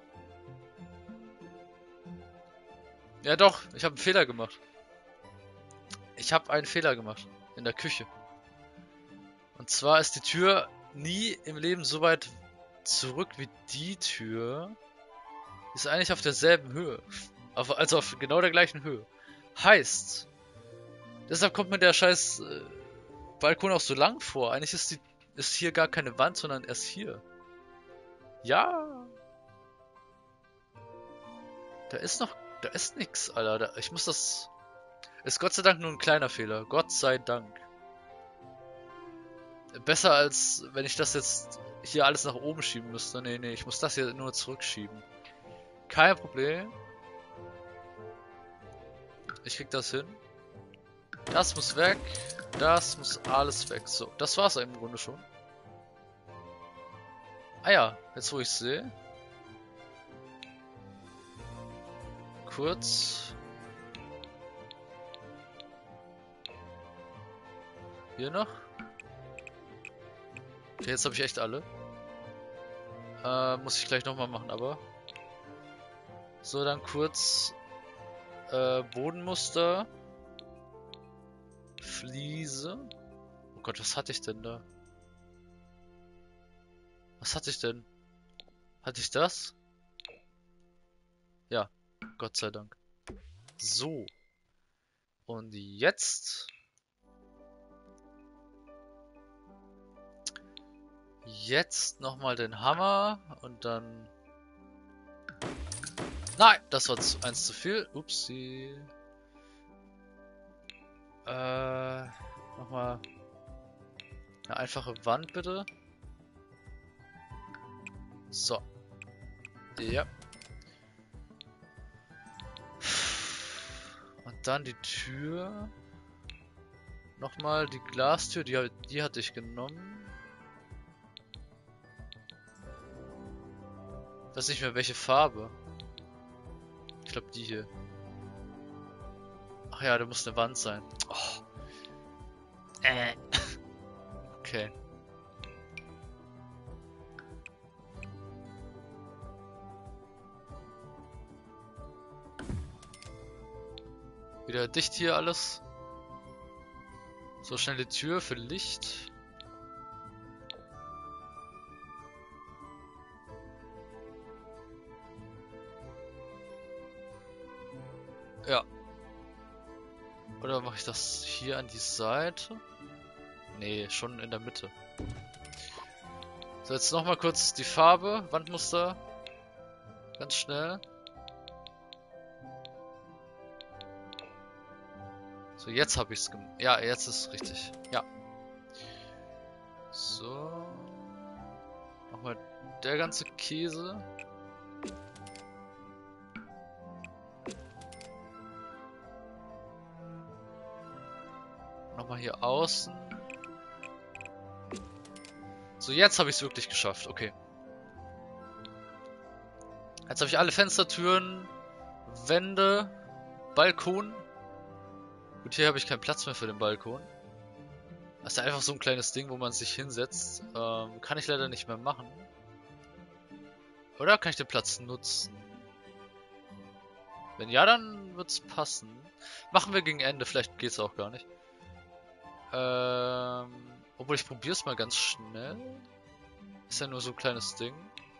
Ja doch, ich habe einen Fehler gemacht. Ich habe einen Fehler gemacht. In der Küche. Und zwar ist die Tür nie im Leben so weit zurück wie die Tür. Ist eigentlich auf derselben Höhe. Also auf genau der gleichen Höhe. Heißt, deshalb kommt mir der scheiß Balkon auch so lang vor. Eigentlich ist hier gar keine Wand, sondern erst hier. Ja. Da ist nix, Alter. Ich muss das... Ist Gott sei Dank nur ein kleiner Fehler. Gott sei Dank. Besser als wenn ich das jetzt hier alles nach oben schieben müsste. Nee, nee, ich muss das hier nur zurückschieben. Kein Problem. Ich krieg das hin. Das muss weg. Das muss alles weg. So, das war's im Grunde schon. Ah ja, jetzt wo ich sehe. Kurz. Hier noch. Okay, jetzt habe ich echt alle. Muss ich gleich nochmal machen, aber. So, dann kurz. Bodenmuster. Fliese. Oh Gott, was hatte ich denn da? Was hatte ich denn? Hatte ich das? Ja, Gott sei Dank. So. Und jetzt. Jetzt nochmal den Hammer und dann... Nein, das war eins zu viel. Upsi. Nochmal eine einfache Wand bitte. So. Ja. Und dann die Tür. Nochmal die Glastür, die hatte ich genommen. Ich weiß nicht mehr welche Farbe. Ich glaube die hier. Ach ja, da muss eine Wand sein. Oh. Okay. Wieder dicht hier alles. So, schnell die Tür für Licht. Ja. Oder mache ich das hier an die Seite? Nee, schon in der Mitte. So, jetzt nochmal kurz die Farbe, Wandmuster. Ganz schnell. So, jetzt habe ich es gemacht. Ja, jetzt ist es richtig. Ja. So. Nochmal der ganze Käse. Nochmal hier außen. So, jetzt habe ich es wirklich geschafft. Okay. Jetzt habe ich alle Fenster, Türen, Wände, Balkon. Gut, hier habe ich keinen Platz mehr für den Balkon. Das ist einfach so ein kleines Ding, wo man sich hinsetzt. Kann ich leider nicht mehr machen. Oder kann ich den Platz nutzen? Wenn ja, dann wird's passen. Machen wir gegen Ende, vielleicht geht's auch gar nicht. Obwohl, ich probiere es mal ganz schnell. Ist ja nur so ein kleines Ding.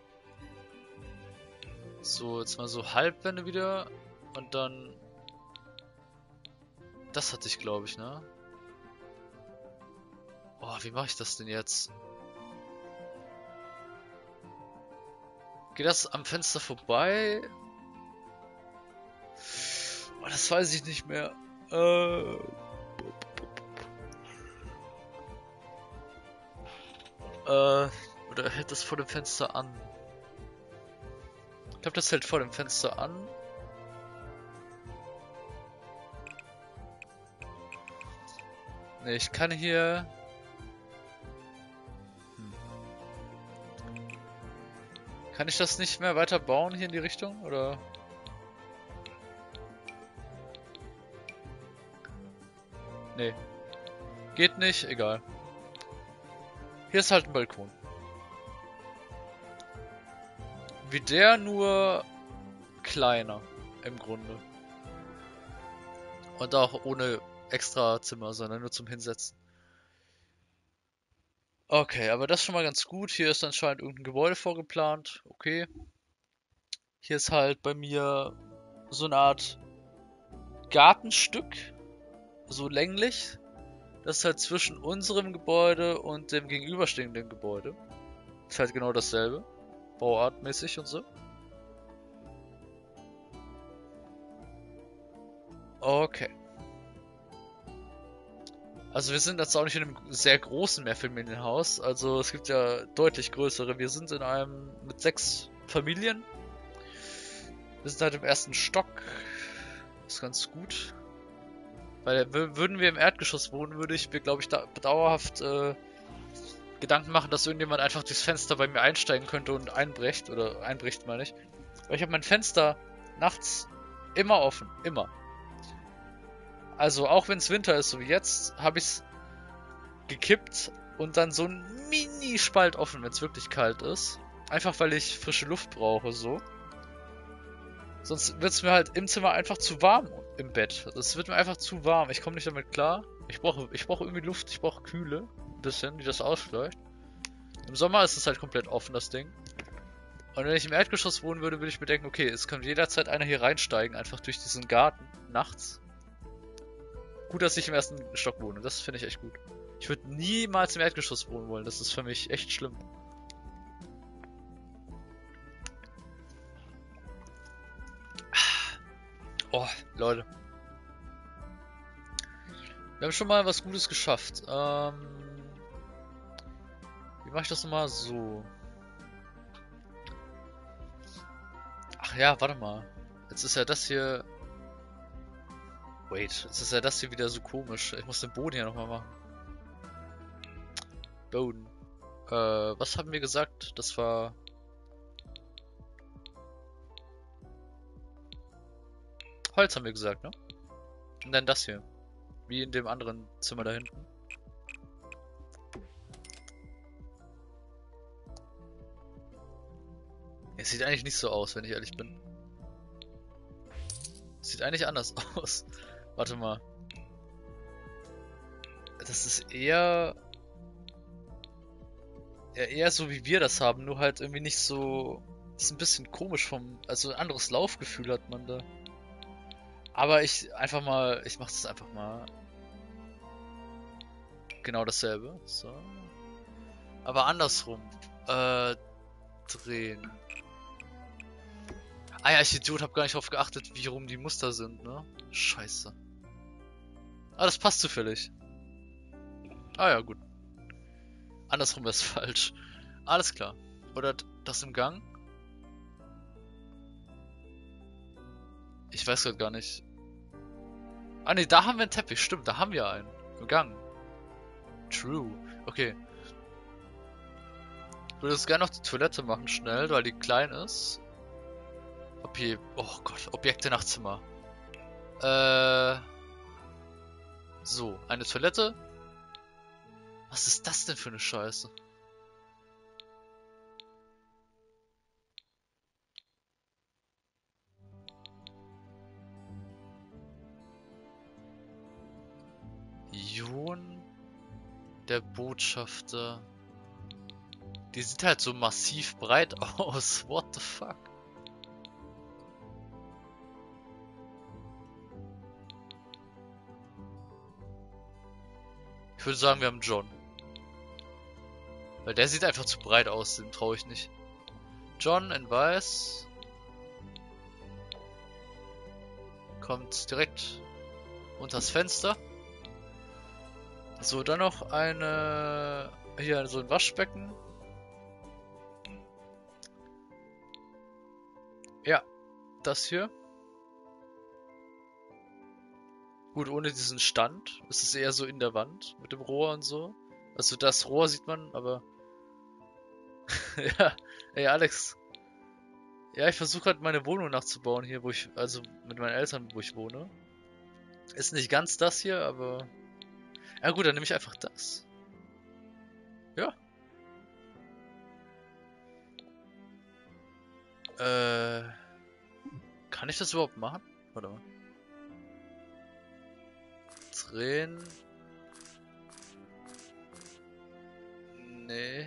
So, jetzt mal so Halbwände wieder. Und dann... Das hatte ich, glaube ich, ne? Oh, wie mache ich das denn jetzt? Geht das am Fenster vorbei? Oh, das weiß ich nicht mehr. Oder hält das vor dem Fenster an? Ich glaube, das hält vor dem Fenster an. Ne, ich kann hier... Kann ich das nicht mehr weiter bauen hier in die Richtung? Oder... Nee. Geht nicht, egal. Hier ist halt ein Balkon. Wie der, nur kleiner im Grunde. Und auch ohne extra Zimmer, sondern nur zum Hinsetzen. Okay, aber das ist schon mal ganz gut. Hier ist anscheinend irgendein Gebäude vorgeplant. Okay. Hier ist halt bei mir so eine Art Gartenstück. So länglich. Das ist halt zwischen unserem Gebäude und dem gegenüberstehenden Gebäude. Ist halt genau dasselbe. Bauartmäßig und so. Okay. Also wir sind jetzt auch nicht in einem sehr großen Mehrfamilienhaus. Also es gibt ja deutlich größere. Wir sind in einem mit 6 Familien. Wir sind halt im ersten Stock. Ist ganz gut. Weil würden wir im Erdgeschoss wohnen, würde ich mir, glaube ich, dauerhaft Gedanken machen, dass irgendjemand einfach durchs Fenster bei mir einsteigen könnte und einbricht. Oder einbricht, meine ich. Weil ich habe mein Fenster nachts immer offen. Immer. Also auch wenn es Winter ist, so wie jetzt, habe ich es gekippt und dann so ein Mini-Spalt offen, wenn es wirklich kalt ist. Einfach weil ich frische Luft brauche, so. Sonst wird es mir halt im Zimmer einfach zu warm im Bett. Es wird mir einfach zu warm. Ich komme nicht damit klar. Ich brauche irgendwie Luft, ich brauche Kühle. Ein bisschen, die das ausgleicht. Im Sommer ist es halt komplett offen, das Ding. Und wenn ich im Erdgeschoss wohnen würde, würde ich mir denken, okay, es kann jederzeit einer hier reinsteigen, einfach durch diesen Garten, nachts. Gut, dass ich im ersten Stock wohne, das finde ich echt gut. Ich würde niemals im Erdgeschoss wohnen wollen, das ist für mich echt schlimm. Oh, Leute. Wir haben schon mal was Gutes geschafft. Wie mache ich das nochmal? So. Ach ja, warte mal. Jetzt ist ja das hier... Wait, jetzt ist ja das hier wieder so komisch. Ich muss den Boden hier nochmal machen. Boden. Was haben wir gesagt? Das war... Holz haben wir gesagt, ne? Und dann das hier. Wie in dem anderen Zimmer da hinten. Es sieht eigentlich nicht so aus, wenn ich ehrlich bin. Sieht eigentlich anders aus. Warte mal. Das ist eher so wie wir das haben, nur halt irgendwie nicht so... Ist ein bisschen komisch also ein anderes Laufgefühl hat man da. Aber ich mach das einfach mal. Genau dasselbe. So. Aber andersrum. Drehen. Ah ja, ich Idiot, hab gar nicht drauf geachtet, wie rum die Muster sind, ne? Scheiße. Ah, das passt zufällig. Ah ja, gut. Andersrum ist falsch. Alles klar. Oder das im Gang? Ich weiß grad gar nicht. Ah ne, da haben wir einen Teppich. Stimmt, da haben wir einen. Im Gang. True. Okay. Ich würde jetzt gerne noch die Toilette machen, schnell, weil die klein ist. Oh Gott, Objekte nach Zimmer. So, eine Toilette. Was ist das denn für eine Scheiße? Jon, der Botschafter. Die sieht halt so massiv breit aus. What the fuck? Ich würde sagen, wir haben John. Weil der sieht einfach zu breit aus, dem traue ich nicht. John in weiß. Kommt direkt unters Fenster. So, dann noch hier so ein Waschbecken. Ja, das hier. Gut, ohne diesen Stand. Es ist eher so in der Wand mit dem Rohr und so. Also das Rohr sieht man, aber... Ja, ey Alex. Ja, ich versuche halt meine Wohnung nachzubauen hier, also mit meinen Eltern, wo ich wohne. Ist nicht ganz das hier, aber... Ja gut, dann nehme ich einfach das. Ja. Kann ich das überhaupt machen? Warte mal. Drehen. Nee.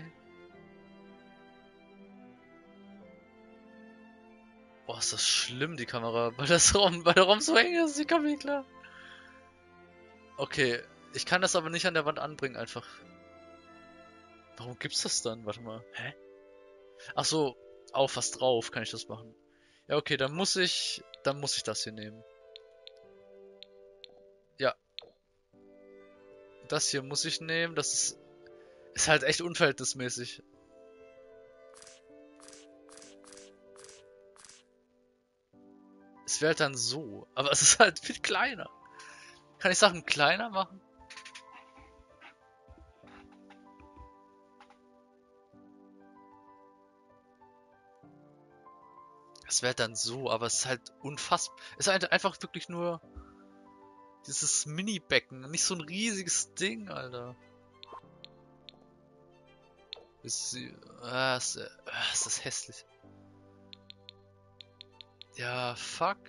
Boah, ist das schlimm, die Kamera. Weil der Raum so eng ist, ich komme nicht klar. Okay, ich kann das aber nicht an der Wand anbringen, einfach. Warum gibt's das dann? Warte mal. Hä? Ach so, auf was drauf kann ich das machen. Ja, okay, dann muss ich das hier nehmen. Ja. Das hier muss ich nehmen. Das ist halt echt unverhältnismäßig. Es wäre halt dann so. Aber es ist halt viel kleiner. Kann ich Sachen kleiner machen? Es wäre dann so, aber es ist halt unfassbar. Es ist halt einfach wirklich nur dieses Mini-Becken. Nicht so ein riesiges Ding, Alter. Ist das hässlich. Ja, fuck.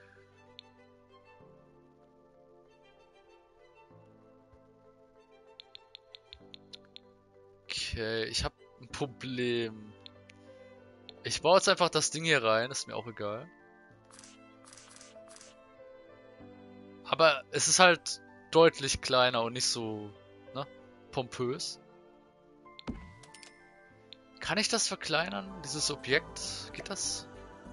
Okay, ich habe ein Problem. Ich baue jetzt einfach das Ding hier rein, ist mir auch egal. Aber es ist halt deutlich kleiner und nicht so, ne, pompös. Kann ich das verkleinern, dieses Objekt? Geht das?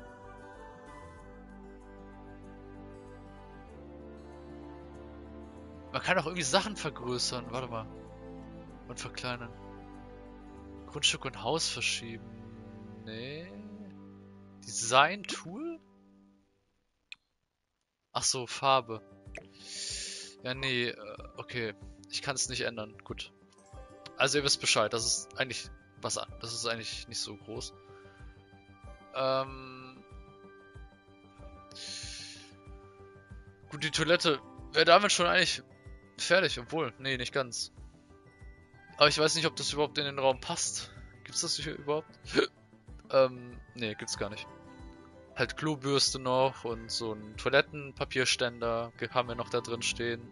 Man kann auch irgendwie Sachen vergrößern. Warte mal. Und verkleinern. Grundstück und Haus verschieben. Nee. Design Tool? Ach so, Farbe. Ja, nee, okay. Ich kann es nicht ändern. Gut. Also ihr wisst Bescheid. Das ist eigentlich was an. Das ist eigentlich nicht so groß. Gut, die Toilette wäre damit schon eigentlich fertig. Obwohl, nee, nicht ganz. Aber ich weiß nicht, ob das überhaupt in den Raum passt. Gibt's das hier überhaupt? Nee, gibt's gar nicht. Halt Klobürste noch und so ein Toilettenpapierständer haben wir noch da drin stehen.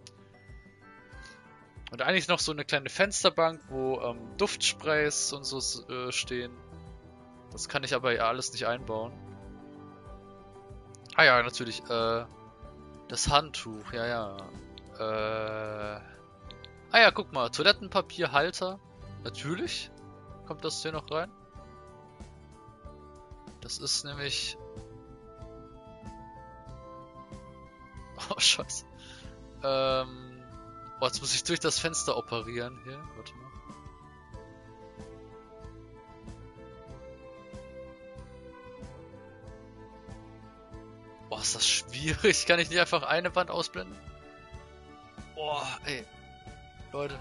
Und eigentlich noch so eine kleine Fensterbank, wo Duftsprays und so stehen. Das kann ich aber ja alles nicht einbauen. Ah ja, natürlich, das Handtuch, ja, ja. Ah ja, guck mal, Toilettenpapierhalter. Natürlich kommt das hier noch rein. Das ist nämlich... Oh, scheiße. Oh, jetzt muss ich durch das Fenster operieren hier. Warte mal. Boah, ist das schwierig. Kann ich nicht einfach eine Wand ausblenden? Boah, ey. Leute.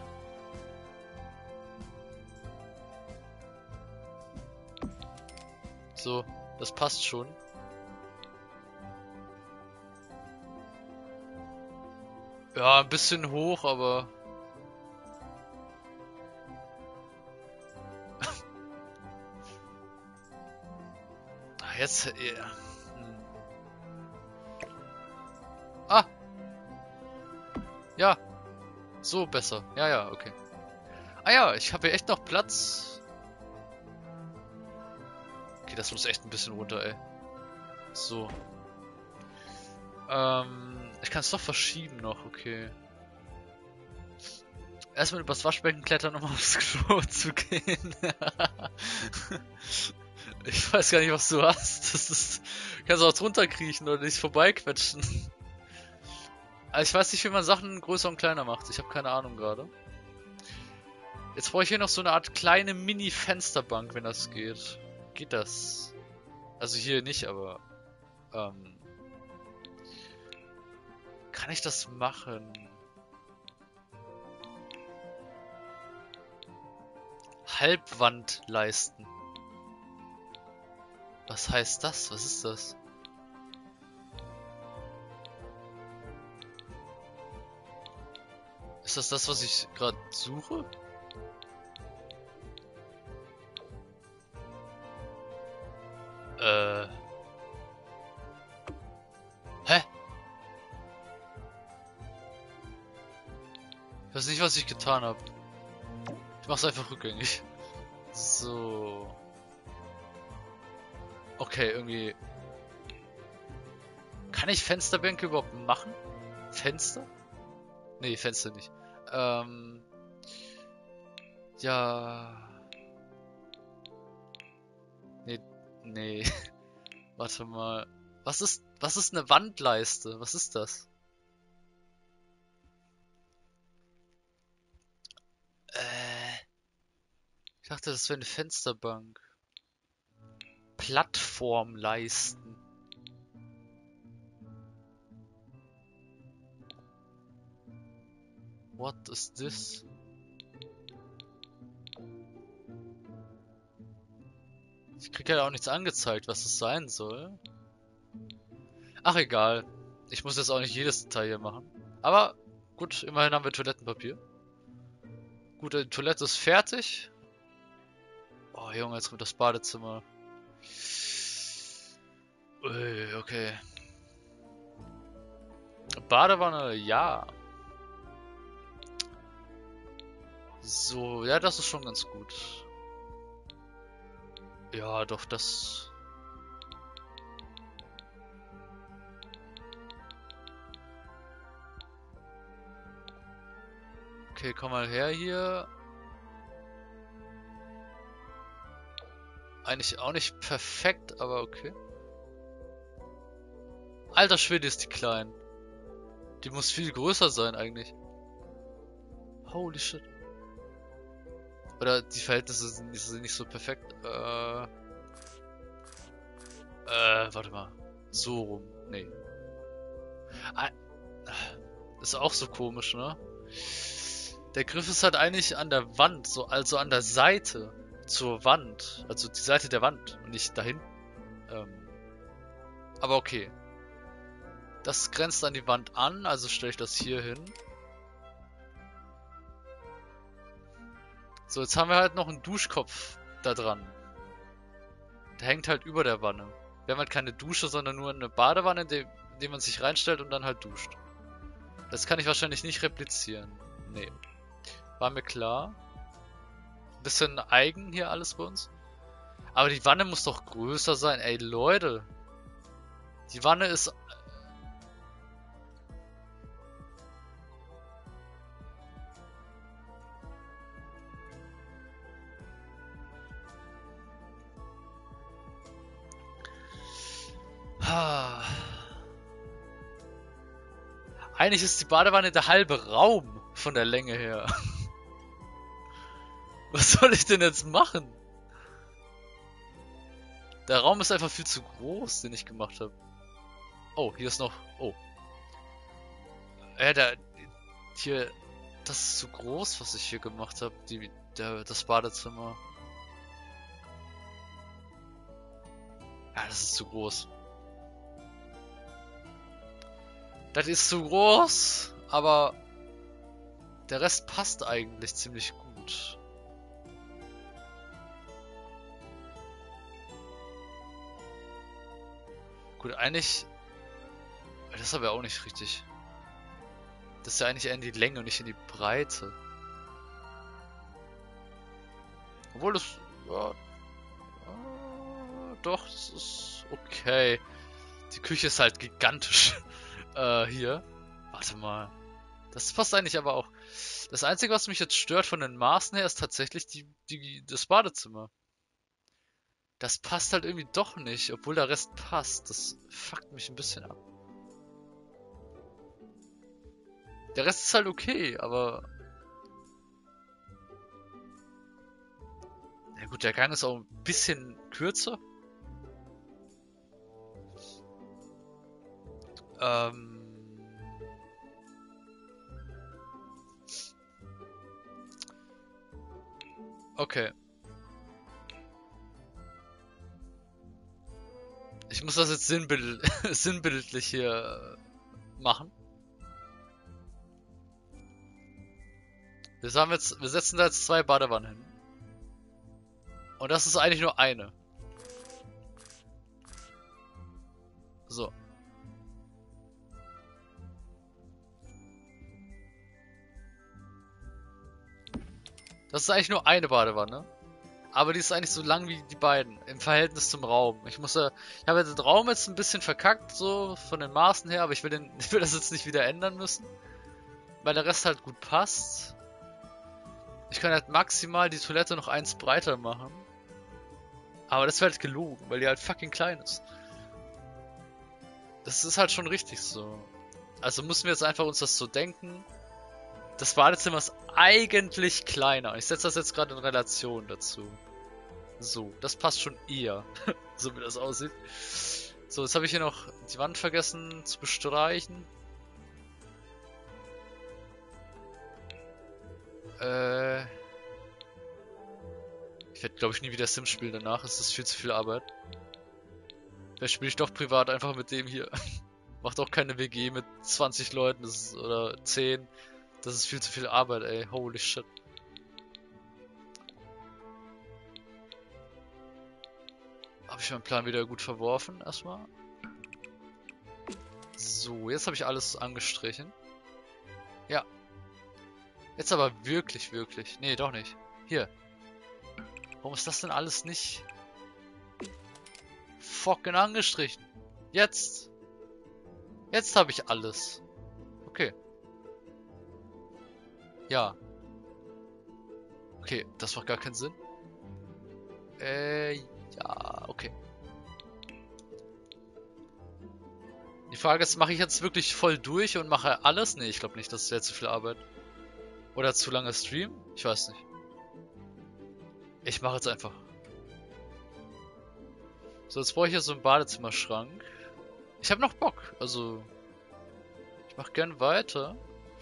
So, das passt schon. Ja, ein bisschen hoch, aber... Jetzt... Ja. Ah! Ja! So besser. Ja, ja, okay. Ah ja, ich habe hier echt noch Platz. Okay, das muss echt ein bisschen runter, ey. So. Ich kann es doch verschieben noch, okay. Erstmal übers Waschbecken klettern, um aufs Klo zu gehen. Ich weiß gar nicht, was du hast. Das ist... Kannst du auch drunter kriechen oder nicht vorbeiquetschen. Also ich weiß nicht, wie man Sachen größer und kleiner macht. Ich habe keine Ahnung gerade. Jetzt brauche ich hier noch so eine Art kleine Mini-Fensterbank, wenn das geht. Geht das? Also hier nicht, aber... kann ich das machen? Halbwandleisten. Was heißt das? Was ist das? Ist das das, was ich gerade suche? Hä? Ich weiß nicht, was ich getan habe. Ich mach's einfach rückgängig. So. Okay, irgendwie... Kann ich Fensterbänke überhaupt machen? Fenster? Nee, Fenster nicht. Ja... Nee, nee. Warte mal. Was ist eine Wandleiste? Was ist das? Ich dachte, das wäre eine Fensterbank. Plattformleisten. What is this? Ich krieg ja auch nichts angezeigt, was es sein soll. Ach egal. Ich muss jetzt auch nicht jedes Detail hier machen. Aber gut, immerhin haben wir Toilettenpapier. Gut, die Toilette ist fertig. Oh Junge, jetzt kommt das Badezimmer. Ui, okay. Badewanne, ja. So, ja, das ist schon ganz gut. Ja, doch, das... Okay, komm mal her hier. Eigentlich auch nicht perfekt, aber okay. Alter Schwede, ist die klein. Die muss viel größer sein eigentlich. Holy shit. Oder die Verhältnisse sind nicht so perfekt. Warte mal. So rum. Nee. Ist auch so komisch, ne? Der Griff ist halt eigentlich an der Wand, so, also an der Seite zur Wand. Also die Seite der Wand und nicht dahin. Aber okay. Das grenzt an die Wand an, also stelle ich das hier hin. So, jetzt haben wir halt noch einen Duschkopf da dran. Der hängt halt über der Wanne. Wir haben halt keine Dusche, sondern nur eine Badewanne, in die man sich reinstellt und dann halt duscht. Das kann ich wahrscheinlich nicht replizieren. Nee. War mir klar. Bisschen eigen hier alles bei uns. Aber die Wanne muss doch größer sein. Ey, Leute. Die Wanne ist... Eigentlich ist die Badewanne der halbe Raum von der Länge her. Was soll ich denn jetzt machen? Der Raum ist einfach viel zu groß, den ich gemacht habe. Oh, hier ist noch... Oh. Ja, hier... Das ist zu groß, was ich hier gemacht habe. Das Badezimmer. Ja, das ist zu groß. Das ist zu groß, aber der Rest passt eigentlich ziemlich gut. Gut, eigentlich... Das ist aber auch nicht richtig. Das ist ja eigentlich eher in die Länge und nicht in die Breite. Obwohl das... Ja, doch, das ist okay. Die Küche ist halt gigantisch. Hier. Warte mal. Das passt eigentlich aber auch. Das Einzige, was mich jetzt stört von den Maßen her, ist tatsächlich das Badezimmer. Das passt halt irgendwie doch nicht, obwohl der Rest passt. Das fuckt mich ein bisschen ab. Der Rest ist halt okay, aber... Ja gut, der Gang ist auch ein bisschen kürzer. Okay. Ich muss das jetzt sinnbildlich hier machen. Wir setzen da jetzt 2 Badewannen hin. Und das ist eigentlich nur eine. So. Das ist eigentlich nur eine Badewanne. Aber die ist eigentlich so lang wie die beiden. Im Verhältnis zum Raum. Ich habe den Raum jetzt ein bisschen verkackt, so von den Maßen her. Aber ich will das jetzt nicht wieder ändern müssen. Weil der Rest halt gut passt. Ich kann halt maximal die Toilette noch 1 breiter machen. Aber das wäre halt gelogen, weil die halt fucking klein ist. Das ist halt schon richtig so. Also müssen wir jetzt einfach uns das so denken, Das Badezimmer ist eigentlich kleiner. Ich setze das jetzt gerade in Relation dazu. So, das passt schon eher. So wie das aussieht. So, jetzt habe ich hier noch die Wand vergessen zu bestreichen. Ich werde, glaube ich, nie wieder Sims spielen danach. Es ist viel zu viel Arbeit. Vielleicht spiele ich doch privat einfach mit dem hier. Macht auch keine WG mit 20 Leuten oder 10. Das ist viel zu viel Arbeit, ey. Holy shit. Habe ich meinen Plan wieder gut verworfen, erstmal. So, jetzt habe ich alles angestrichen. Ja. Jetzt aber wirklich, wirklich. Nee, doch nicht. Hier. Warum ist das denn alles nicht fucking angestrichen? Jetzt. Jetzt habe ich alles. Okay. Ja. Okay, das macht gar keinen Sinn. Ja, okay. Die Frage ist, mache ich jetzt wirklich voll durch und mache alles? Nee, ich glaube nicht, das wäre zu viel Arbeit. Oder zu lange Stream? Ich weiß nicht. Ich mache jetzt einfach. So, jetzt brauche ich hier so einen Badezimmerschrank. Ich habe noch Bock, also... Ich mache gern weiter.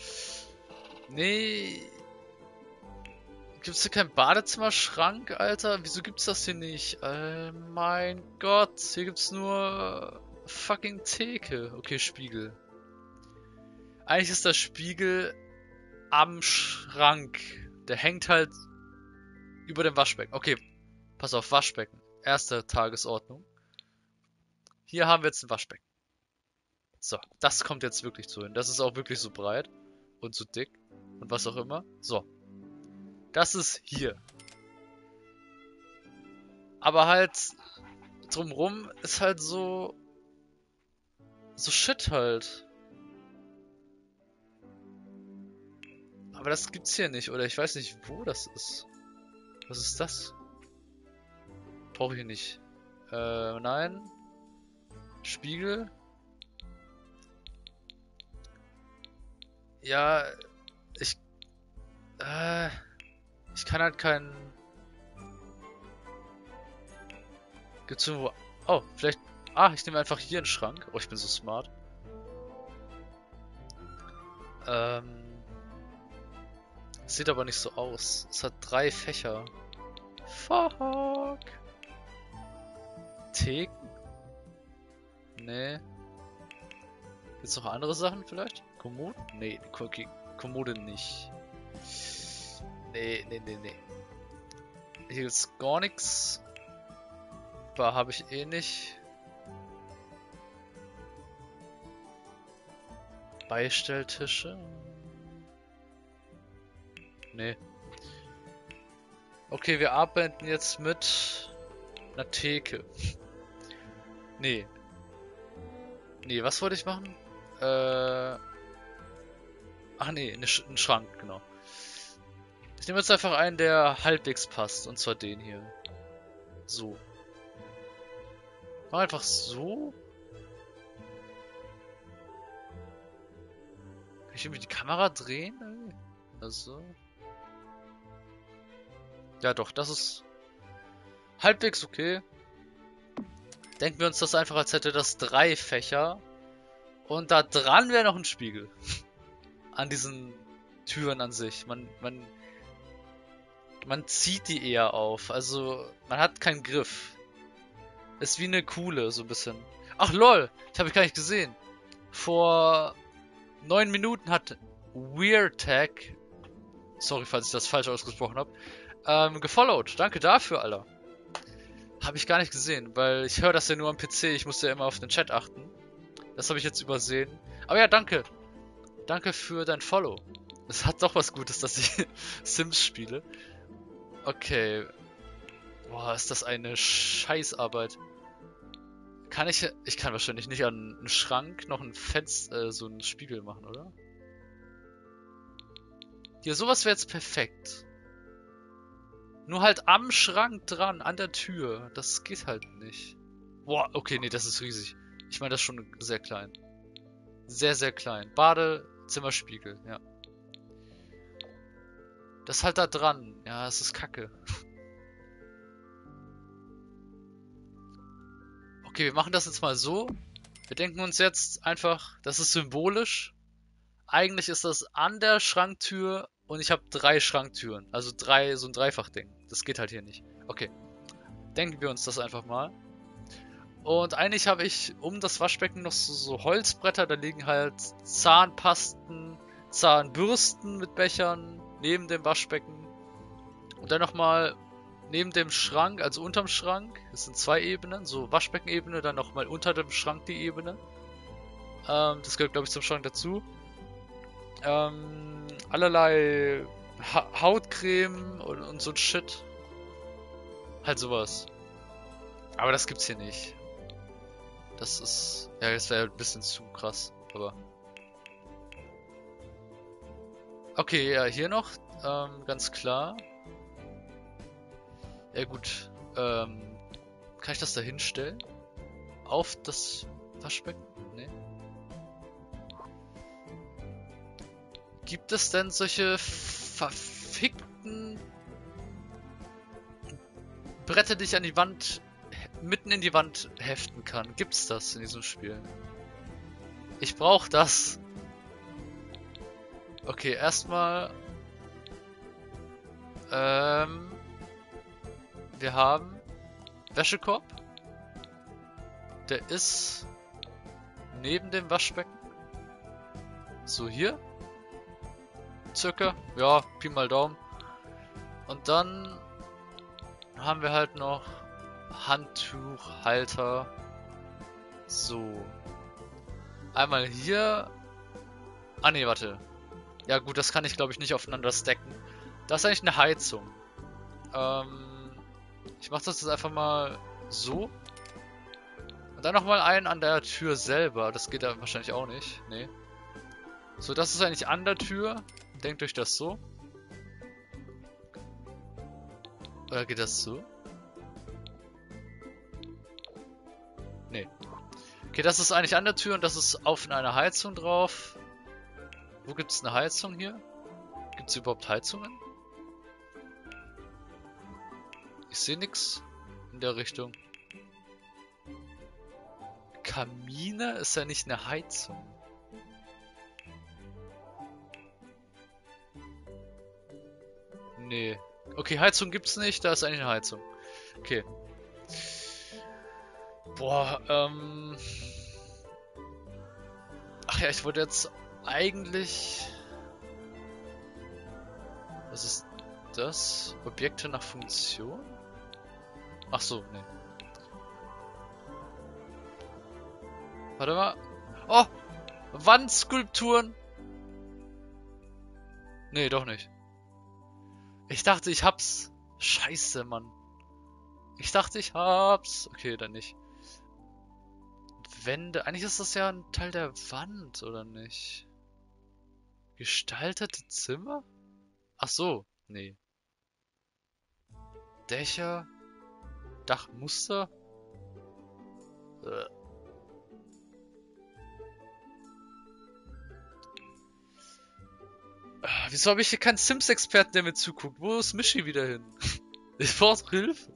Nee... Gibt's hier keinen Badezimmerschrank, Alter? Wieso gibt's das hier nicht? Mein Gott, hier gibt's nur... fucking Theke. Okay, Spiegel. Eigentlich ist der Spiegel am Schrank. Der hängt halt über dem Waschbecken. Okay, pass auf, Waschbecken. Erste Tagesordnung. Hier haben wir jetzt ein Waschbecken. So, das kommt jetzt wirklich so hin. Das ist auch wirklich so breit und so dick und was auch immer. So, das ist hier. Aber halt drumrum ist halt so Shit halt. Aber das gibt's hier nicht, oder ich weiß nicht, wo das ist. Was ist das? Brauche ich nicht. Nein. Spiegel. Ja, ich kann halt keinen... Gibt's irgendwo... Oh, vielleicht... Ah, ich nehme einfach hier einen Schrank. Oh, ich bin so smart. Sieht aber nicht so aus. Es hat 3 Fächer. Fuck. Theken? Nee. Gibt's noch andere Sachen vielleicht? Kommode? Nee, Kommode nicht. Nee. Hier gibt's gar nichts. Bar habe ich eh nicht. Beistelltische? Nee. Okay, wir arbeiten jetzt mit einer Theke. Nee. Nee, was wollte ich machen? Ach nee, einen Schrank, genau. Ich nehme jetzt einfach einen, der halbwegs passt. Und zwar den hier. So. Mach einfach so. Kann ich irgendwie die Kamera drehen? Also. Ja doch, das ist halbwegs okay. Denken wir uns das einfach, als hätte das 3 Fächer. Und da dran wäre noch ein Spiegel. An diesen Türen an sich. Man zieht die eher auf. Also, man hat keinen Griff. Ist wie eine Kuhle, so ein bisschen. Ach lol, das habe ich gar nicht gesehen. Vor 9 Minuten hat WeirTech, sorry, falls ich das falsch ausgesprochen habe, gefollowt. Danke dafür, Alter. Habe ich gar nicht gesehen, weil ich höre das ja nur am PC. Ich muss ja immer auf den Chat achten. Das habe ich jetzt übersehen. Aber ja, danke. Danke für dein Follow. Es hat doch was Gutes, dass ich Sims spiele. Okay. Boah, ist das eine Scheißarbeit. Ich kann wahrscheinlich nicht an einen Schrank noch ein Fenster, so einen Spiegel machen, oder? Hier, sowas wäre jetzt perfekt. Nur halt am Schrank dran, an der Tür. Das geht halt nicht. Boah, okay, nee, das ist riesig. Ich meine, das ist schon sehr klein. Sehr, sehr klein. Badezimmerspiegel, ja. Das ist halt da dran. Ja, es ist kacke. Okay, wir machen das jetzt mal so. Wir denken uns jetzt einfach, das ist symbolisch. Eigentlich ist das an der Schranktür und ich habe 3 Schranktüren. Also so ein Dreifachding. Das geht halt hier nicht. Okay. Denken wir uns das einfach mal. Und eigentlich habe ich um das Waschbecken noch so Holzbretter. Da liegen halt Zahnpasten, Zahnbürsten mit Bechern neben dem Waschbecken. Und dann nochmal neben dem Schrank, also unterm Schrank. Das sind 2 Ebenen. So Waschbeckenebene, dann nochmal unter dem Schrank die Ebene. Das gehört, glaube ich, zum Schrank dazu. Allerlei Hautcreme und so ein Shit. Halt sowas. Aber das gibt's hier nicht. Das ist... Ja, das wäre ein bisschen zu krass, aber... Okay, ja, hier noch. Ganz klar. Ja gut. Kann ich das da hinstellen? Auf das Waschbecken? Nee. Gibt es denn solche verfickten Bretter, die ich an die Wand, mitten in die Wand heften kann? Gibt's das in diesem Spiel? Ich brauche das. Okay, erstmal. Wir haben Wäschekorb. Der ist neben dem Waschbecken. So hier. Circa. Ja, Pi mal Daumen. Und dann haben wir halt noch Handtuchhalter. So. Einmal hier. Ah ne, warte. Ja gut, das kann ich glaube ich nicht aufeinander stacken. Das ist eigentlich eine Heizung. Ich mache das jetzt einfach mal so. Und dann nochmal einen an der Tür selber. Das geht ja wahrscheinlich auch nicht. Nee. So, das ist eigentlich an der Tür. Denkt euch das so. Oder geht das so? Nee. Okay, das ist eigentlich an der Tür und das ist auf einer Heizung drauf. Wo gibt es eine Heizung hier? Gibt es überhaupt Heizungen? Ich sehe nichts in der Richtung. Kamine ist ja nicht eine Heizung. Nee. Okay, Heizung gibt's nicht, da ist eigentlich eine Heizung. Okay. Boah, ach ja, ich wollte jetzt eigentlich... Was ist das? Objekte nach Funktion? Ach so, nee. Warte mal. Oh! Wandskulpturen! Nee, doch nicht. Ich dachte, ich hab's. Scheiße, Mann. Ich dachte, ich hab's. Okay, dann nicht. Wände. Eigentlich ist das ja ein Teil der Wand, oder nicht? Gestaltete Zimmer? Ach so. Nee. Dächer. Dachmuster. Wieso habe ich hier keinen Sims-Experten, der mir zuguckt? Wo ist Michi wieder hin? Ich brauche Hilfe.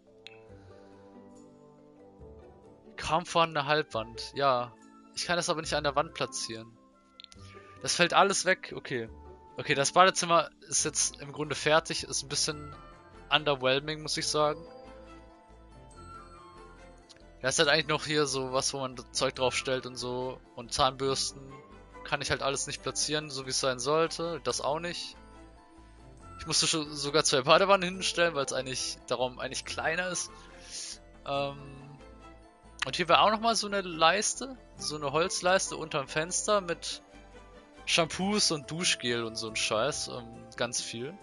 Kaum vorhandene Halbwand. Ja. Ich kann das aber nicht an der Wand platzieren. Das fällt alles weg. Okay. Okay, das Badezimmer ist jetzt im Grunde fertig. Ist ein bisschen underwhelming, muss ich sagen. Da ist halt eigentlich noch hier so was, wo man Zeug draufstellt und so. Und Zahnbürsten. Kann ich halt alles nicht platzieren, so wie es sein sollte. Das auch nicht. Ich musste sogar 2 Badewannen hinstellen, weil es eigentlich der Raum eigentlich kleiner ist. Und hier wäre auch nochmal so eine Leiste. So eine Holzleiste unterm Fenster mit Shampoos und Duschgel und so ein Scheiß. Ganz viel.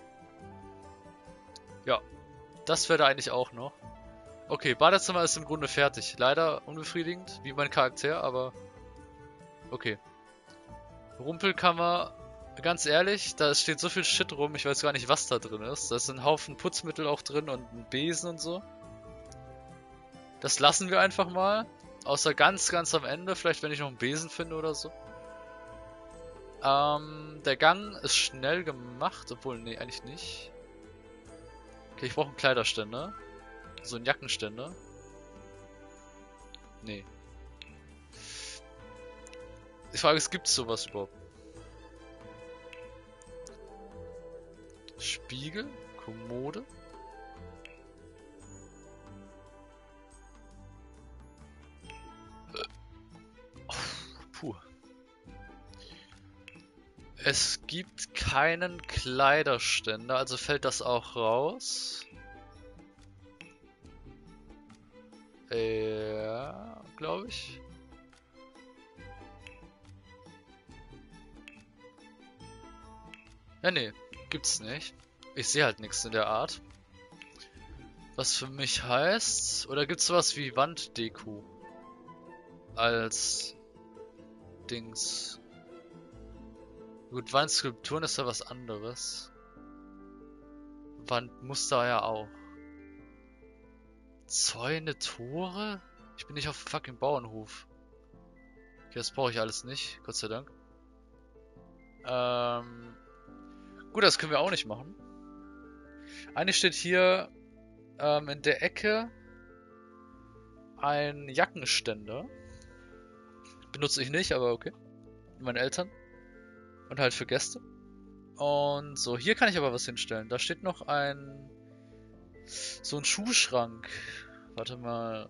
Ja. Das wäre da eigentlich auch noch. Okay, Badezimmer ist im Grunde fertig. Leider unbefriedigend, wie mein Charakter, aber... Okay. Rumpelkammer, ganz ehrlich, da steht so viel Shit rum, ich weiß gar nicht, was da drin ist. Da ist ein Haufen Putzmittel auch drin und ein Besen und so. Das lassen wir einfach mal. Außer ganz am Ende, vielleicht wenn ich noch einen Besen finde oder so. Der Gang ist schnell gemacht, obwohl, nee, eigentlich nicht. Okay, ich brauche einen Kleiderständer. So einen Jackenständer. Nee. Die Frage ist, gibt es sowas überhaupt? Spiegel? Kommode? Puh. Es gibt keinen Kleiderständer, also fällt das auch raus. Ja, glaube ich. Ja, nee, gibt's nicht. Ich sehe halt nichts in der Art. Was für mich heißt, oder gibt's sowas wie Wanddeko? Als Dings. Gut, Wandskulpturen ist ja was anderes. Wandmuster ja auch. Zäune, Tore? Ich bin nicht auf dem fucking Bauernhof. Okay, das brauche ich alles nicht, Gott sei Dank. Gut, das können wir auch nicht machen. Eigentlich steht hier in der Ecke ein Jackenständer. Benutze ich nicht, aber okay. Meine Eltern. Und halt für Gäste. Und so, hier kann ich aber was hinstellen. Da steht noch so ein Schuhschrank. Warte mal.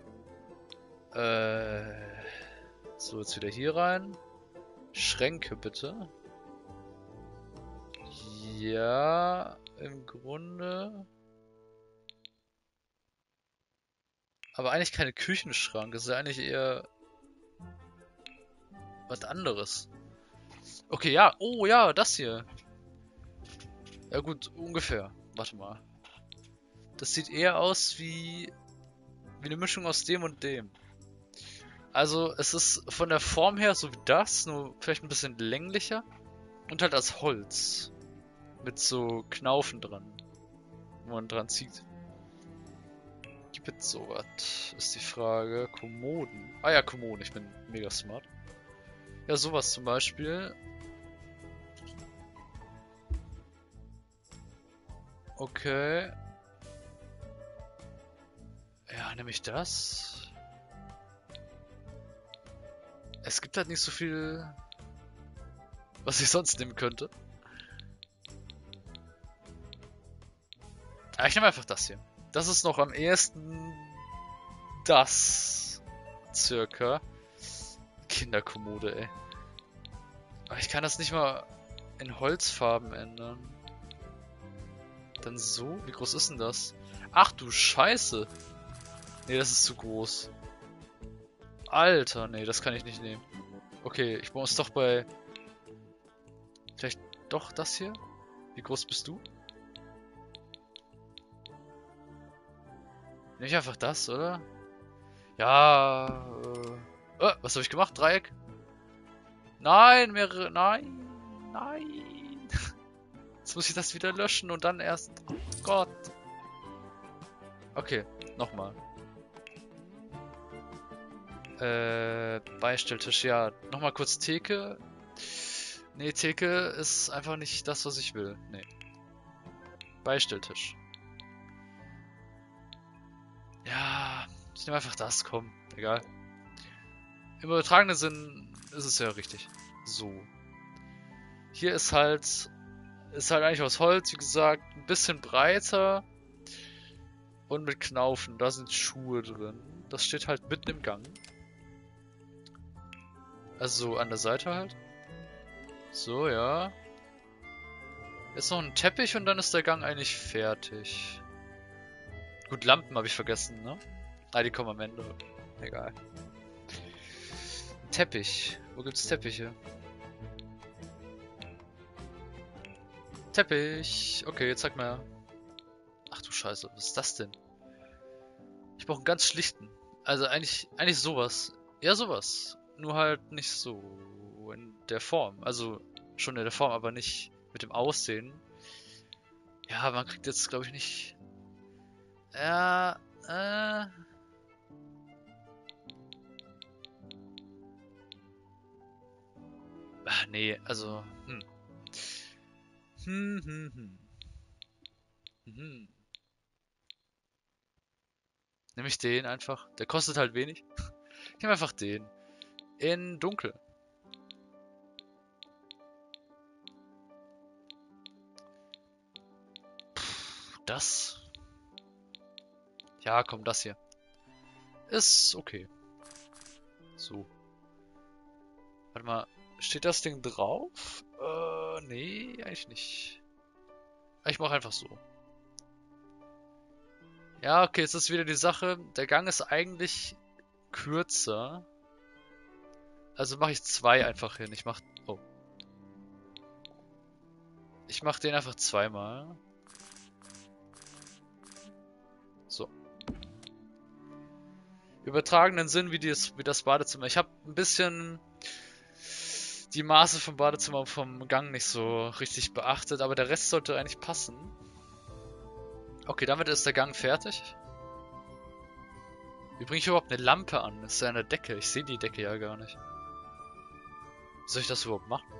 So, jetzt wieder hier rein. Schränke bitte. Ja, im Grunde. Aber eigentlich keine Küchenschrank. Das ist ja eigentlich eher was anderes. Okay, ja. Oh ja, das hier. Ja gut, ungefähr. Warte mal. Das sieht eher aus wie eine Mischung aus dem und dem. Also es ist von der Form her so wie das, nur vielleicht ein bisschen länglicher. Und halt als Holz. Mit so Knaufen dran. Wo man dran zieht. Gibt es sowas? Ist die Frage. Kommoden. Ah ja, Kommoden. Ich bin mega smart. Ja, sowas zum Beispiel. Okay. Ja, nehme ich das. Es gibt halt nicht so viel, was ich sonst nehmen könnte. Ja, ich nehme einfach das hier. Das ist noch am ehesten das. Circa. Kinderkommode, ey. Aber ich kann das nicht mal in Holzfarben ändern. Dann so? Wie groß ist denn das? Ach du Scheiße. Nee, das ist zu groß. Alter, nee, das kann ich nicht nehmen. Okay, ich muss doch bei... Vielleicht doch das hier? Wie groß bist du? Nehme ich einfach das, oder? Ja, was habe ich gemacht? Dreieck? Nein, mehrere... Nein, nein. Jetzt muss ich das wieder löschen und dann erst... Oh Gott. Okay, nochmal. Beistelltisch, ja. Nochmal kurz Theke. Nee, Theke ist einfach nicht das, was ich will. Nee. Beistelltisch. Ja, ich nehme einfach das, komm. Egal. Im übertragenen Sinn ist es ja richtig. So. Hier ist halt eigentlich aus Holz, wie gesagt, ein bisschen breiter. Und mit Knaufen. Da sind Schuhe drin. Das steht halt mitten im Gang. Also an der Seite halt. So, ja. Jetzt noch ein Teppich und dann ist der Gang eigentlich fertig. Gut, Lampen habe ich vergessen, ne? Ah, die kommen am Ende. Egal. Teppich. Wo gibt's Teppiche? Teppich. Okay, jetzt sag mal. Ach du Scheiße, was ist das denn? Ich brauche einen ganz schlichten. Also eigentlich sowas. Ja, sowas. Nur halt nicht so in der Form. Also schon in der Form, aber nicht mit dem Aussehen. Ja, man kriegt jetzt, glaube ich, nicht... Ja, Nee, also... Hm, hm, hm. Hm. Nehme ich den einfach. Der kostet halt wenig. Ich nehme einfach den. In dunkel. Das. Ja, komm, das hier. Ist okay. So. Warte mal. Steht das Ding drauf? Nee, eigentlich nicht. Ich mache einfach so. Ja, okay, jetzt ist wieder die Sache. Der Gang ist eigentlich kürzer. Also mache ich 2 einfach hin. Ich mach... Oh. Ich mach den einfach 2-mal. So. Übertragenen Sinn wie das Badezimmer. Ich habe ein bisschen die Maße vom Badezimmer und vom Gang nicht so richtig beachtet, aber der Rest sollte eigentlich passen. Okay, damit ist der Gang fertig. Wie bringe ich überhaupt eine Lampe an? Das ist ja eine Decke. Ich sehe die Decke ja gar nicht. Wie soll ich das überhaupt machen?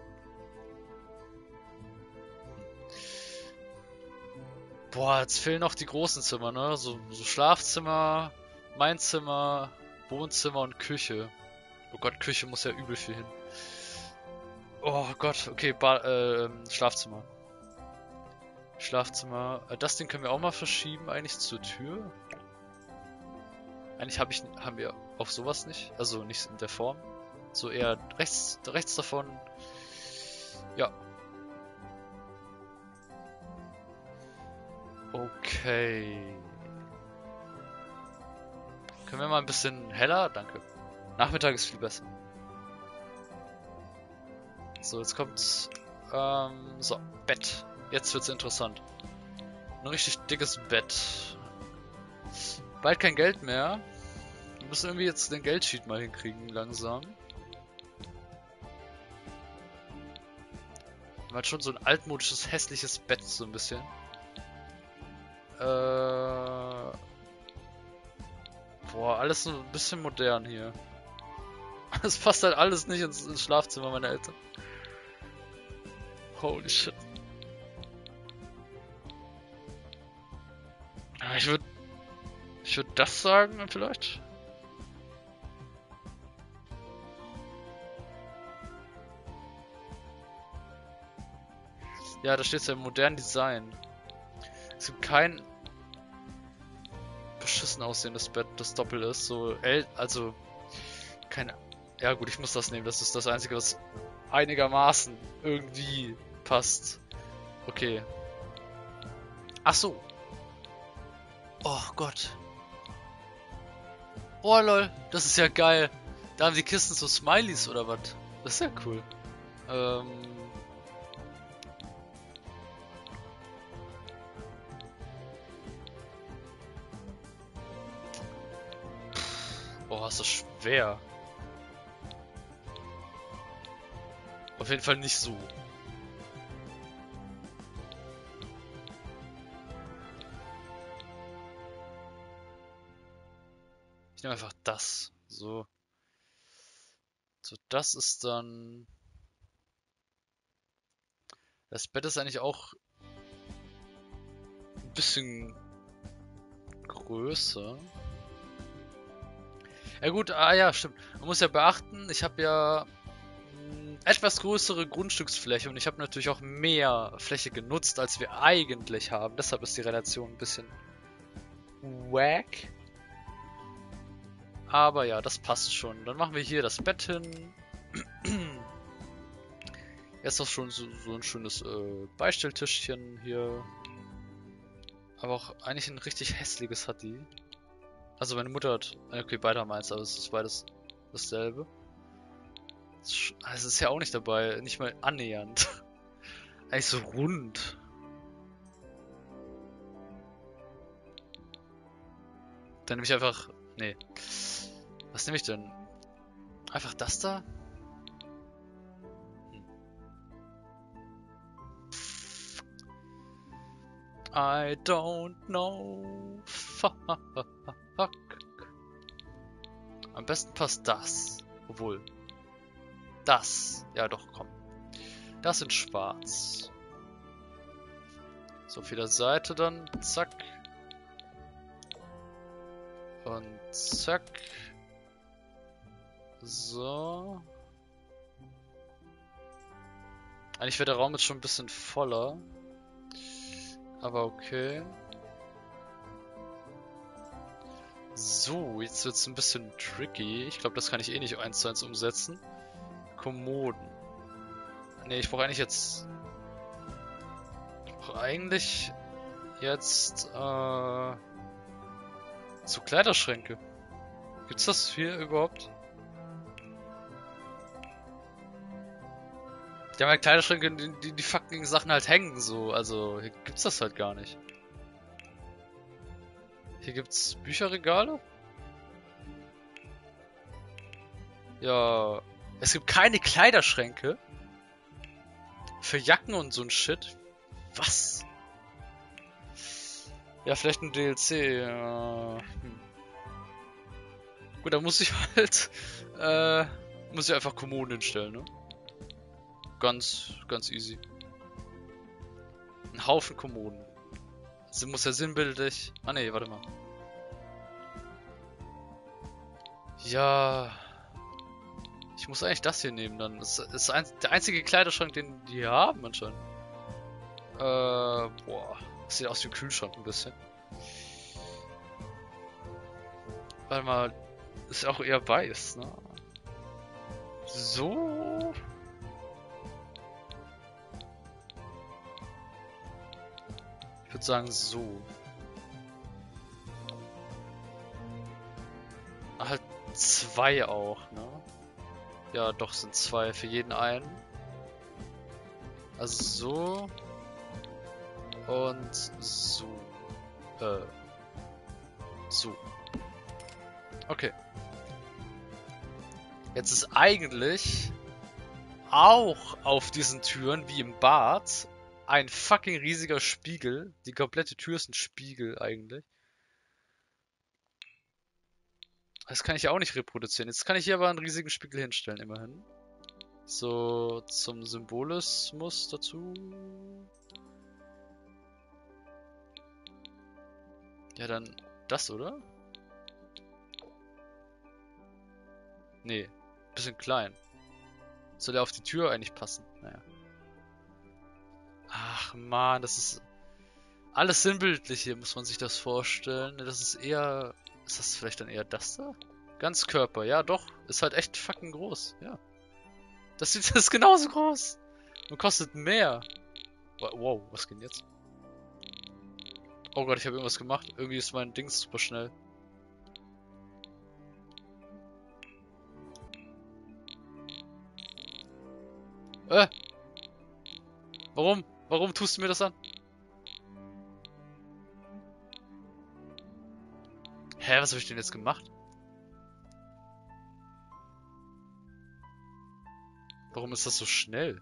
Boah, jetzt fehlen noch die großen Zimmer, ne? So Schlafzimmer, mein Zimmer, Wohnzimmer und Küche. Oh Gott, Küche muss ja übel viel hin. Oh Gott, okay, Schlafzimmer. Schlafzimmer. Das Ding können wir auch mal verschieben, eigentlich zur Tür. Eigentlich haben wir auch sowas nicht. Also nicht in der Form. So eher rechts davon. Ja. Okay. Können wir mal ein bisschen heller? Danke. Nachmittag ist viel besser. So, jetzt kommt's. So, Bett. Jetzt wird's interessant. Ein richtig dickes Bett. Bald kein Geld mehr. Wir müssen irgendwie jetzt den Geldsheet mal hinkriegen, langsam. Man hat schon so ein altmodisches, hässliches Bett, so ein bisschen. Boah, alles so ein bisschen modern hier. Es passt halt alles nicht ins Schlafzimmer meiner Eltern. Holy shit. Ich würde das sagen, vielleicht. Ja, da steht ja modern Design. Es gibt kein beschissen aussehendes Bett, das doppelt ist. So, also, keine. Ja, gut, ich muss das nehmen. Das ist das Einzige, was einigermaßen irgendwie passt. Okay. Ach so. Oh Gott. Oh lol, das ist ja geil. Da haben die Kisten so Smileys oder was? Das ist ja cool. Boah, ist das schwer. Auf jeden Fall nicht so. Ich nehme einfach das. So. So, das ist dann... Das Bett ist eigentlich auch ein bisschen größer. Ja gut, ja, stimmt. Man muss ja beachten, ich habe ja etwas größere Grundstücksfläche und ich habe natürlich auch mehr Fläche genutzt, als wir eigentlich haben. Deshalb ist die Relation ein bisschen wack. Aber ja, das passt schon. Dann machen wir hier das Bett hin. Jetzt noch schon so ein schönes Beistelltischchen hier. Aber auch eigentlich ein richtig hässliches hat die. Also meine Mutter hat... Okay, beide haben eins, aber es ist beides dasselbe. Es ist ja auch nicht dabei, nicht mal annähernd. Eigentlich so rund. Dann nehme ich einfach... Nee. Was nehme ich denn? Einfach das da? I don't know. Fuck. Am besten passt das. Obwohl. Das. Ja doch, komm. Das in schwarz. So, auf jeder Seite dann. Zack. Und zack. So. Eigentlich wäre der Raum jetzt schon ein bisschen voller. Aber okay. So, jetzt wird es ein bisschen tricky. Ich glaube, das kann ich eh nicht 1:1 umsetzen. Kommoden. Ne, ich brauche eigentlich jetzt... so Kleiderschränke. Gibt's das hier überhaupt? Die haben ja Kleiderschränke, die fucking Sachen halt hängen so. Also, hier gibt's das halt gar nicht. Hier gibt's Bücherregale? Ja. Es gibt keine Kleiderschränke. Für Jacken und so ein Shit. Was? Ja, vielleicht ein DLC. Gut, da muss ich halt... muss ich einfach Kommoden hinstellen, ne? Ganz easy. Ein Haufen Kommoden. Sie muss ja sinnbildlich... Ah ne, warte mal. Ja... Ich muss eigentlich das hier nehmen dann. Das ist der einzige Kleiderschrank, den die hier haben anscheinend. Boah. Das sieht aus wie ein Kühlschrank ein bisschen. Warte mal. Ist auch eher weiß, ne? So... Ich würde sagen so. Halt 2 auch, ne? Ja, doch, sind 2 für jeden einen. Also so. Und so. So. Okay. Jetzt ist eigentlich auch auf diesen Türen, wie im Bad, ein fucking riesiger Spiegel. Die komplette Tür ist ein Spiegel eigentlich. Das kann ich ja auch nicht reproduzieren. Jetzt kann ich hier aber einen riesigen Spiegel hinstellen, immerhin. So, zum Symbolismus dazu. Ja, dann das, oder? Nee, bisschen klein. Soll ja auf die Tür eigentlich passen. Naja. Ach man, das ist alles sinnbildlich hier, muss man sich das vorstellen. Das ist eher... Ist das vielleicht dann eher das da? Ganzkörper, ja doch. Ist halt echt fucking groß, ja. Das ist genauso groß. Und kostet mehr. Wow, was geht jetzt? Oh Gott, ich habe irgendwas gemacht. Irgendwie ist mein Ding super schnell. Warum? Warum tust du mir das an? Hä, was habe ich denn jetzt gemacht? Warum ist das so schnell?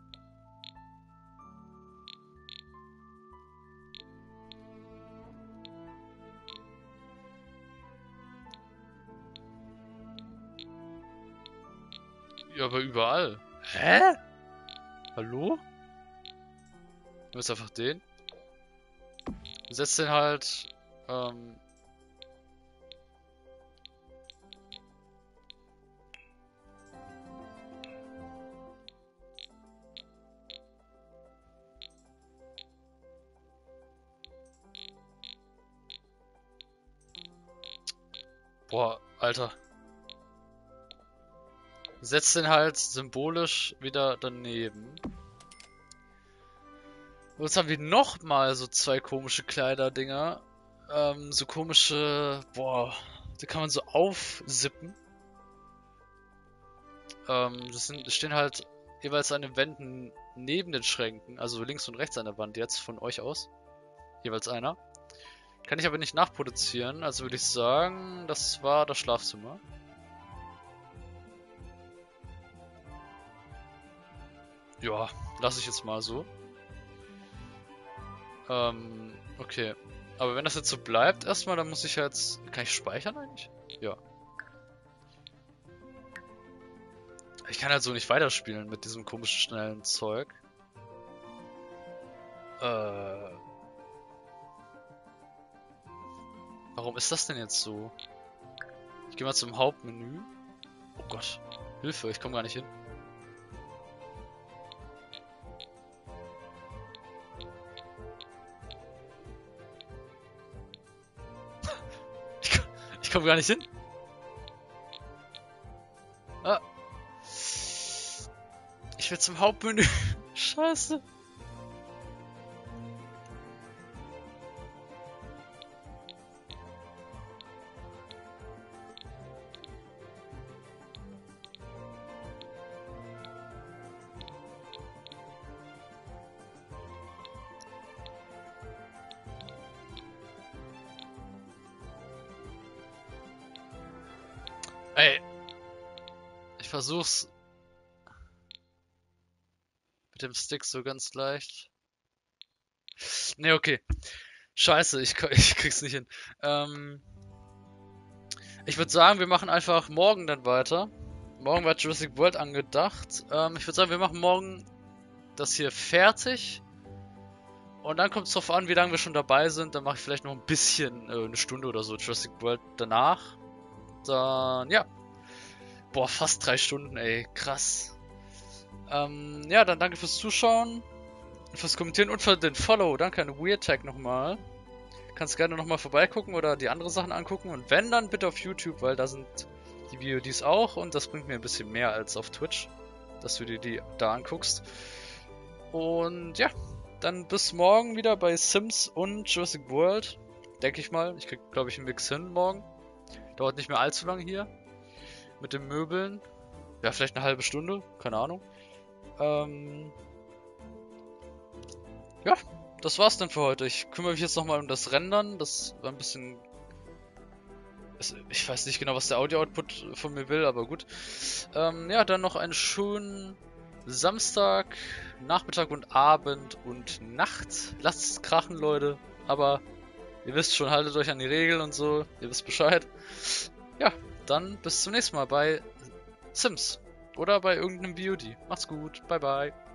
Ja, aber überall. Hä? Hallo? Du bist einfach den. Setzt den halt, boah, Alter. Setzt den halt symbolisch wieder daneben. Und jetzt haben wir nochmal so 2 komische Kleiderdinger. So komische, boah, die kann man so aufsippen. Das stehen halt jeweils an den Wänden neben den Schränken, also links und rechts an der Wand jetzt von euch aus. Jeweils einer. Kann ich aber nicht nachproduzieren, also würde ich sagen, das war das Schlafzimmer. Ja, lasse ich jetzt mal so. Okay. Aber wenn das jetzt so bleibt erstmal, dann muss ich jetzt... Kann ich speichern eigentlich? Ja. Ich kann halt so nicht weiterspielen mit diesem komischen schnellen Zeug. Warum ist das denn jetzt so? Ich gehe mal zum Hauptmenü. Oh Gott. Hilfe, ich komme gar nicht hin. Ich komme gar nicht hin. Ah. Ich will zum Hauptmenü. Scheiße. Ey. Ich versuch's mit dem Stick so ganz leicht. Ne, okay. Scheiße, ich krieg's nicht hin. Ich würde sagen, wir machen einfach morgen dann weiter. Morgen war Jurassic World angedacht. Ich würde sagen, wir machen morgen das hier fertig. Und dann kommt es drauf an, wie lange wir schon dabei sind. Dann mache ich vielleicht noch ein bisschen, eine Stunde oder so Jurassic World danach. Dann, ja. Boah, fast 3 Stunden, ey. Krass. Ja, dann danke fürs Zuschauen, fürs Kommentieren und für den Follow. Danke an WeirdTag nochmal. Kannst gerne nochmal vorbeigucken oder die andere Sachen angucken. Und wenn, dann bitte auf YouTube, weil da sind die VODs auch. Und das bringt mir ein bisschen mehr als auf Twitch, dass du dir die da anguckst. Und ja, dann bis morgen wieder bei Sims und Jurassic World. Denke ich mal. Ich krieg, glaube ich, einen Mix hin morgen. Dauert nicht mehr allzu lange hier. Mit den Möbeln. Ja, vielleicht eine halbe Stunde. Keine Ahnung. Ja, das war's dann für heute. Ich kümmere mich jetzt nochmal um das Rendern. Das war ein bisschen... Ich weiß nicht genau, was der Audio-Output von mir will, aber gut. Ja, dann noch einen schönen Samstag, Nachmittag und Abend und Nacht. Lasst es krachen, Leute. Aber ihr wisst schon, haltet euch an die Regeln und so. Ihr wisst Bescheid. Ja, dann bis zum nächsten Mal bei Sims. Oder bei irgendeinem VOD. Macht's gut. Bye, bye.